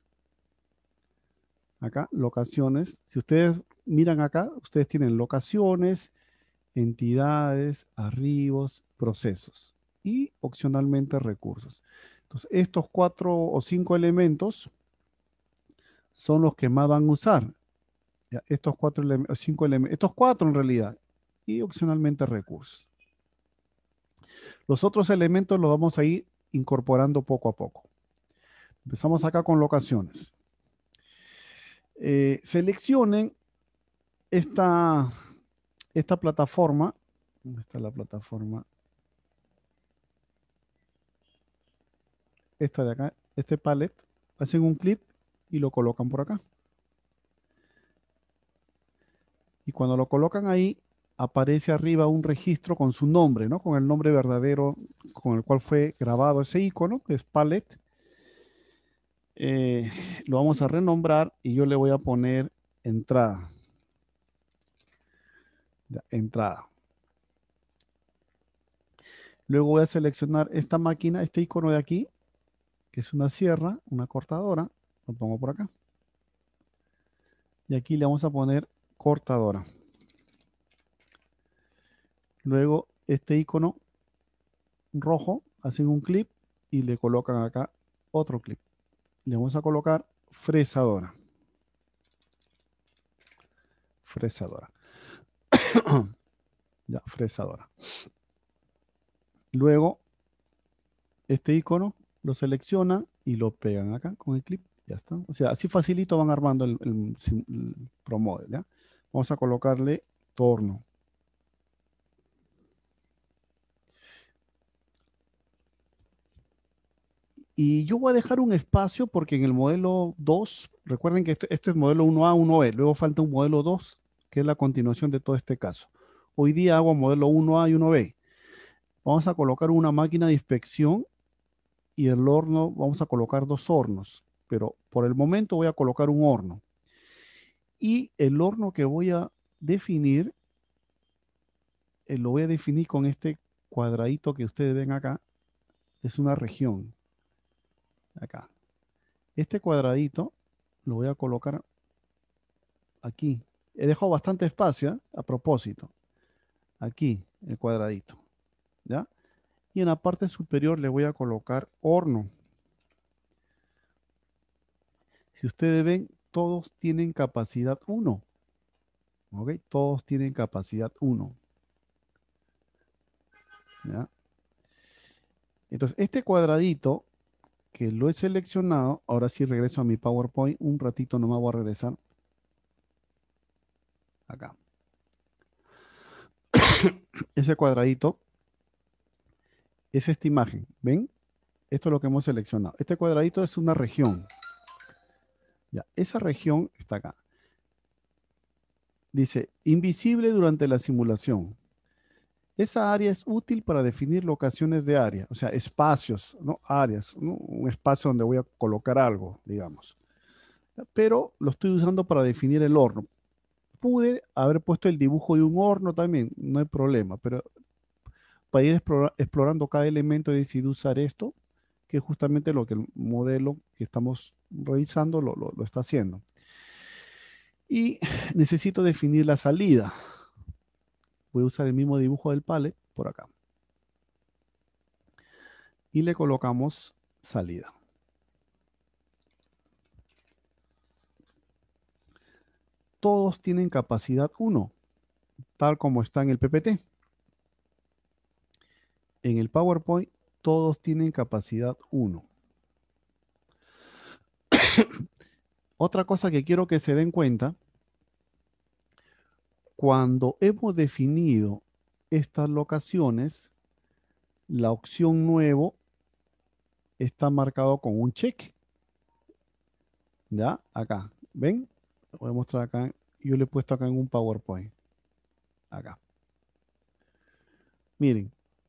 Acá, locaciones. Si ustedes miran acá, ustedes tienen locaciones, entidades, arribos, procesos y opcionalmente recursos. Entonces, estos cuatro o cinco elementos son los que más van a usar. Ya, estos cuatro elementos, cinco elementos, estos cuatro en realidad, y opcionalmente recursos. Los otros elementos los vamos a ir incorporando poco a poco. Empezamos acá con locaciones. Eh, seleccionen esta, esta plataforma. ¿Dónde está la plataforma? Esta de acá, este palette. Hacen un clip y lo colocan por acá. Y cuando lo colocan ahí, aparece arriba un registro con su nombre, ¿no? Con el nombre verdadero con el cual fue grabado ese icono, que es palette. Eh, lo vamos a renombrar y yo le voy a poner entrada. Ya, entrada. Luego voy a seleccionar esta máquina, este icono de aquí, que es una sierra, una cortadora. Lo pongo por acá. Y aquí le vamos a poner cortadora. Luego este icono rojo, hacen un clip y le colocan acá otro clip. Le vamos a colocar fresadora. Fresadora. Ya, fresadora. Luego, este icono lo seleccionan y lo pegan acá con el clip. Ya está. O sea, así facilito van armando el, el, el ProModel. ¿Ya? Vamos a colocarle torno. Y yo voy a dejar un espacio porque en el modelo dos, recuerden que este, este es modelo uno A, uno B, luego falta un modelo dos, que es la continuación de todo este caso. Hoy día hago modelo uno A y uno B. Vamos a colocar una máquina de inspección y el horno, vamos a colocar dos hornos, pero por el momento voy a colocar un horno. Y el horno que voy a definir, eh, lo voy a definir con este cuadradito que ustedes ven acá, es una región. Acá. Este cuadradito lo voy a colocar aquí. He dejado bastante espacio, ¿eh? A propósito. Aquí, el cuadradito. ¿Ya? Y en la parte superior le voy a colocar horno. Si ustedes ven, todos tienen capacidad uno. ¿Ok? Todos tienen capacidad uno. ¿Ya? Entonces, este cuadradito que lo he seleccionado, ahora sí regreso a mi PowerPoint, un ratito nomás voy a regresar. Acá. Ese cuadradito es esta imagen, ¿ven? Esto es lo que hemos seleccionado. Este cuadradito es una región. Ya, esa región está acá. Dice, invisible durante la simulación. Esa área es útil para definir locaciones de área, o sea, espacios, ¿no? Áreas, ¿no? Un espacio donde voy a colocar algo, digamos. Pero lo estoy usando para definir el horno. Pude haber puesto el dibujo de un horno también, no hay problema, pero para ir explora, explorando cada elemento he decidido usar esto, que es justamente lo que el modelo que estamos revisando lo, lo, lo está haciendo. Y necesito definir la salida. Voy a usar el mismo dibujo del palette por acá. Y le colocamos salida. Todos tienen capacidad uno, tal como está en el P P T. En el PowerPoint, todos tienen capacidad uno. Otra cosa que quiero que se den cuenta Cuando hemos definido estas locaciones, la opción nuevo está marcado con un check. ¿Ya? Acá. ¿Ven? Lo voy a mostrar acá. Yo le he puesto acá en un PowerPoint. Acá. Miren.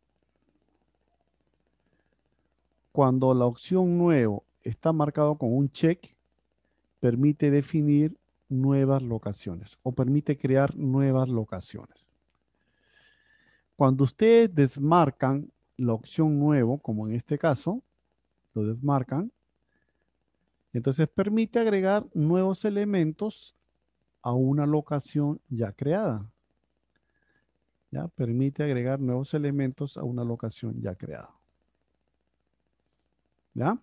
Cuando la opción nuevo está marcado con un check, permite definir nuevas locaciones o permite crear nuevas locaciones. Cuando ustedes desmarcan la opción nuevo, como en este caso, lo desmarcan, entonces permite agregar nuevos elementos a una locación ya creada. ¿Ya? Permite agregar nuevos elementos a una locación ya creada. ¿Ya?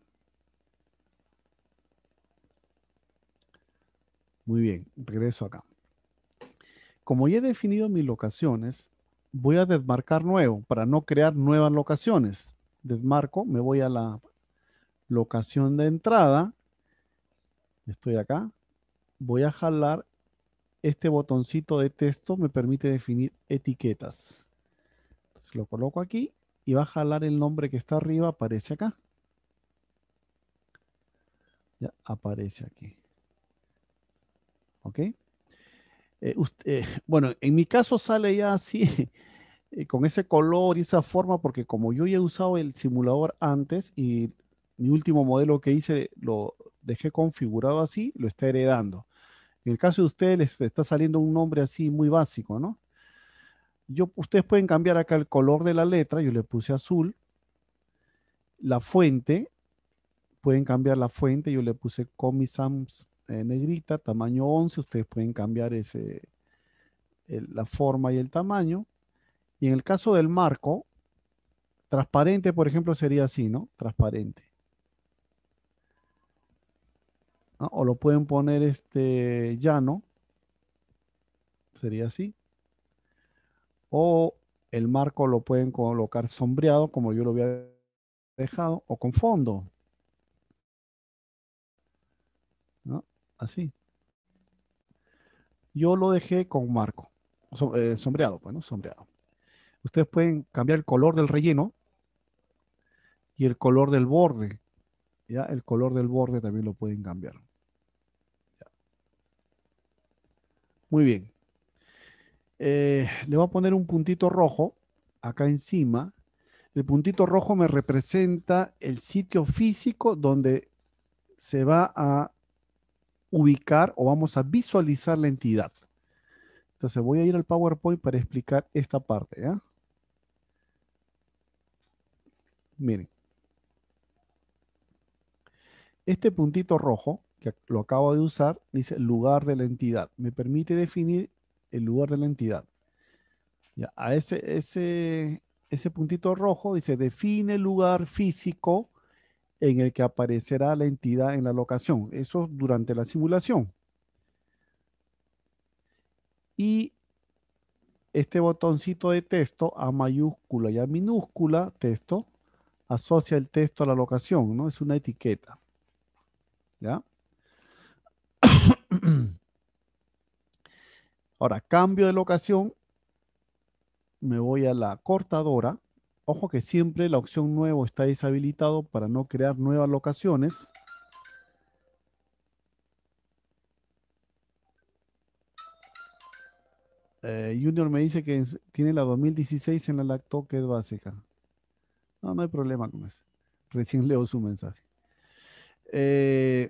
Muy bien, regreso acá. Como ya he definido mis locaciones, voy a desmarcar nuevo para no crear nuevas locaciones. Desmarco, me voy a la locación de entrada. Estoy acá. Voy a jalar este botoncito de texto, me permite definir etiquetas. Entonces lo coloco aquí y va a jalar el nombre que está arriba, aparece acá. Ya aparece aquí. ¿Ok? Eh, usted, eh, bueno, en mi caso sale ya así, eh, con ese color y esa forma, porque como yo ya he usado el simulador antes y mi último modelo que hice lo dejé configurado así, lo está heredando. En el caso de ustedes les está saliendo un nombre así muy básico, ¿no? Yo, ustedes pueden cambiar acá el color de la letra, yo le puse azul. La fuente, pueden cambiar la fuente, yo le puse Comic Sans eh, negrita, tamaño once, ustedes pueden cambiar ese, el, la forma y el tamaño. Y en el caso del marco, transparente, por ejemplo, sería así, ¿no? Transparente. ¿No? O lo pueden poner este llano, sería así. O el marco lo pueden colocar sombreado, como yo lo había dejado, o con fondo, ¿no? Así. Yo lo dejé con marco, so, eh, sombreado, pues, ¿no? Sombreado. Ustedes pueden cambiar el color del relleno y el color del borde. ¿Ya? El color del borde también lo pueden cambiar. ¿Ya? Muy bien. Eh, le voy a poner un puntito rojo acá encima. El puntito rojo me representa el sitio físico donde se va a ubicar o vamos a visualizar la entidad. Entonces voy a ir al PowerPoint para explicar esta parte. ¿Ya? Miren. Este puntito rojo, que lo acabo de usar, dice lugar de la entidad. Me permite definir el lugar de la entidad. Ya, a ese, ese, ese puntito rojo dice define el lugar físico en el que aparecerá la entidad en la locación. Eso durante la simulación. Y este botoncito de texto a mayúscula y a minúscula, texto, asocia el texto a la locación, ¿no? Es una etiqueta. ¿Ya? Ahora, cambio de locación. Me voy a la cortadora. Ojo que siempre la opción nuevo está deshabilitado para no crear nuevas locaciones. Eh, Junior me dice que tiene la dos mil dieciséis en la lacto que es básica. No, no hay problema con eso. Recién leo su mensaje. Eh,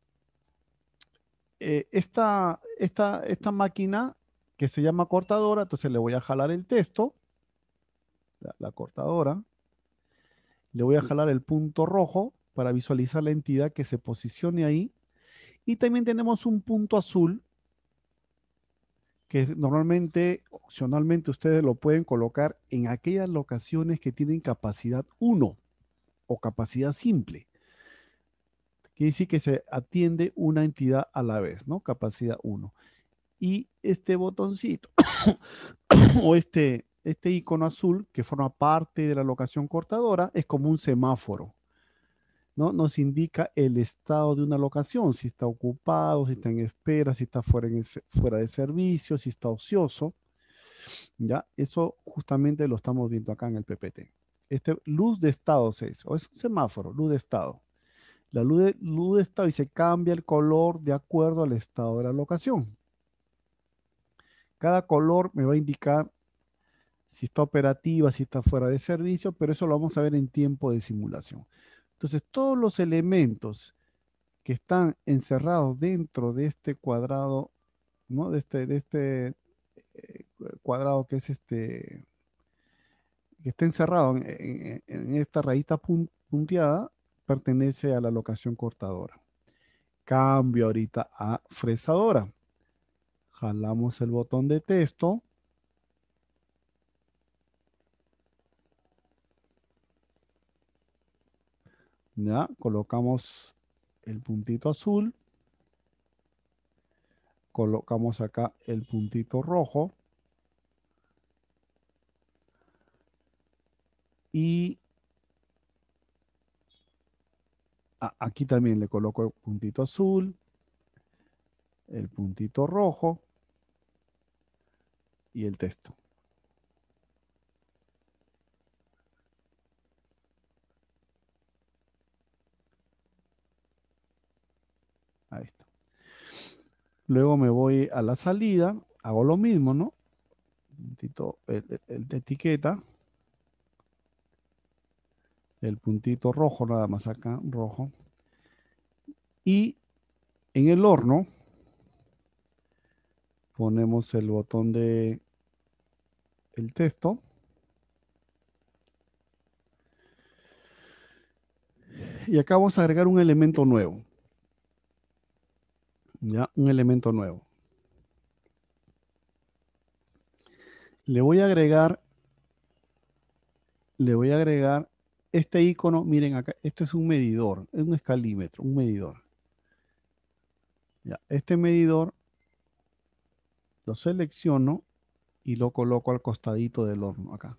eh, esta, esta, esta máquina que se llama cortadora, entonces le voy a jalar el texto, la, la cortadora, le voy a jalar el punto rojo para visualizar la entidad que se posicione ahí. Y también tenemos un punto azul que normalmente, opcionalmente, ustedes lo pueden colocar en aquellas locaciones que tienen capacidad uno o capacidad simple. Quiere decir que se atiende una entidad a la vez, ¿no? Capacidad uno. Y este botoncito o este, este icono azul que forma parte de la locación cortadora es como un semáforo. ¿no? Nos indica el estado de una locación, si está ocupado, si está en espera, si está fuera, en ese- fuera de servicio, si está ocioso. ¿Ya? Eso justamente lo estamos viendo acá en el P P T. Este, luz de estado se dice, o es un semáforo, luz de estado. La luz de, luz de estado y se cambia el color de acuerdo al estado de la locación. Cada color me va a indicar si está operativa, si está fuera de servicio, pero eso lo vamos a ver en tiempo de simulación. Entonces, todos los elementos que están encerrados dentro de este cuadrado, ¿no? De este, de este eh, cuadrado que es este, que está encerrado en, en- en esta rayita pun- punteada, pertenece a la locación cortadora. Cambio ahorita a fresadora. Jalamos el botón de texto. Ya, colocamos el puntito azul. Colocamos acá el puntito rojo. Y a- aquí también le coloco el puntito azul, el puntito rojo y el texto. Ahí está. Luego me voy a la salida, hago lo mismo, ¿no? Puntito, el, el- el de etiqueta, el puntito rojo, nada más acá, rojo. Y en el horno ponemos el botón de el texto. Y acá vamos a agregar un elemento nuevo. Ya, un elemento nuevo. Le voy a agregar, le voy a agregar este icono. Miren acá, esto es un medidor, es un escalímetro, un medidor. Ya, este medidor lo selecciono y lo coloco al costadito del horno acá.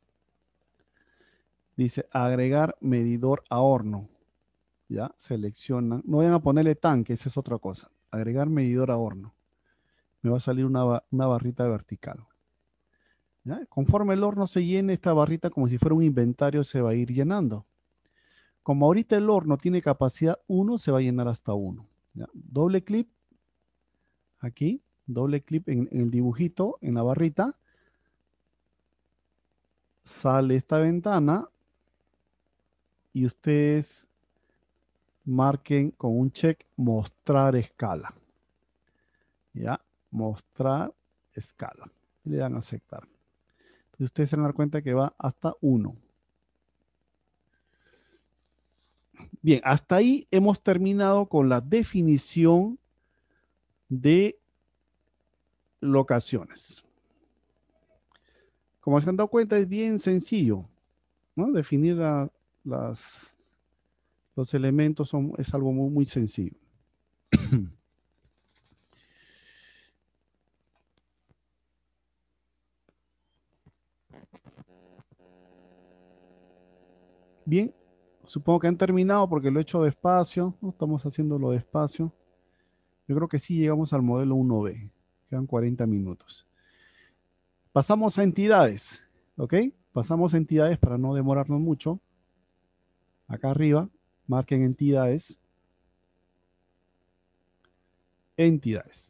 Dice agregar medidor a horno. Ya, seleccionan. No vayan a ponerle tanque, esa es otra cosa. Agregar medidor a horno. Me va a salir una, ba- una barrita vertical. ¿Ya? Conforme el horno se llene, esta barrita como si fuera un inventario se va a ir llenando. Como ahorita el horno tiene capacidad uno, se va a llenar hasta uno. ¿Ya? Doble clic aquí, doble clic en, en el dibujito, en la barrita. Sale esta ventana y ustedes marquen con un check mostrar escala. ¿Ya? Mostrar escala. Y le dan a aceptar. Y ustedes se van a dar cuenta que va hasta uno. Bien, hasta ahí hemos terminado con la definición de locaciones. Como se han dado cuenta, es bien sencillo, ¿no? Definir la- las, los elementos son, es algo muy, muy sencillo. Bien, supongo que han terminado porque lo he hecho despacio, ¿no? Estamos haciéndolo despacio. Yo creo que sí llegamos al modelo uno B. Quedan cuarenta minutos. Pasamos a entidades, ¿ok? Pasamos a entidades para no demorarnos mucho. Acá arriba, marquen entidades. Entidades.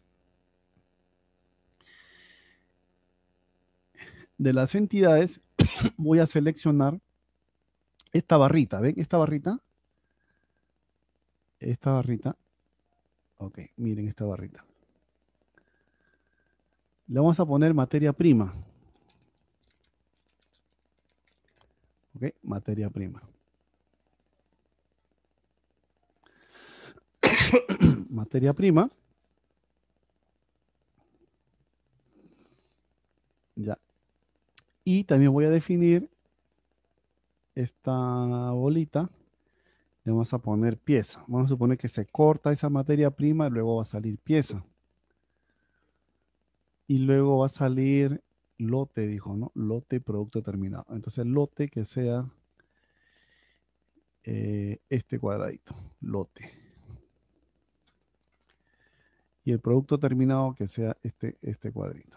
De las entidades voy a seleccionar esta barrita, ¿ven? Esta barrita. Esta barrita. Ok, miren esta barrita. Le vamos a poner materia prima. Ok, materia prima. Materia prima. Ya. Y también voy a definir esta bolita. Le vamos a poner pieza. Vamos a suponer que se corta esa materia prima y luego va a salir pieza. Y luego va a salir lote, dijo, ¿no? Lote, producto terminado. Entonces, lote que sea eh, este cuadradito, lote. Y el producto terminado que sea este, este cuadrito.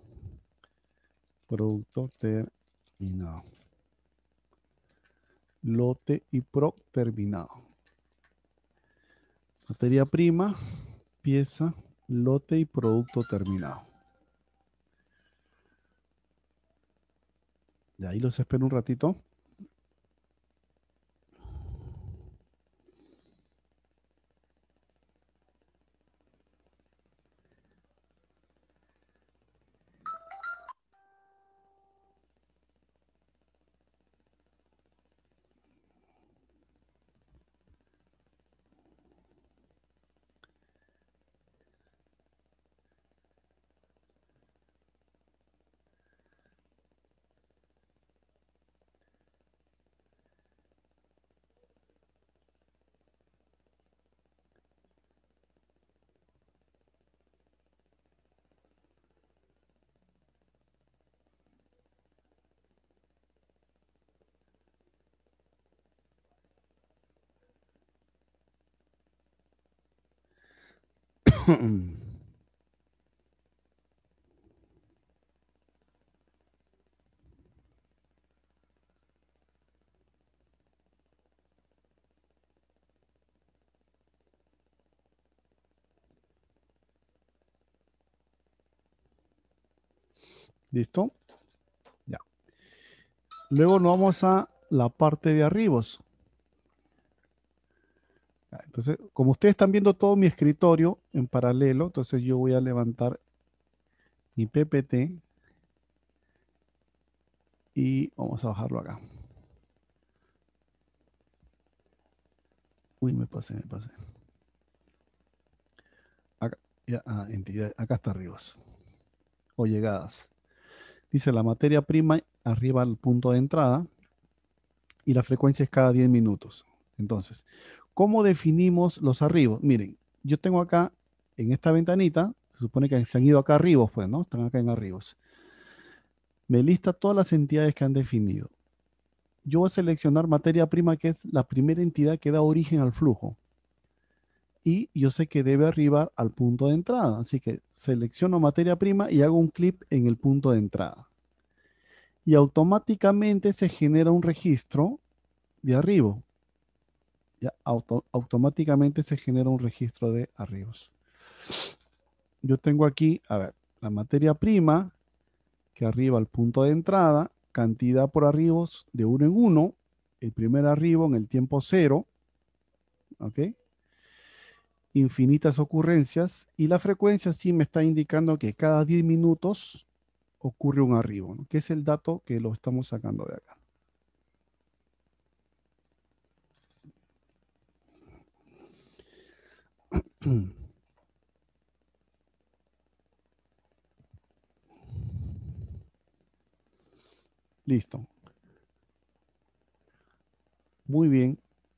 Producto terminado. Lote y pro terminado. Materia prima, pieza, lote y producto terminado. De ahí los espero un ratito. ¿Listo? Ya. Luego nos vamos a la parte de arribos. Entonces, como ustedes están viendo todo mi escritorio en paralelo, entonces yo voy a levantar mi P P T y vamos a bajarlo acá. Uy, me pasé, me pasé. Acá, ya, ah, entidad, acá está arribos. O llegadas. Dice la materia prima arriba al punto de entrada y la frecuencia es cada diez minutos. Entonces, ¿cómo definimos los arribos? Miren, yo tengo acá en esta ventanita, se supone que se han ido acá arribos, pues, ¿no? Están acá en arribos. Me lista todas las entidades que han definido. Yo voy a seleccionar materia prima, que es la primera entidad que da origen al flujo. Y yo sé que debe arribar al punto de entrada. Así que selecciono materia prima y hago un clip en el punto de entrada. Y automáticamente se genera un registro de arribo. Ya auto, automáticamente se genera un registro de arribos. Yo tengo aquí, a ver, la materia prima que arriba al punto de entrada, cantidad por arribos de uno en uno, el primer arribo en el tiempo cero, ¿ok? Infinitas ocurrencias, y la frecuencia sí me está indicando que cada diez minutos ocurre un arribo, ¿no? Que es el dato que lo estamos sacando de acá. Listo. Muy bien.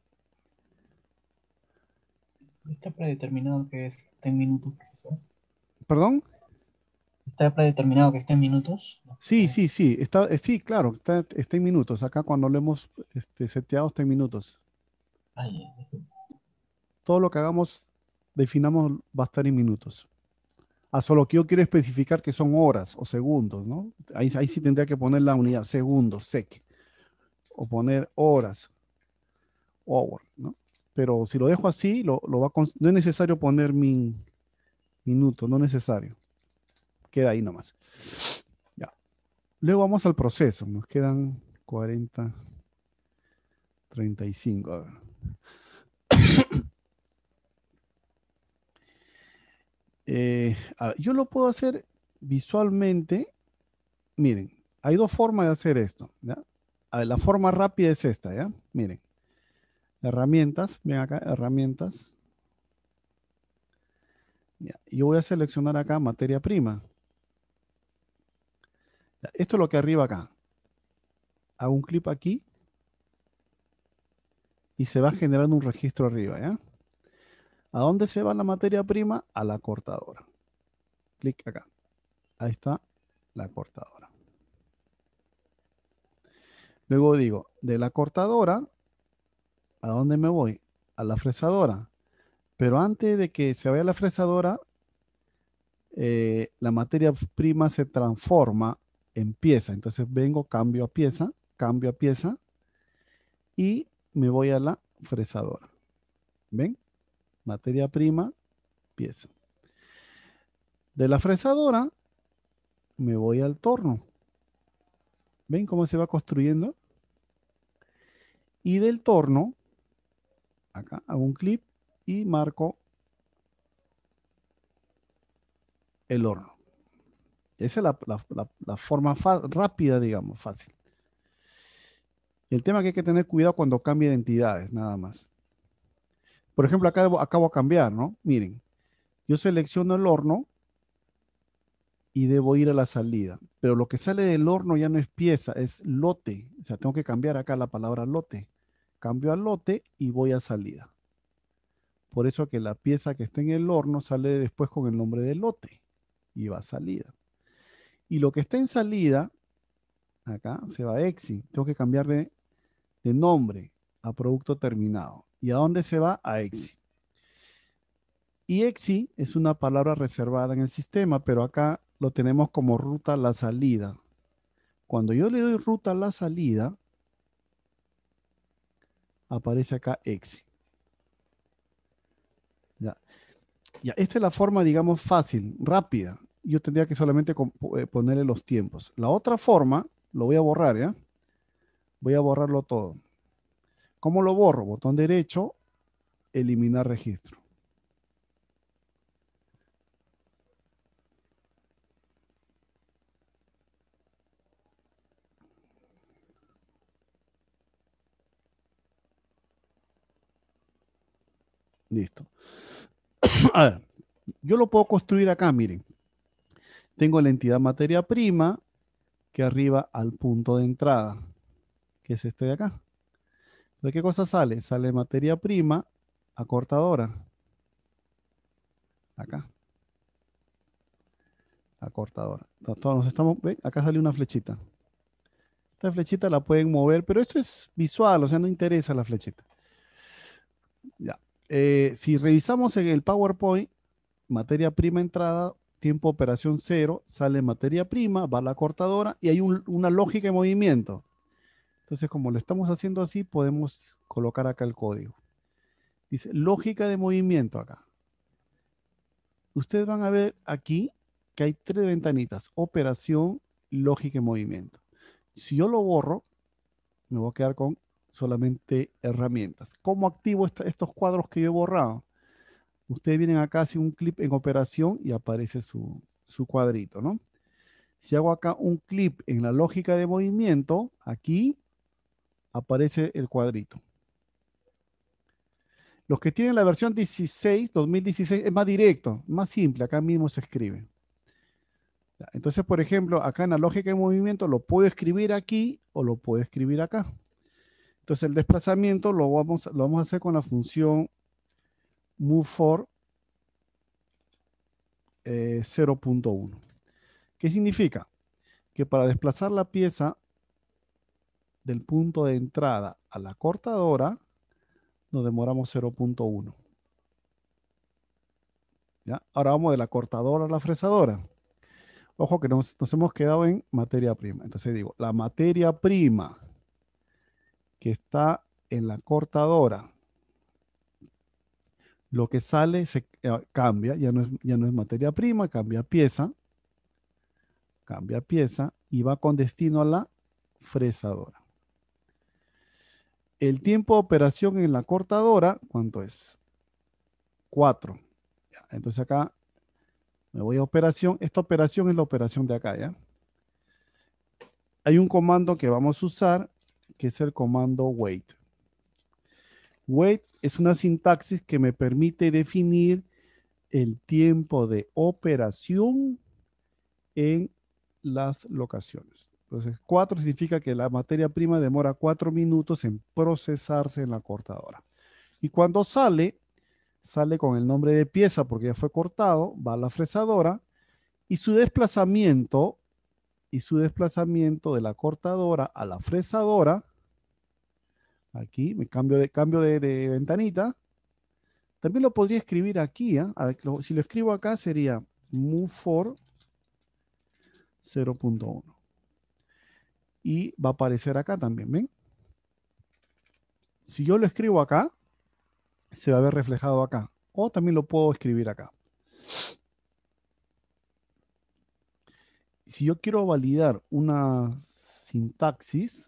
¿Está predeterminado que esté en minutos, profesor? ¿Perdón? ¿Está predeterminado que esté en minutos? Sí, sí, sí. Está, eh, sí, claro, está, está en minutos. Acá cuando lo hemos este, seteado está en minutos. Ay, Todo lo que hagamos, definamos, va a estar en minutos. A solo que yo quiero especificar que son horas o segundos, ¿no? Ahí, ahí sí tendría que poner la unidad, segundos, sec. O poner horas, hour, ¿no? Pero si lo dejo así, lo, lo va a no es necesario poner mi minuto, no es necesario. Queda ahí nomás. Ya. Luego vamos al proceso. Nos quedan cuarenta, treinta y cinco. A ver. Eh, a ver, yo lo puedo hacer visualmente. Miren, hay dos formas de hacer esto, ¿ya? A ver, la forma rápida es esta, ¿ya? Miren. Herramientas, ven acá, herramientas. Ya, yo voy a seleccionar acá materia prima. Ya, esto es lo que arriba acá. Hago un clip aquí y se va generando un registro arriba, ¿ya? ¿A dónde se va la materia prima? A la cortadora. Clic acá. Ahí está la cortadora. Luego digo, de la cortadora ¿A dónde me voy? A la fresadora. Pero antes de que se vaya a la fresadora, eh, la materia prima se transforma en pieza. Entonces vengo, cambio a pieza, cambio a pieza y me voy a la fresadora. ¿Ven? Materia prima, pieza. De la fresadora me voy al torno. ¿Ven cómo se va construyendo? Y del torno, acá hago un clip y marco el horno. Esa es la, la, la, la forma rápida, digamos, fácil. El tema que hay que tener cuidado cuando cambie de entidades, nada más. Por ejemplo, acá debo, acabo de cambiar, ¿no? Miren, yo selecciono el horno y debo ir a la salida. Pero lo que sale del horno ya no es pieza, es lote. O sea, tengo que cambiar acá la palabra lote. Cambio a lote y voy a salida. Por eso que la pieza que está en el horno sale después con el nombre de lote y va a salida. Y lo que está en salida, acá se va a exi. Tengo que cambiar de, de nombre a producto terminado. ¿Y a dónde se va? A exi. Y exi es una palabra reservada en el sistema, pero acá lo tenemos como ruta a la salida. Cuando yo le doy ruta a la salida, aparece acá exi. Ya. Ya, esta es la forma, digamos, fácil, rápida. Yo tendría que solamente ponerle los tiempos. La otra forma, lo voy a borrar, ¿ya? Voy a borrarlo todo. ¿Cómo lo borro? Botón derecho, eliminar registro. Listo. A ver, yo lo puedo construir acá, miren. Tengo la entidad materia prima que arriba al punto de entrada, que es este de acá. ¿De qué cosa sale? Sale materia prima acortadora. Acá. Acortadora. Todos nos estamos, ¿ven? Acá sale una flechita. Esta flechita la pueden mover, pero esto es visual, o sea, no interesa la flechita. Ya. Eh, si revisamos en el PowerPoint, materia prima entrada, tiempo operación cero, sale materia prima, va a la cortadora y hay un, una lógica de movimiento. Entonces, como lo estamos haciendo así, podemos colocar acá el código. Dice, lógica de movimiento acá. Ustedes van a ver aquí que hay tres ventanitas, operación, lógica y movimiento. Si yo lo borro, me voy a quedar con solamente herramientas. ¿Cómo activo esta, estos cuadros que yo he borrado? Ustedes vienen acá, hacen un clip en operación y aparece su, su cuadrito, ¿no? Si hago acá un clip en la lógica de movimiento, aquí aparece el cuadrito. Los que tienen la versión dieciséis, dos mil dieciséis, es más directo, más simple, acá mismo se escribe. Entonces, por ejemplo, acá en la lógica de movimiento lo puedo escribir aquí o lo puedo escribir acá. Entonces, el desplazamiento lo vamos, lo vamos a hacer con la función moveFor eh, cero punto uno. ¿Qué significa? Que para desplazar la pieza del punto de entrada a la cortadora, nos demoramos cero punto uno. ¿Ya? Ahora vamos de la cortadora a la fresadora. Ojo que nos, nos hemos quedado en materia prima. Entonces digo, la materia prima que está en la cortadora, lo que sale se eh, cambia, ya no, es, ya no es materia prima, cambia pieza, cambia pieza y va con destino a la fresadora. El tiempo de operación en la cortadora, ¿cuánto es? cuatro. Entonces acá me voy a operación. Esta operación es la operación de acá, ¿ya? Hay un comando que vamos a usar, que es el comando wait. Wait es una sintaxis que me permite definir el tiempo de operación en las locaciones. Entonces, cuatro significa que la materia prima demora cuatro minutos en procesarse en la cortadora. Y cuando sale, sale con el nombre de pieza porque ya fue cortado, va a la fresadora y su desplazamiento, y su desplazamiento de la cortadora a la fresadora Aquí, me cambio de, cambio de, de ventanita. También lo podría escribir aquí. ¿eh? A ver, lo- si lo escribo acá sería move for cero punto uno. Y va a aparecer acá también, ¿ven? Si yo lo escribo acá, se va a ver reflejado acá. O también lo puedo escribir acá. Si yo quiero validar una sintaxis,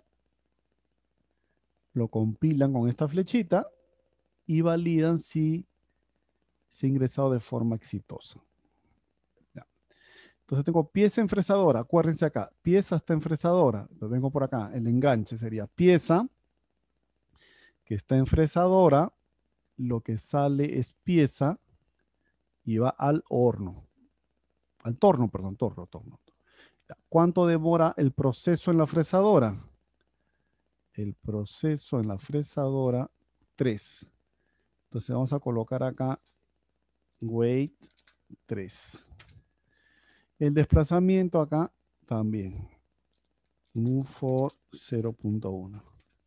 lo compilan con esta flechita y validan si se ha ingresado de forma exitosa. Ya. Entonces tengo pieza en fresadora. Acuérdense acá, pieza está en fresadora. Entonces vengo por acá. El enganche sería pieza que está en fresadora. Lo que sale es pieza y va al horno. Al torno, perdón, torno, torno. Ya. ¿Cuánto demora el proceso en la fresadora? El proceso en la fresadora, tres. Entonces vamos a colocar acá wait tres. El desplazamiento acá también. Move for cero punto uno.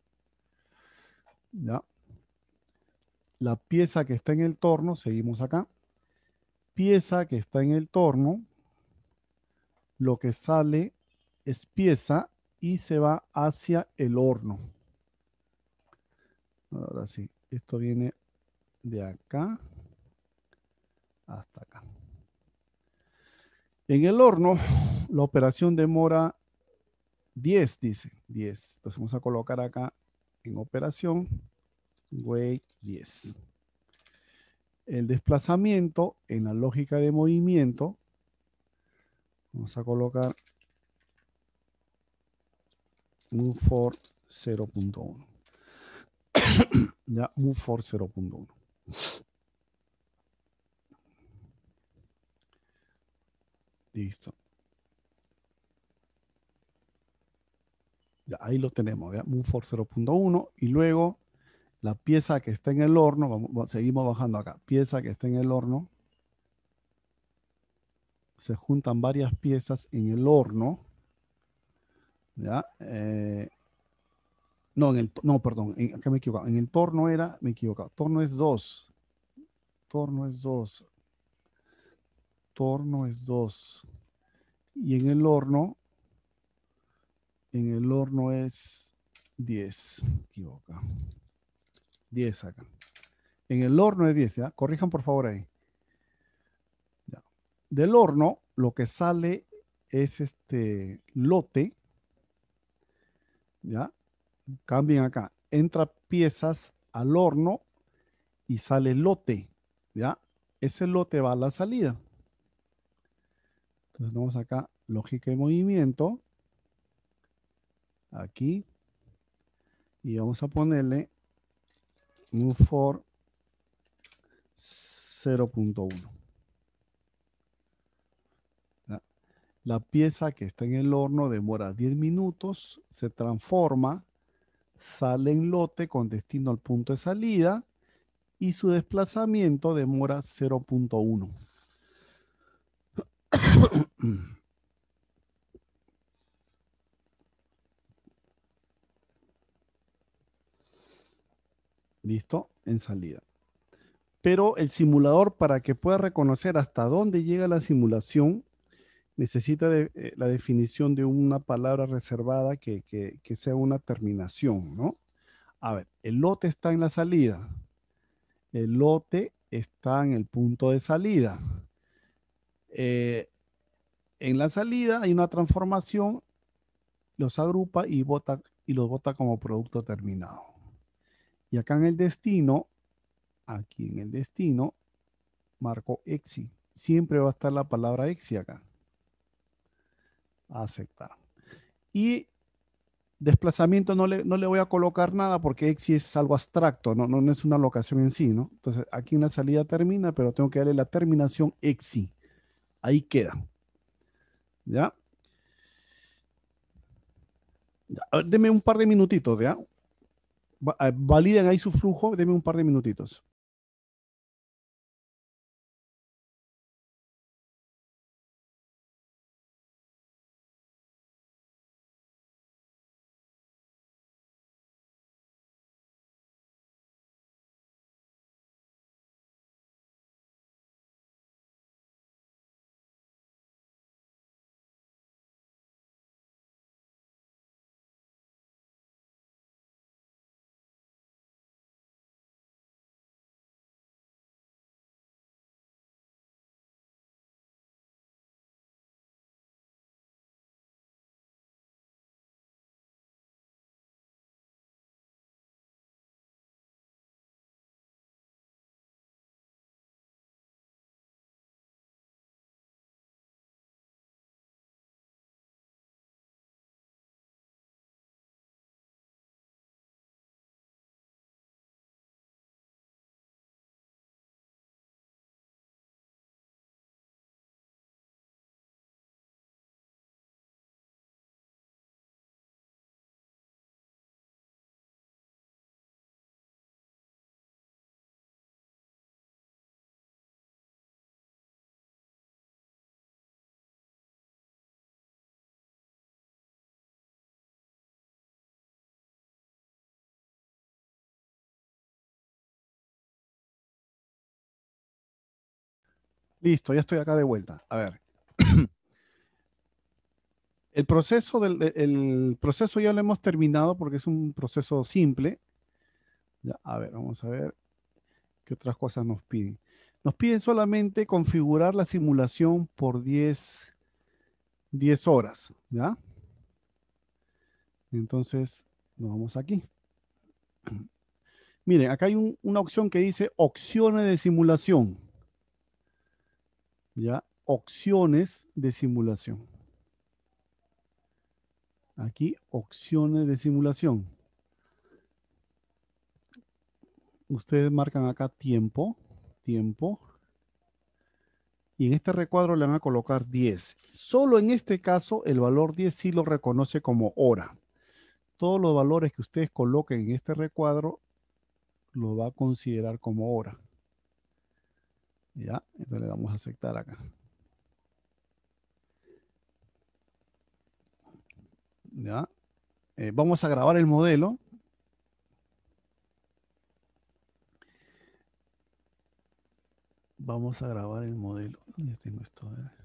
¿Ya? La pieza que está en el torno, seguimos acá. Pieza que está en el torno, lo que sale es pieza y se va hacia el horno. Ahora sí, esto viene de acá hasta acá. En el horno, la operación demora diez, dice, diez. Entonces vamos a colocar acá en operación, wait diez. El desplazamiento en la lógica de movimiento, vamos a colocar move for cero punto uno. Ya, move for cero punto uno. Listo. Ya, ahí lo tenemos, ya, move for cero punto uno. Y luego la pieza que está en el horno, vamos, seguimos bajando acá, pieza que está en el horno, se juntan varias piezas en el horno, ¿ya? Eh, no, en el, no, perdón, en, acá me he equivocado, en el torno era, me he equivocado, torno es dos, torno es dos, torno es dos, y en el horno, en el horno es diez, equivoca, diez acá. En el horno es diez, ¿ya? Corrijan por favor ahí. Ya. Del horno, lo que sale es este lote, ¿ya? Cambien acá. Entra piezas al horno y sale lote, ¿ya? Ese lote va a la salida. Entonces vamos acá, lógica de movimiento. Aquí. Y vamos a ponerle move for cero punto uno. La pieza que está en el horno demora diez minutos, se transforma, sale en lote con destino al punto de salida y su desplazamiento demora cero punto uno. ¿Listo? En salida. Pero el simulador, para que pueda reconocer hasta dónde llega la simulación, necesita de, eh, la definición de una palabra reservada que, que, que sea una terminación, ¿no? A ver, el lote está en la salida. El lote está en el punto de salida. Eh, en la salida hay una transformación, los agrupa y, bota, y los bota como producto terminado. Y acá en el destino, aquí en el destino, marco exi. Siempre va a estar la palabra exi acá. Aceptar. Y desplazamiento no le, no le voy a colocar nada porque exi es algo abstracto, no, no, no es una locación en sí, ¿no? Entonces aquí en la salida termina, pero tengo que darle la terminación exi. Ahí queda. ¿Ya? Ya. A ver, deme un par de minutitos, ¿ya? Va- eh, validen ahí su flujo, deme un par de minutitos. Listo, ya estoy acá de vuelta. A ver. El proceso, del, el proceso ya lo hemos terminado porque es un proceso simple. Ya, a ver, vamos a ver qué otras cosas nos piden. Nos piden solamente configurar la simulación por diez, diez horas, ¿ya? Entonces, nos vamos aquí. Miren, acá hay un- una opción que dice opciones de simulación. ¿Ya? Opciones de simulación. Aquí, opciones de simulación. Ustedes marcan acá tiempo, tiempo. Y en este recuadro le van a colocar diez. Solo en este caso, el valor diez sí lo reconoce como hora. Todos los valores que ustedes coloquen en este recuadro lo va a considerar como hora. Ya, entonces le damos a aceptar acá. Ya, eh, vamos a grabar el modelo. Vamos a grabar el modelo. Ya tengo esto. A ver.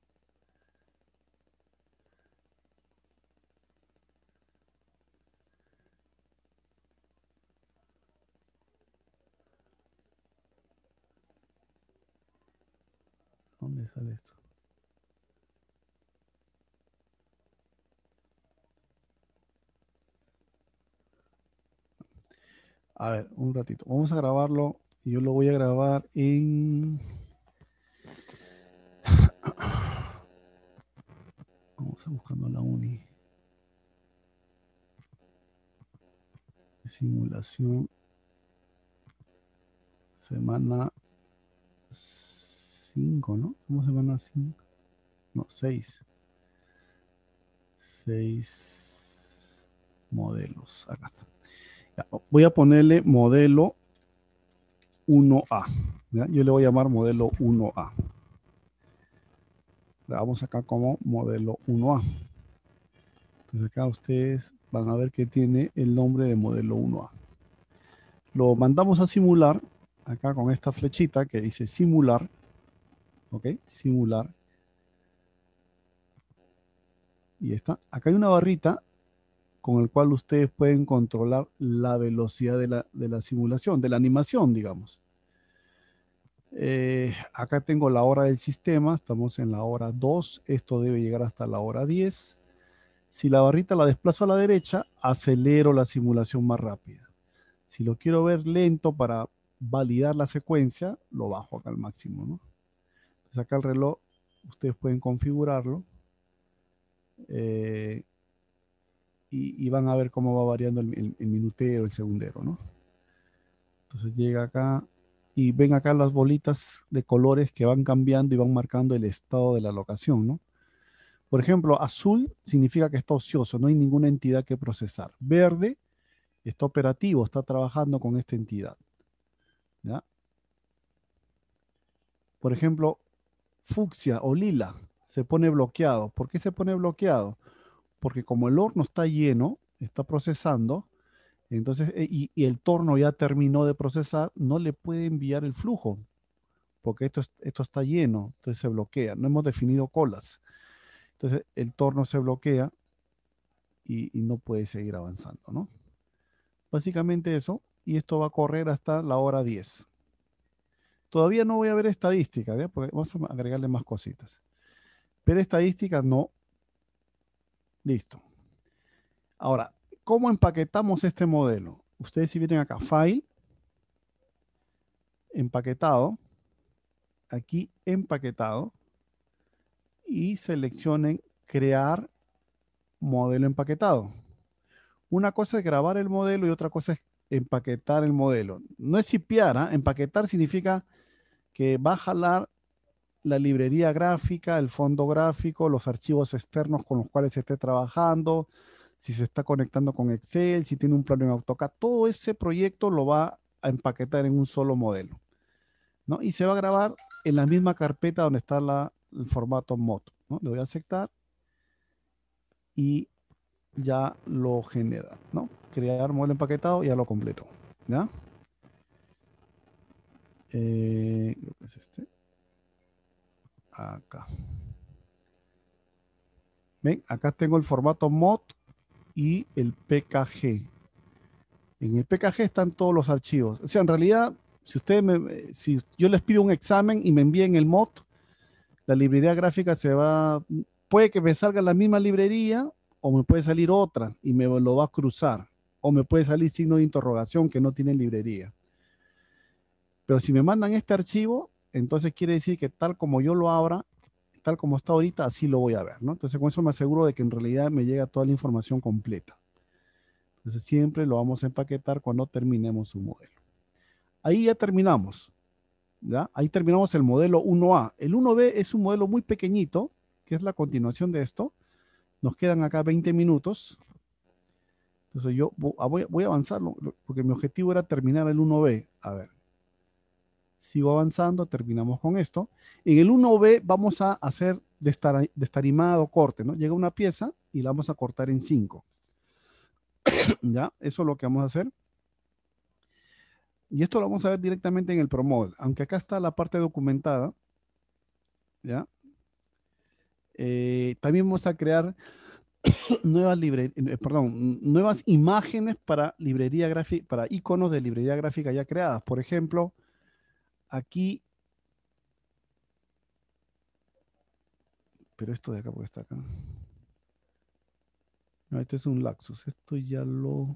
¿Dónde sale esto? A ver, un ratito. Vamos a grabarlo. Yo lo voy a grabar en... Vamos a buscando la uni. Simulación. Semana cinco, ¿no? Somos semana cinco. No, seis. seis modelos. Acá está. Ya, voy a ponerle modelo uno A. ¿Ya? Yo le voy a llamar modelo uno A. Vamos acá como modelo uno A. Entonces acá ustedes van a ver que tiene el nombre de modelo uno A. Lo mandamos a simular acá con esta flechita que dice simular. ¿Ok? Simular. Y está. Acá hay una barrita con el cual ustedes pueden controlar la velocidad de la, de la simulación, de la animación, digamos. Eh, acá tengo la hora del sistema, estamos en la hora dos, esto debe llegar hasta la hora diez. Si la barrita la desplazo a la derecha, acelero la simulación más rápida. Si lo quiero ver lento para validar la secuencia, lo bajo acá al máximo, ¿no? Entonces acá el reloj, ustedes pueden configurarlo. Eh, y, y van a ver cómo va variando el, el, el minutero, el segundero, ¿no? Entonces llega acá y ven acá las bolitas de colores que van cambiando y van marcando el estado de la locación, ¿no? Por ejemplo, azul significa que está ocioso, no hay ninguna entidad que procesar. Verde está operativo, está trabajando con esta entidad, ¿ya? Por ejemplo, fucsia o lila se pone bloqueado. ¿Por qué se pone bloqueado? Porque como el horno está lleno, está procesando, entonces, y, y el torno ya terminó de procesar, no le puede enviar el flujo, porque esto, es, esto está lleno, entonces se bloquea. No hemos definido colas. Entonces el torno se bloquea y, y no puede seguir avanzando, ¿no? Básicamente eso, y esto va a correr hasta la hora diez. Todavía no voy a ver estadísticas, ¿ya? Porque vamos a agregarle más cositas. Pero estadísticas no. Listo. Ahora, ¿cómo empaquetamos este modelo? Ustedes si vienen acá, File, Empaquetado, aquí Empaquetado, y seleccionen Crear modelo empaquetado. Una cosa es grabar el modelo y otra cosa es empaquetar el modelo. No es shipear, ¿eh? Empaquetar significa que va a jalar la librería gráfica, el fondo gráfico, los archivos externos con los cuales se esté trabajando, si se está conectando con Excel, si tiene un plano en AutoCAD, todo ese proyecto lo va a empaquetar en un solo modelo, ¿no? Y se va a grabar en la misma carpeta donde está la, el formato M O D, ¿no? Le voy a aceptar y ya lo genera, ¿no? Crear modelo empaquetado, ya lo completo, ¿ya? Eh, creo que es este. acá. ¿Ven? Acá tengo el formato M O D y el P K G. En el P K G están todos los archivos. O sea, en realidad, si ustedes me, si yo les pido un examen y me envíen el M O D, la librería gráfica se va, puede que me salga la misma librería o me puede salir otra y me lo va a cruzar. O me puede salir signo de interrogación que no tiene librería. Pero si me mandan este archivo, entonces quiere decir que tal como yo lo abra, tal como está ahorita, así lo voy a ver, ¿no? Entonces con eso me aseguro de que en realidad me llega toda la información completa. Entonces siempre lo vamos a empaquetar cuando terminemos su modelo. Ahí ya terminamos, ¿ya? Ahí terminamos el modelo uno A. El uno B es un modelo muy pequeñito, que es la continuación de esto. Nos quedan acá veinte minutos. Entonces yo voy, voy a avanzar, porque mi objetivo era terminar el uno B. A ver. Sigo avanzando, terminamos con esto. En el uno B vamos a hacer destar, destarimado corte, ¿no? Llega una pieza y la vamos a cortar en cinco. ¿Ya? Eso es lo que vamos a hacer. Y esto lo vamos a ver directamente en el ProModel. Aunque acá está la parte documentada. ¿Ya? Eh, también vamos a crear nuevas, libre, eh, perdón, nuevas imágenes para librería gráfica, para iconos de librería gráfica ya creadas. Por ejemplo, aquí, pero esto de acá, porque está acá. No, esto es un Laxus. Esto ya lo...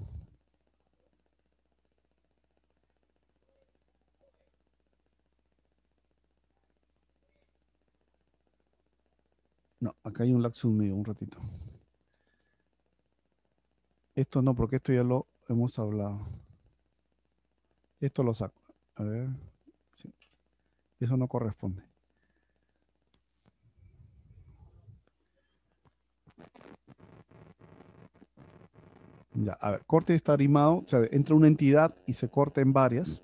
No, acá hay un Laxus mío, un ratito. Esto no, porque esto ya lo hemos hablado. Esto lo saco. A ver. Sí. Eso no corresponde. Ya, a ver, corte destarimado, o sea, entra una entidad y se corta en varias.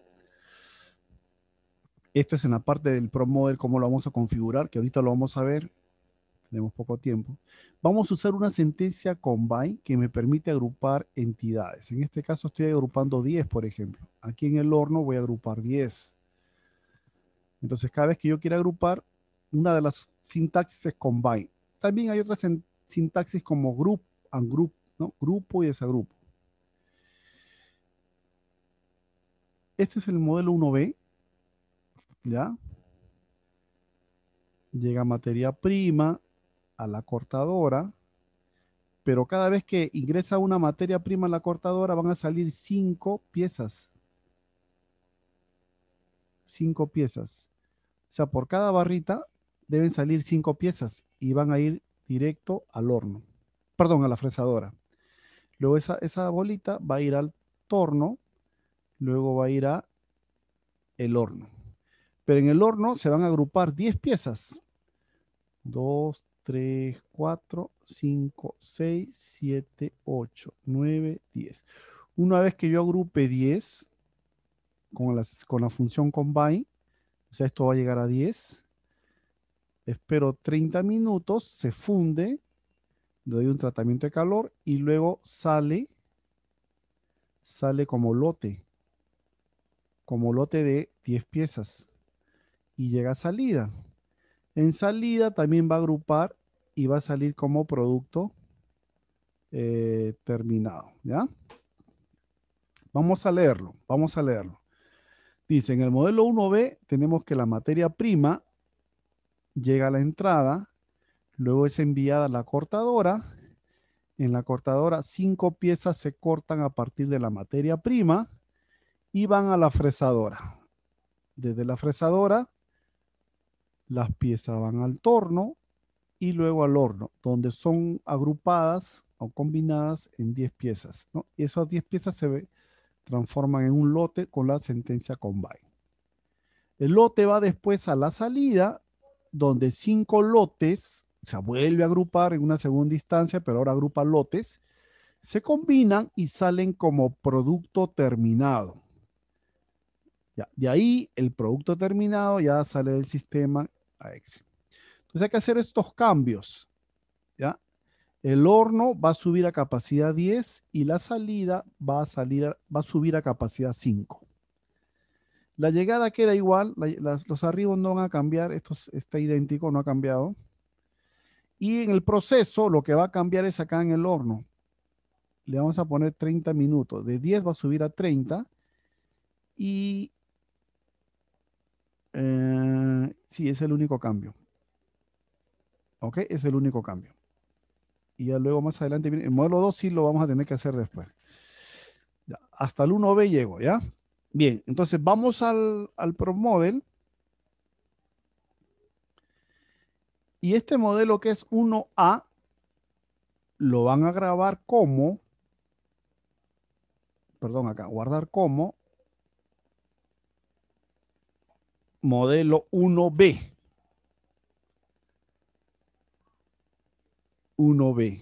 Esto es en la parte del ProModel, cómo lo vamos a configurar, que ahorita lo vamos a ver. Tenemos poco tiempo. Vamos a usar una sentencia combine que me permite agrupar entidades. En este caso estoy agrupando diez, por ejemplo. Aquí en el horno voy a agrupar diez. Entonces, cada vez que yo quiera agrupar, una de las sintaxis es combine. También hay otras sintaxis como group and group, ¿no? Grupo y desagrupo. Este es el modelo uno B. ¿Ya? Llega materia prima a la cortadora, pero cada vez que ingresa una materia prima a la cortadora van a salir cinco piezas. Cinco piezas. O sea, por cada barrita deben salir cinco piezas y van a ir directo al horno. Perdón, a la fresadora. Luego esa, esa bolita va a ir al torno, luego va a ir a el horno. Pero en el horno se van a agrupar diez piezas. dos, tres, cuatro, cinco, seis, siete, ocho, nueve, diez. Una vez que yo agrupe diez con, las, con la función combine, o sea, esto va a llegar a diez. Espero treinta minutos, se funde, le doy un tratamiento de calor y luego sale, sale como lote, como lote de diez piezas y llega a salida. En salida también va a agrupar y va a salir como producto eh, terminado, ¿ya? Vamos a leerlo, vamos a leerlo. Dice, en el modelo uno B tenemos que la materia prima llega a la entrada, luego es enviada a la cortadora. En la cortadora, cinco piezas se cortan a partir de la materia prima y van a la fresadora. Desde la fresadora, las piezas van al torno y luego al horno, donde son agrupadas o combinadas en diez piezas, ¿no? Y esas diez piezas se ve, transforman en un lote con la sentencia combine. El lote va después a la salida, donde cinco lotes se vuelve a agrupar en una segunda instancia, pero ahora agrupa lotes, se combinan y salen como producto terminado. Ya, de ahí el producto terminado ya sale del sistema a Excel. Entonces hay que hacer estos cambios. ¿Ya? El horno va a subir a capacidad diez y la salida va a, salir, va a subir a capacidad cinco. La llegada queda igual, la- las- los arribos no van a cambiar, esto es- está idéntico, no ha cambiado. Y en el proceso lo que va a cambiar es acá en el horno. Le vamos a poner treinta minutos. De diez va a subir a treinta. Y eh, sí, es el único cambio. ¿Ok? Es el único cambio. Y ya luego más adelante viene. El modelo dos sí lo vamos a tener que hacer después. Ya, hasta el uno B llego, ¿ya? Bien, entonces vamos al, al Pro Model. Y este modelo que es uno A, lo van a grabar como, perdón, acá, guardar como modelo uno B. uno B.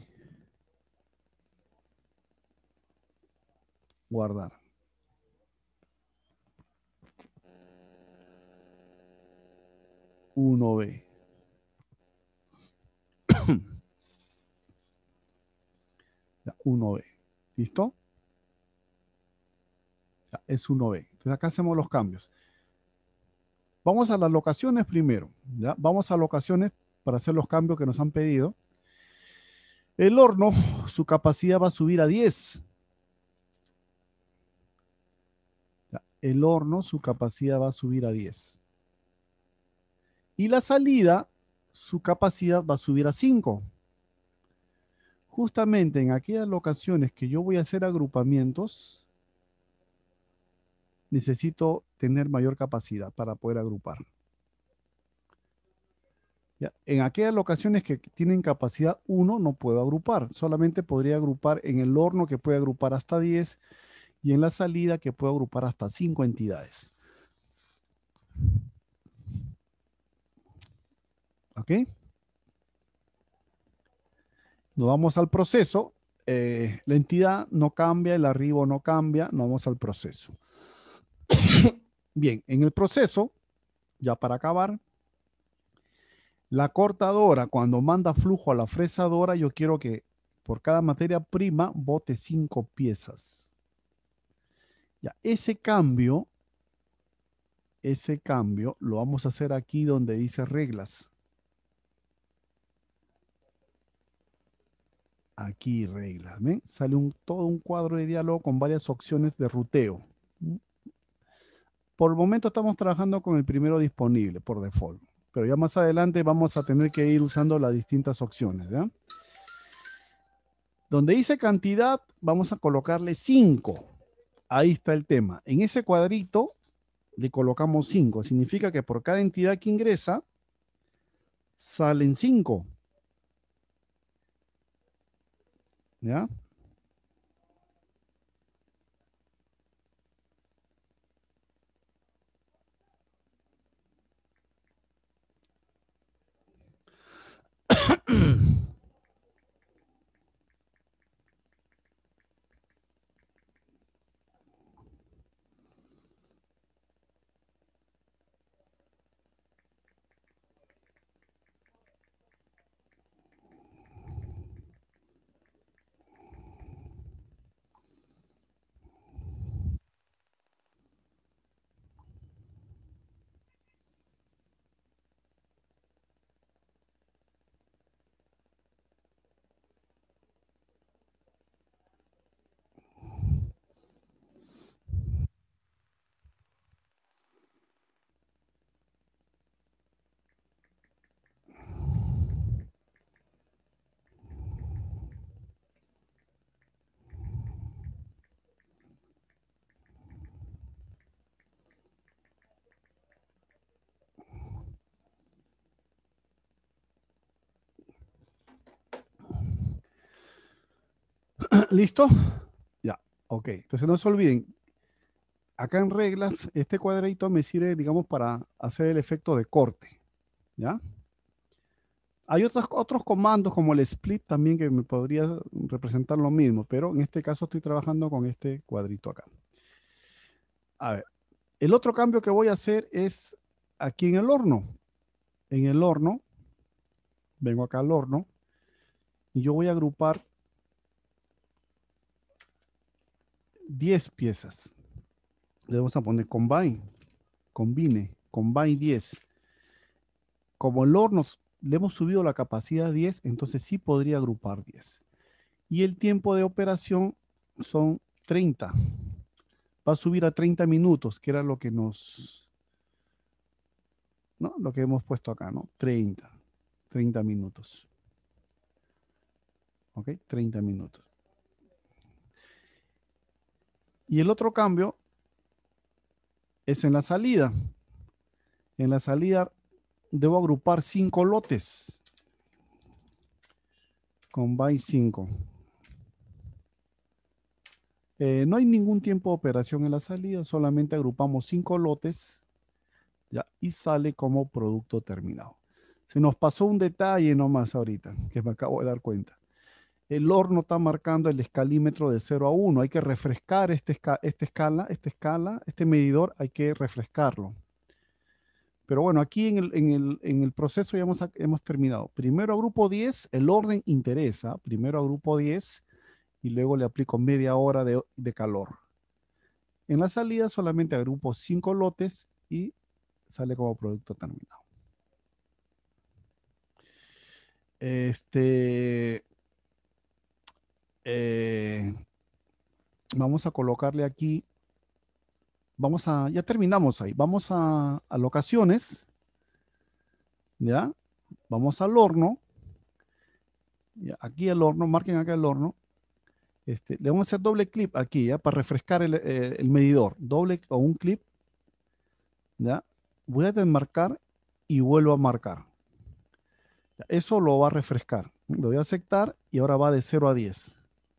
Guardar. uno B. Ya, uno B. ¿Listo? Ya, es uno B. Entonces acá hacemos los cambios. Vamos a las locaciones primero. ¿Ya? Vamos a locaciones para hacer los cambios que nos han pedido. El horno, su capacidad va a subir a diez. Ya, el horno, su capacidad va a subir a diez. Y la salida, su capacidad va a subir a cinco. Justamente en aquellas locaciones que yo voy a hacer agrupamientos, necesito tener mayor capacidad para poder agrupar. ¿Ya? En aquellas locaciones que tienen capacidad uno, no puedo agrupar. Solamente podría agrupar en el horno, que puede agrupar hasta diez, y en la salida, que puedo agrupar hasta cinco entidades. ¿Ok? Nos vamos al proceso. Eh, la entidad no cambia, el arribo no cambia. Nos vamos al proceso. Bien, en el proceso, ya para acabar, la cortadora, cuando manda flujo a la fresadora, yo quiero que por cada materia prima bote cinco piezas. Ya, ese cambio, ese cambio lo vamos a hacer aquí donde dice reglas. Aquí reglas, ¿ven? Sale un, todo un cuadro de diálogo con varias opciones de ruteo. Por el momento estamos trabajando con el primero disponible por default, pero ya más adelante vamos a tener que ir usando las distintas opciones, ¿ya? Donde dice cantidad, vamos a colocarle cinco. Ahí está el tema. En ese cuadrito le colocamos cinco. Significa que por cada entidad que ingresa, salen cinco. ¿Ya? ¿Listo? Ya, ok. Entonces no se olviden, acá en reglas, este cuadrito me sirve, digamos, para hacer el efecto de corte. ¿Ya? Hay otros, otros comandos como el split también que me podría representar lo mismo, pero en este caso estoy trabajando con este cuadrito acá. A ver, el otro cambio que voy a hacer es aquí en el horno. En el horno, vengo acá al horno y yo voy a agrupar diez piezas. Le vamos a poner combine. combine, combine diez. Como el horno le hemos subido la capacidad a diez, entonces sí podría agrupar diez. Y el tiempo de operación son treinta. Va a subir a treinta minutos, que era lo que nos... ¿no? Lo que hemos puesto acá, ¿no? treinta. treinta minutos. ¿Ok? treinta minutos. Y el otro cambio es en la salida. En la salida debo agrupar cinco lotes. Combine cinco. Eh, no hay ningún tiempo de operación en la salida, solamente agrupamos cinco lotes, ¿ya? Y sale como producto terminado. Se nos pasó un detalle nomás ahorita, que me acabo de dar cuenta. El horno está marcando el escalímetro de cero a uno. Hay que refrescar este, esca esta escala, esta escala, este medidor, hay que refrescarlo. Pero bueno, aquí en el, en el, en el proceso ya hemos, hemos terminado. Primero agrupo diez, el orden interesa. Primero agrupo diez y luego le aplico media hora de, de calor. En la salida solamente agrupo cinco lotes y sale como producto terminado. Este, eh, vamos a colocarle aquí, vamos a, ya terminamos ahí, vamos a, a locaciones, ¿ya? Vamos al horno, ya, aquí el horno, marquen acá el horno, este, le vamos a hacer doble clic aquí, ¿ya? Para refrescar el, eh, el medidor, doble o un clic, ¿ya? Voy a desmarcar y vuelvo a marcar. Eso lo va a refrescar. Lo voy a aceptar y ahora va de cero a diez.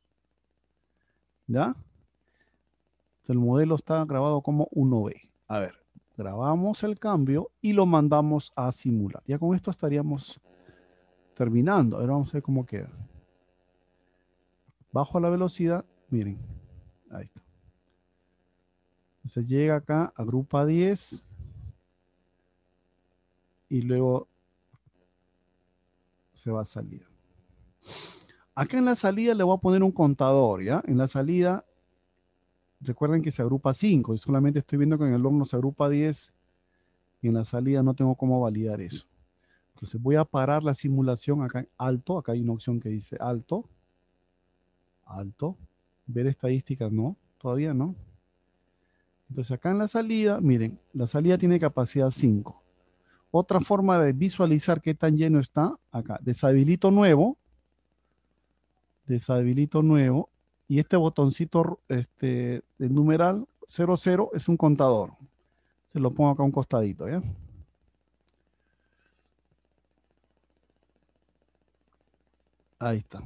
¿Ya? El modelo está grabado como uno B. A ver, grabamos el cambio y lo mandamos a simular. Ya con esto estaríamos terminando. A ver, vamos a ver cómo queda. Bajo la velocidad, miren. Ahí está. Entonces llega acá, agrupa diez y luego se va a salir. Acá en la salida le voy a poner un contador, ¿ya? En la salida, recuerden que se agrupa cinco y solamente estoy viendo que en el horno se agrupa diez y en la salida no tengo cómo validar eso. Entonces voy a parar la simulación acá en alto. Acá hay una opción que dice alto. Alto. Ver estadísticas, no. Todavía no. Entonces acá en la salida, miren, la salida tiene capacidad cinco. Otra forma de visualizar qué tan lleno está, acá, deshabilito nuevo, deshabilito nuevo, y este botoncito este, del numeral cero cero es un contador. Se lo pongo acá a un costadito, ¿ya? Ahí está.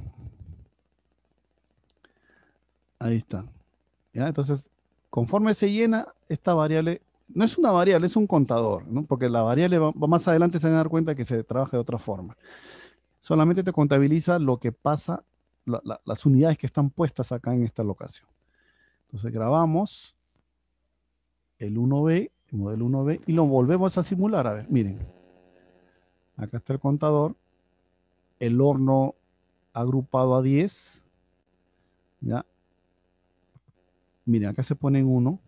Ahí está. ¿Ya? Entonces, conforme se llena, esta variable... No es una variable, es un contador, ¿no? Porque la variable va, va más adelante se van a dar cuenta que se trabaja de otra forma. Solamente te contabiliza lo que pasa, la, la, las unidades que están puestas acá en esta locación. Entonces grabamos el uno B, el modelo uno B, y lo volvemos a simular. A ver, miren. Acá está el contador. El horno agrupado a diez. ¿Ya? Miren, acá se pone en uno.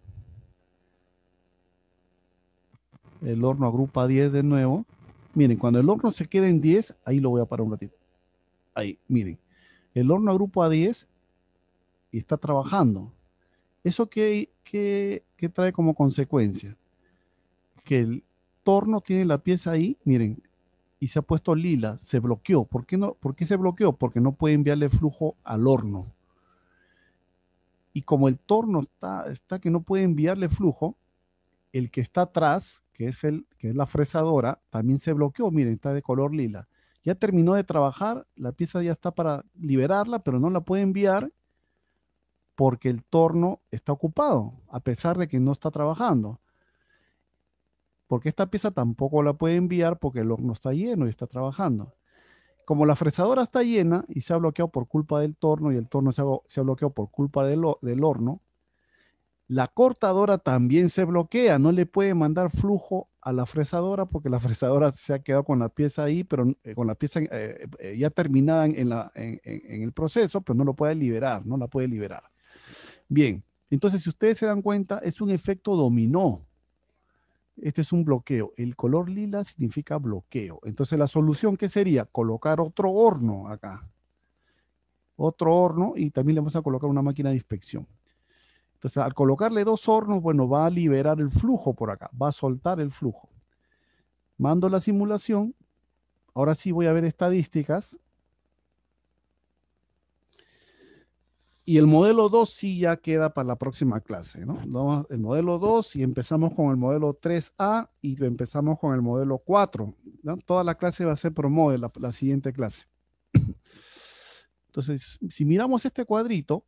El horno agrupa diez de nuevo. Miren, cuando el horno se queda en diez, ahí lo voy a parar un ratito. Ahí, miren. El horno agrupa a diez y está trabajando. ¿Eso qué, qué, qué trae como consecuencia? Que el torno tiene la pieza ahí, miren, y se ha puesto lila, se bloqueó. ¿Por qué, no, ¿Por qué se bloqueó? Porque no puede enviarle flujo al horno. Y como el torno está, está que no puede enviarle flujo, el que está atrás, que es, el, que es la fresadora, también se bloqueó. Miren, está de color lila. Ya terminó de trabajar, la pieza ya está para liberarla, pero no la puede enviar porque el torno está ocupado, a pesar de que no está trabajando. Porque esta pieza tampoco la puede enviar porque el horno está lleno y está trabajando. Como la fresadora está llena y se ha bloqueado por culpa del torno y el torno se ha, se ha bloqueado por culpa del, del horno, la cortadora también se bloquea, no le puede mandar flujo a la fresadora porque la fresadora se ha quedado con la pieza ahí, pero eh, con la pieza eh, eh, ya terminada en, la, en, en el proceso, pero no lo puede liberar, no la puede liberar. Bien, entonces si ustedes se dan cuenta, es un efecto dominó. Este es un bloqueo. El color lila significa bloqueo. Entonces la solución, ¿qué sería? Colocar otro horno acá. Otro horno y también le vamos a colocar una máquina de inspección. Entonces al colocarle dos hornos, bueno, va a liberar el flujo por acá. Va a soltar el flujo. Mando la simulación. Ahora sí voy a ver estadísticas. Y el modelo dos sí ya queda para la próxima clase, ¿no? El modelo dos y empezamos con el modelo tres A y empezamos con el modelo cuatro, ¿no? Toda la clase va a ser ProModel, la, la siguiente clase. Entonces, si miramos este cuadrito,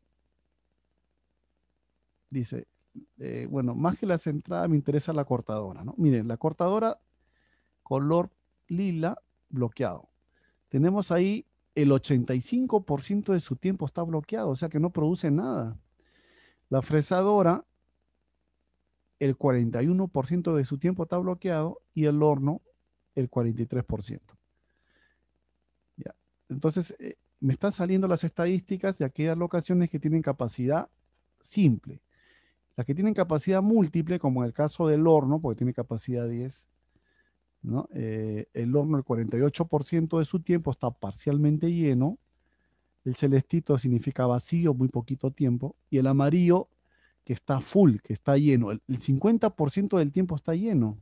dice, eh, bueno, más que la centrada me interesa la cortadora, ¿no? Miren, la cortadora color lila bloqueado. Tenemos ahí el ochenta y cinco por ciento de su tiempo está bloqueado, o sea que no produce nada. La fresadora, el cuarenta y uno por ciento de su tiempo está bloqueado y el horno, el cuarenta y tres por ciento. Ya. Entonces, eh, me están saliendo las estadísticas de aquellas locaciones que tienen capacidad simple. Las que tienen capacidad múltiple, como en el caso del horno, porque tiene capacidad diez, ¿no? Eh, el horno, el cuarenta y ocho por ciento de su tiempo está parcialmente lleno. El celestito significa vacío, muy poquito tiempo. Y el amarillo, que está full, que está lleno. El, el cincuenta por ciento del tiempo está lleno.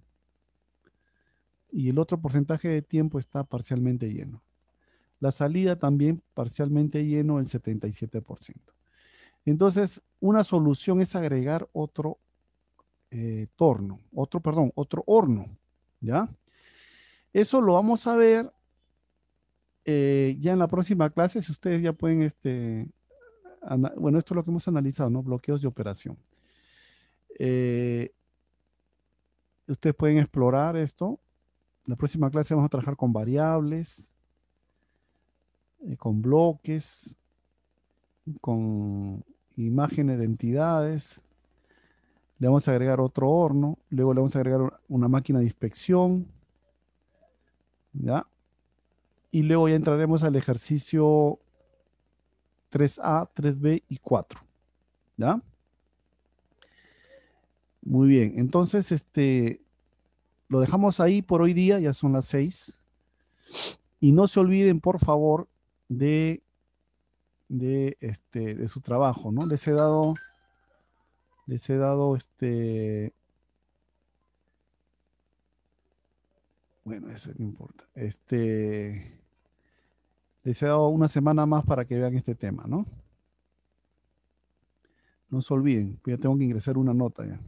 Y el otro porcentaje de tiempo está parcialmente lleno. La salida también parcialmente lleno, el setenta y siete por ciento. Entonces, una solución es agregar otro eh, torno, otro, perdón, otro horno, ¿ya? Eso lo vamos a ver eh, ya en la próxima clase, si ustedes ya pueden, este, bueno, esto es lo que hemos analizado, ¿no? Bloqueos de operación. Eh, ustedes pueden explorar esto. En la próxima clase vamos a trabajar con variables, eh, con bloques, con imágenes de entidades. Le vamos a agregar otro horno, luego le vamos a agregar una máquina de inspección, ¿ya? Y luego ya entraremos al ejercicio tres A, tres B y cuatro, ¿ya? Muy bien, entonces este, lo dejamos ahí por hoy día, ya son las seis. Y no se olviden, por favor, de, de, este, de su trabajo, ¿no? Les he dado, les he dado este... Bueno, eso no importa. Este... Les he dado una semana más para que vean este tema, ¿no? No se olviden, ya tengo que ingresar una nota ya.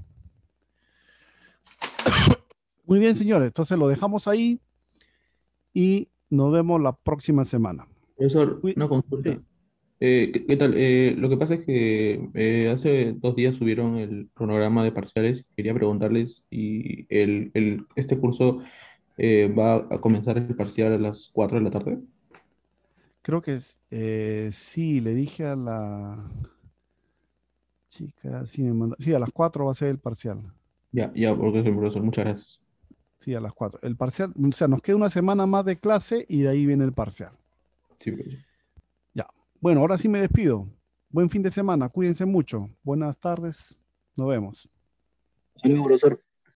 Muy bien, señores, entonces lo dejamos ahí y nos vemos la próxima semana. Profesor, una consulta. Sí. Eh, ¿qué, qué tal? Eh, lo que pasa es que eh, hace dos días subieron el cronograma de parciales. Quería preguntarles si el, el, este curso eh, va a comenzar el parcial a las cuatro de la tarde. Creo que es, eh, sí, le dije a la chica, sí, me manda, sí, a las cuatro va a ser el parcial. Ya, ya, porque soy profesor. Muchas gracias. Sí, a las cuatro. El parcial, o sea, nos queda una semana más de clase y de ahí viene el parcial. Sí, profesor. Ya. Bueno, ahora sí me despido. Buen fin de semana, cuídense mucho. Buenas tardes, nos vemos. Saludos, profesor.